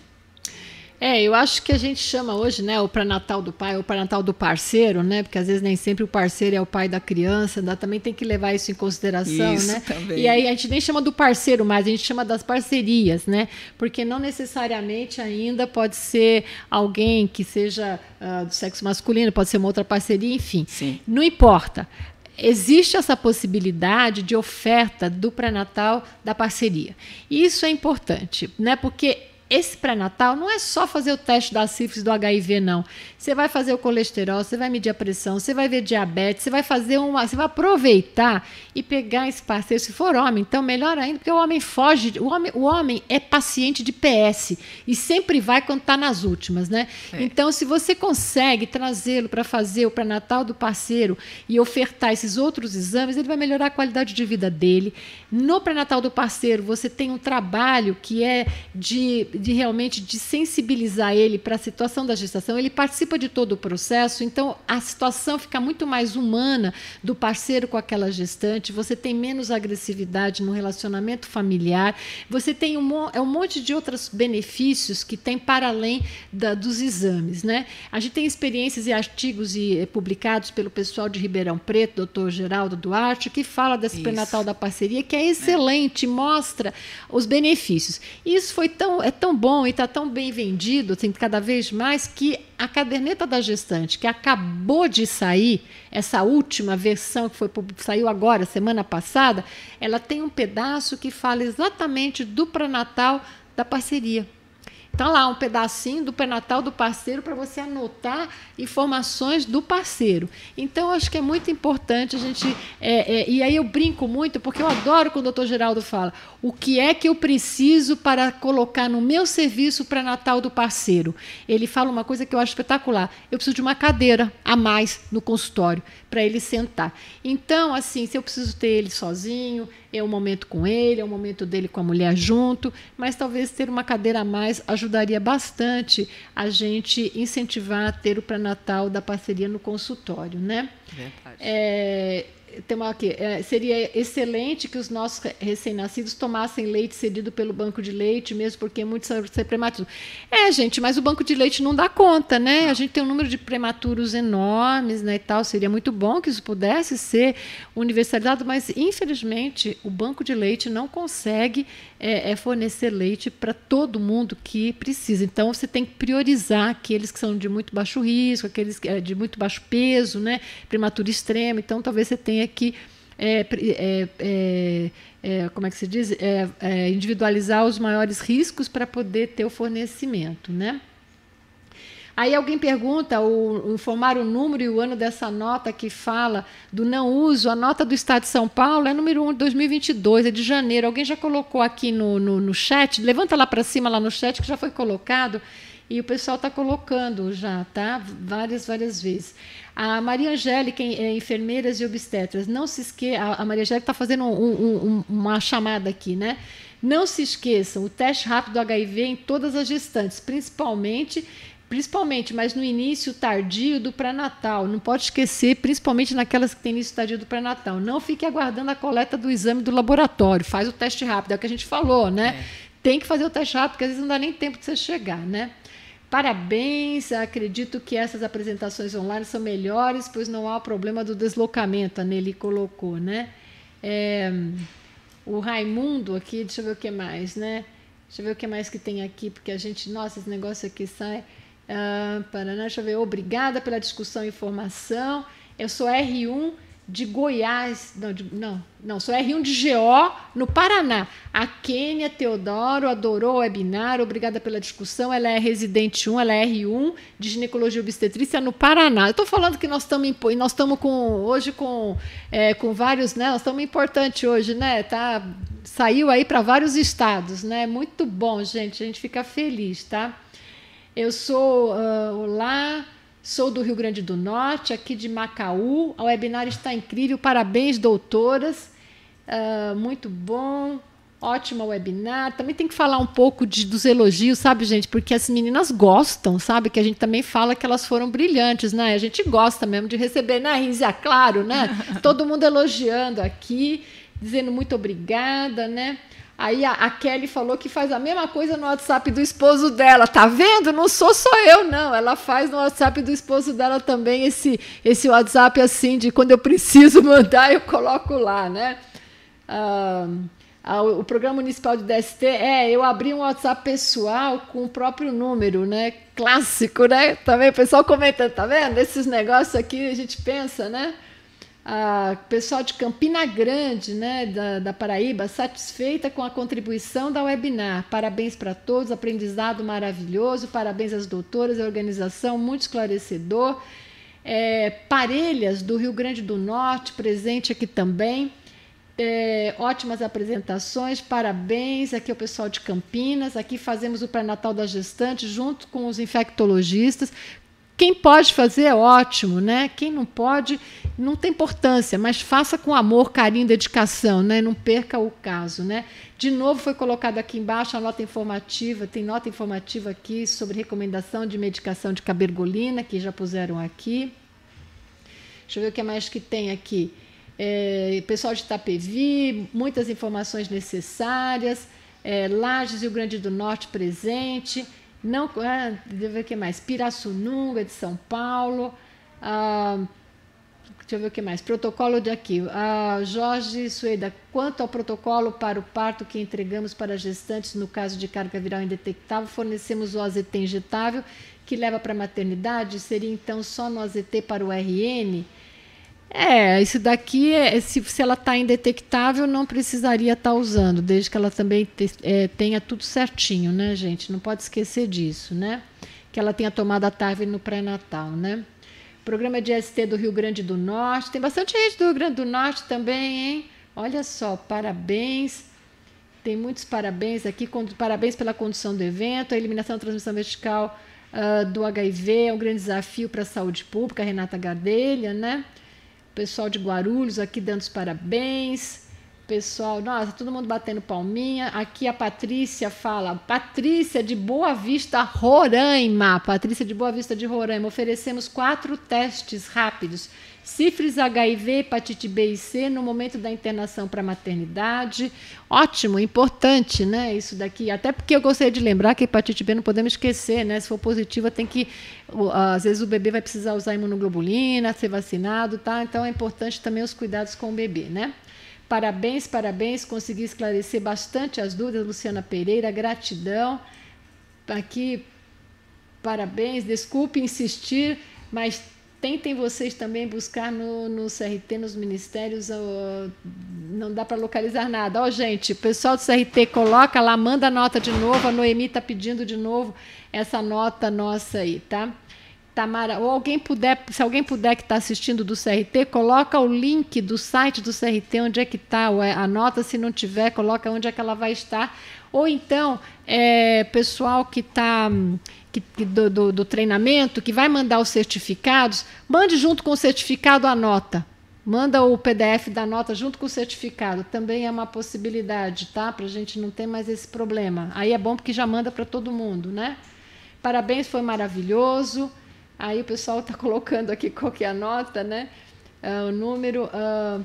É, eu acho que a gente chama hoje, né, o pré-natal do pai, o pré-natal do parceiro, né? Porque às vezes nem sempre o parceiro é o pai da criança, né? Também tem que levar isso em consideração, isso, né? Também. E aí a gente nem chama do parceiro mais, a gente chama das parcerias, né? Porque não necessariamente ainda pode ser alguém que seja uh, do sexo masculino, pode ser uma outra parceria, enfim. Sim. Não importa. Existe essa possibilidade de oferta do pré-natal da parceria. E isso é importante, né? Porque esse pré-natal não é só fazer o teste da sífilis, do H I V, não. Você vai fazer o colesterol, você vai medir a pressão, você vai ver diabetes, você vai fazer uma, você vai aproveitar e pegar esse parceiro, se for homem, então melhor ainda, porque o homem foge, o homem, o homem é paciente de P S e sempre vai quando está nas últimas, né? É. Então, se você consegue trazê-lo para fazer o pré-natal do parceiro e ofertar esses outros exames, ele vai melhorar a qualidade de vida dele. No pré-natal do parceiro, você tem um trabalho que é de de realmente de sensibilizar ele para a situação da gestação, ele participa de todo o processo, então a situação fica muito mais humana do parceiro com aquela gestante, você tem menos agressividade no relacionamento familiar, você tem um, é um monte de outros benefícios que tem para além da, dos exames, né? A gente tem experiências e artigos e, e, publicados pelo pessoal de Ribeirão Preto, doutor Geraldo Duarte, que fala desse pré-natal da parceria, que é excelente, é. mostra os benefícios. Isso foi tão, é tão tão bom e está tão bem vendido, assim, cada vez mais, que a caderneta da gestante, que acabou de sair, essa última versão que foi, saiu agora, semana passada, ela tem um pedaço que fala exatamente do pré-natal da parceria. Então, lá, um pedacinho do pré-natal do parceiro para você anotar informações do parceiro. Então, acho que é muito importante a gente... É, é, e aí eu brinco muito, porque eu adoro quando o doutor Geraldo fala o que é que eu preciso para colocar no meu serviço pré-natal do parceiro. Ele fala uma coisa que eu acho espetacular. Eu preciso de uma cadeira a mais no consultório para ele sentar. Então, assim, se eu preciso ter ele sozinho, é um momento com ele, é um momento dele com a mulher junto, mas talvez ter uma cadeira a mais ajudaria bastante a gente incentivar a ter o pré-natal da parceria no consultório, né? Verdade. É, tem uma aqui, é, seria excelente que os nossos recém-nascidos tomassem leite cedido pelo banco de leite, mesmo porque muitos são prematuros. É, gente, mas o banco de leite não dá conta, né? Não. A gente tem um número de prematuros enormes, né, e tal. Seria muito bom que isso pudesse ser universalizado, mas, infelizmente, o banco de leite não consegue é, é fornecer leite para todo mundo que precisa. Então, você tem que priorizar aqueles que são de muito baixo risco, aqueles de muito baixo peso, né, prematuro extremo. Então, talvez você tenha que é, é, é, é, como é que se diz? É, é, individualizar os maiores riscos para poder ter o fornecimento, né? Aí alguém pergunta, o, informar o número e o ano dessa nota que fala do não uso. A nota do Estado de São Paulo é número um de dois mil e vinte e dois, é de janeiro. Alguém já colocou aqui no, no, no chat? Levanta lá para cima, lá no chat, que já foi colocado. E o pessoal está colocando já, tá? Várias, várias vezes. A Maria Angélica, é, enfermeiras e obstetras, não se esqueça. A Maria Angélica está fazendo um, um, um, uma chamada aqui, né? Não se esqueçam, o teste rápido do H I V em todas as gestantes, principalmente, principalmente, mas no início tardio do pré-natal. Não pode esquecer, principalmente naquelas que têm início tardio do pré-natal. Não fique aguardando a coleta do exame do laboratório. Faz o teste rápido, é o que a gente falou, né? É. Tem que fazer o teste rápido, porque às vezes não dá nem tempo de você chegar, né? Parabéns, acredito que essas apresentações online são melhores, pois não há o problema do deslocamento, a Nelly colocou, né? É, o Raimundo aqui, deixa eu ver o que mais, né? Deixa eu ver o que mais que tem aqui, porque a gente, nossa, esse negócio aqui sai... Ah, Paraná, deixa eu ver, obrigada pela discussão e informação. Eu sou R um de Goiás, não, de, não, não, sou R um de G O, no Paraná. A Kênia Teodoro adorou o webinar, obrigada pela discussão. Ela é residente um, ela é R um de ginecologia e obstetrícia no Paraná. Eu estou falando que nós estamos nós estamos com hoje com, é, com vários, né? Nós estamos importante hoje, né? Tá, saiu aí para vários estados, né? Muito bom, gente. A gente fica feliz, tá? Eu sou uh, olá. Sou do Rio Grande do Norte, aqui de Macaú. O webinar está incrível. Parabéns, doutoras. Uh, muito bom. Ótimo webinar. Também tem que falar um pouco de, dos elogios, sabe, gente? Porque as meninas gostam, sabe? Que a gente também fala que elas foram brilhantes, né? A gente gosta mesmo de receber, né, Rízia? Claro, né? Todo mundo elogiando aqui, dizendo muito obrigada, né? Aí a, a Kelly falou que faz a mesma coisa no WhatsApp do esposo dela. Tá vendo? Não sou só eu, não. Ela faz no WhatsApp do esposo dela também esse, esse WhatsApp assim, de quando eu preciso mandar, eu coloco lá, né? Ah, ah, o Programa Municipal de D S T, é, eu abri um WhatsApp pessoal com o próprio número, né? Clássico, né? Também o pessoal comentando, tá vendo? Esses negócios aqui a gente pensa, né? A pessoal de Campina Grande, né, da, da Paraíba, satisfeita com a contribuição da webinar. Parabéns para todos, aprendizado maravilhoso, parabéns às doutoras, a organização muito esclarecedor. É, Parelhas, do Rio Grande do Norte, presente aqui também. É, ótimas apresentações, parabéns. Aqui é o pessoal de Campinas, aqui fazemos o pré-natal da gestante junto com os infectologistas. Quem pode fazer é ótimo, né? Quem não pode, não tem importância, mas faça com amor, carinho, dedicação, né? Não perca o caso, né? De novo foi colocado aqui embaixo a nota informativa, tem nota informativa aqui sobre recomendação de medicação de cabergolina, que já puseram aqui. Deixa eu ver o que mais que tem aqui. É, pessoal de Itapevi, muitas informações necessárias. É, Lages, Rio Grande do Norte presente. Não, ah, deixa eu ver o que mais. Pirassununga, de São Paulo. Ah, Deixa eu ver o que mais. Protocolo de aqui. A Jorge Sueda, quanto ao protocolo para o parto que entregamos para gestantes no caso de carga viral indetectável, fornecemos o A Z T injetável que leva para a maternidade? Seria então só no A Z T para o R N? É, isso daqui, é, se, se ela está indetectável, não precisaria estar tá usando, desde que ela também te, é, tenha tudo certinho, né, gente? Não pode esquecer disso, né? Que ela tenha tomado a Tarve no pré-natal, né? Programa de S T do Rio Grande do Norte. Tem bastante gente do Rio Grande do Norte também, hein? Olha só, parabéns. Tem muitos parabéns aqui. Parabéns pela condução do evento. A eliminação da transmissão vertical uh, do H I V é um grande desafio para a saúde pública. Renata Gardelha, né? Pessoal de Guarulhos aqui dando os parabéns. Pessoal, nossa, todo mundo batendo palminha. Aqui a Patrícia fala, Patrícia de Boa Vista, Roraima. Patrícia de Boa Vista de Roraima. Oferecemos quatro testes rápidos. Sífilis, H I V, hepatite B e C no momento da internação para maternidade. Ótimo, importante, né? Isso daqui. Até porque eu gostaria de lembrar que a hepatite B não podemos esquecer, né? Se for positiva, tem que. Às vezes o bebê vai precisar usar imunoglobulina, ser vacinado, tá? Então é importante também os cuidados com o bebê, né? Parabéns, parabéns, consegui esclarecer bastante as dúvidas, Luciana Pereira, gratidão. Aqui, parabéns, desculpe insistir, mas tentem vocês também buscar no, no C R T, nos ministérios, uh, não dá para localizar nada. Ó, oh, gente, o pessoal do C R T coloca lá, manda a nota de novo, a Noemi está pedindo de novo essa nota nossa aí, tá? Tamara, ou alguém puder, se alguém puder que está assistindo do C R T, coloca o link do site do C R T, onde é que está a nota, se não tiver, coloca onde é que ela vai estar. Ou então, é, pessoal que está que, do, do, do treinamento, que vai mandar os certificados, mande junto com o certificado a nota. Manda o P D F da nota junto com o certificado. Também é uma possibilidade, tá? Para a gente não ter mais esse problema. Aí é bom porque já manda para todo mundo, né? Parabéns, foi maravilhoso. Aí o pessoal está colocando aqui qual que é a nota, né? Uh, o número... Uh,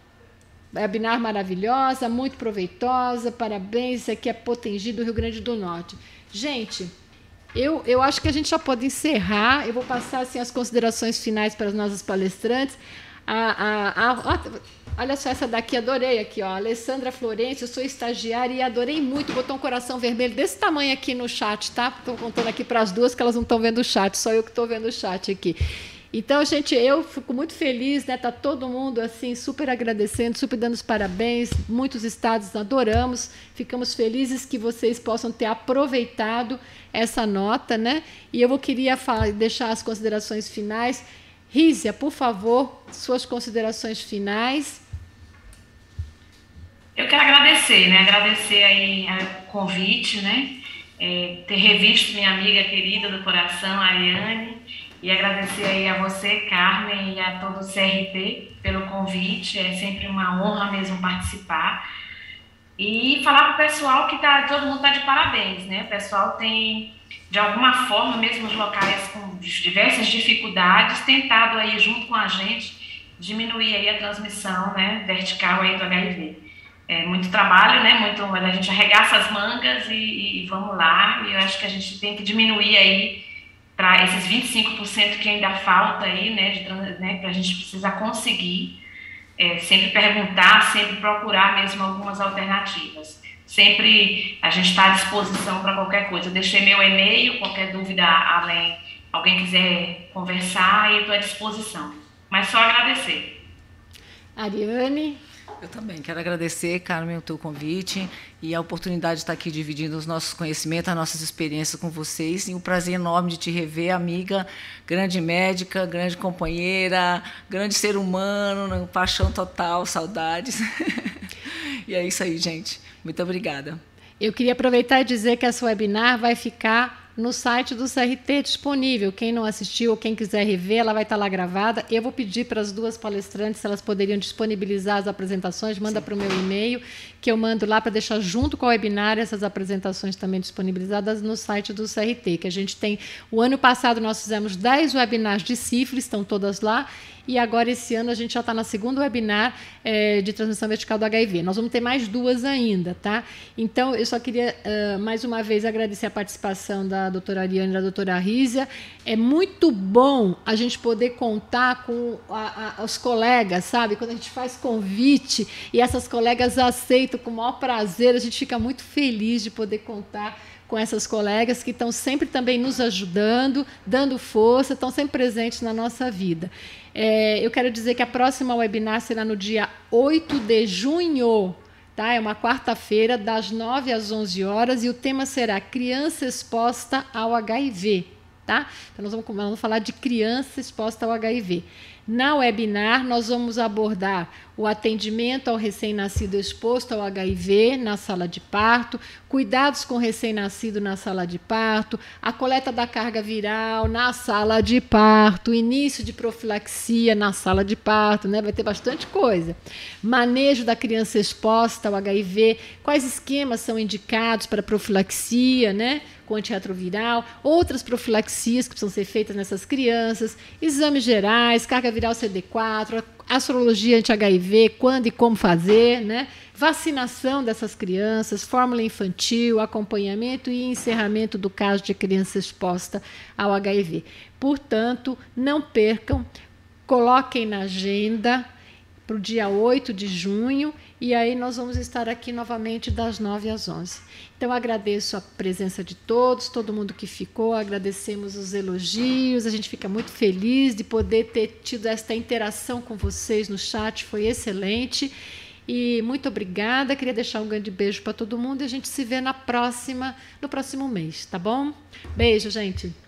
webinar maravilhosa, muito proveitosa, parabéns. Isso aqui é Potengi, do Rio Grande do Norte. Gente, eu, eu acho que a gente já pode encerrar. Eu vou passar assim, as considerações finais para as nossas palestrantes. A, a, a, a, olha só essa daqui, adorei aqui, ó. Alessandra Florencio, eu sou estagiária e adorei muito, botou um coração vermelho desse tamanho aqui no chat, tá? Estou contando aqui para as duas que elas não estão vendo o chat, só eu que estou vendo o chat aqui. Então, gente, eu fico muito feliz, né? Tá todo mundo assim super agradecendo, super dando os parabéns. Muitos estados adoramos. Ficamos felizes que vocês possam ter aproveitado essa nota, né? E eu queria falar, deixar as considerações finais. Rízia, por favor, suas considerações finais. Eu quero agradecer, né? Agradecer aí o convite, né? É, ter revisto minha amiga querida do coração, Ariane. E agradecer aí a você, Carmen, e a todo o C R T pelo convite. É sempre uma honra mesmo participar. E falar para o pessoal que tá, todo mundo está de parabéns, né? O pessoal tem, de alguma forma, mesmo os locais com diversas dificuldades, tentado aí, junto com a gente, diminuir aí a transmissão, né, vertical aí do H I V. É muito trabalho, né? Muito, a gente arregaça as mangas e, e vamos lá. E eu acho que a gente tem que diminuir aí para esses vinte e cinco por cento que ainda falta aí, né, de, né, que a gente precisa conseguir, é, sempre perguntar, sempre procurar mesmo algumas alternativas. Sempre a gente está à disposição para qualquer coisa. Eu deixei meu e-mail, qualquer dúvida além, alguém quiser conversar, eu estou à disposição. Mas só agradecer. Ariane? Eu também quero agradecer, Carmen, o teu convite e a oportunidade de estar aqui dividindo os nossos conhecimentos, as nossas experiências com vocês. E um prazer enorme de te rever, amiga, grande médica, grande companheira, grande ser humano, paixão total, saudades. E é isso aí, gente. Muito obrigada. Eu queria aproveitar e dizer que essa webinar vai ficar no site do C R T disponível. Quem não assistiu ou quem quiser rever, ela vai estar lá gravada. Eu vou pedir para as duas palestrantes se elas poderiam disponibilizar as apresentações. Manda para o meu e-mail, que eu mando lá para deixar junto com o webinar essas apresentações também disponibilizadas no site do C R T, que a gente tem... O ano passado nós fizemos dez webinars de sífilis, estão todas lá, e agora esse ano a gente já está na segunda webinar é, de transmissão vertical do H I V. Nós vamos ter mais duas ainda, tá? Então, eu só queria, uh, mais uma vez, agradecer a participação da doutora Ariane e da doutora Rízia. É muito bom a gente poder contar com a, a, os colegas, sabe? Quando a gente faz convite e essas colegas aceitam com o maior prazer, a gente fica muito feliz de poder contar com essas colegas que estão sempre também nos ajudando, dando força, estão sempre presentes na nossa vida. É, eu quero dizer que a próxima webinar será no dia oito de junho, tá? É uma quarta-feira, das nove às onze horas, e o tema será criança exposta ao H I V. Tá? Então, nós vamos, vamos falar de criança exposta ao H I V. Na webinar, nós vamos abordar o atendimento ao recém-nascido exposto ao H I V na sala de parto, cuidados com o recém-nascido na sala de parto, a coleta da carga viral na sala de parto, início de profilaxia na sala de parto, né? Vai ter bastante coisa. Manejo da criança exposta ao H I V, quais esquemas são indicados para profilaxia, né? Com antirretroviral, outras profilaxias que precisam ser feitas nessas crianças, exames gerais, carga viral C D quatro, a sorologia anti-H I V, quando e como fazer, né? Vacinação dessas crianças, fórmula infantil, acompanhamento e encerramento do caso de criança exposta ao H I V. Portanto, não percam, coloquem na agenda para o dia oito de junho, e aí nós vamos estar aqui novamente das nove às onze. Então, agradeço a presença de todos, todo mundo que ficou, agradecemos os elogios, a gente fica muito feliz de poder ter tido esta interação com vocês no chat, foi excelente, e muito obrigada, queria deixar um grande beijo para todo mundo, e a gente se vê na próxima, no próximo mês, tá bom? Beijo, gente!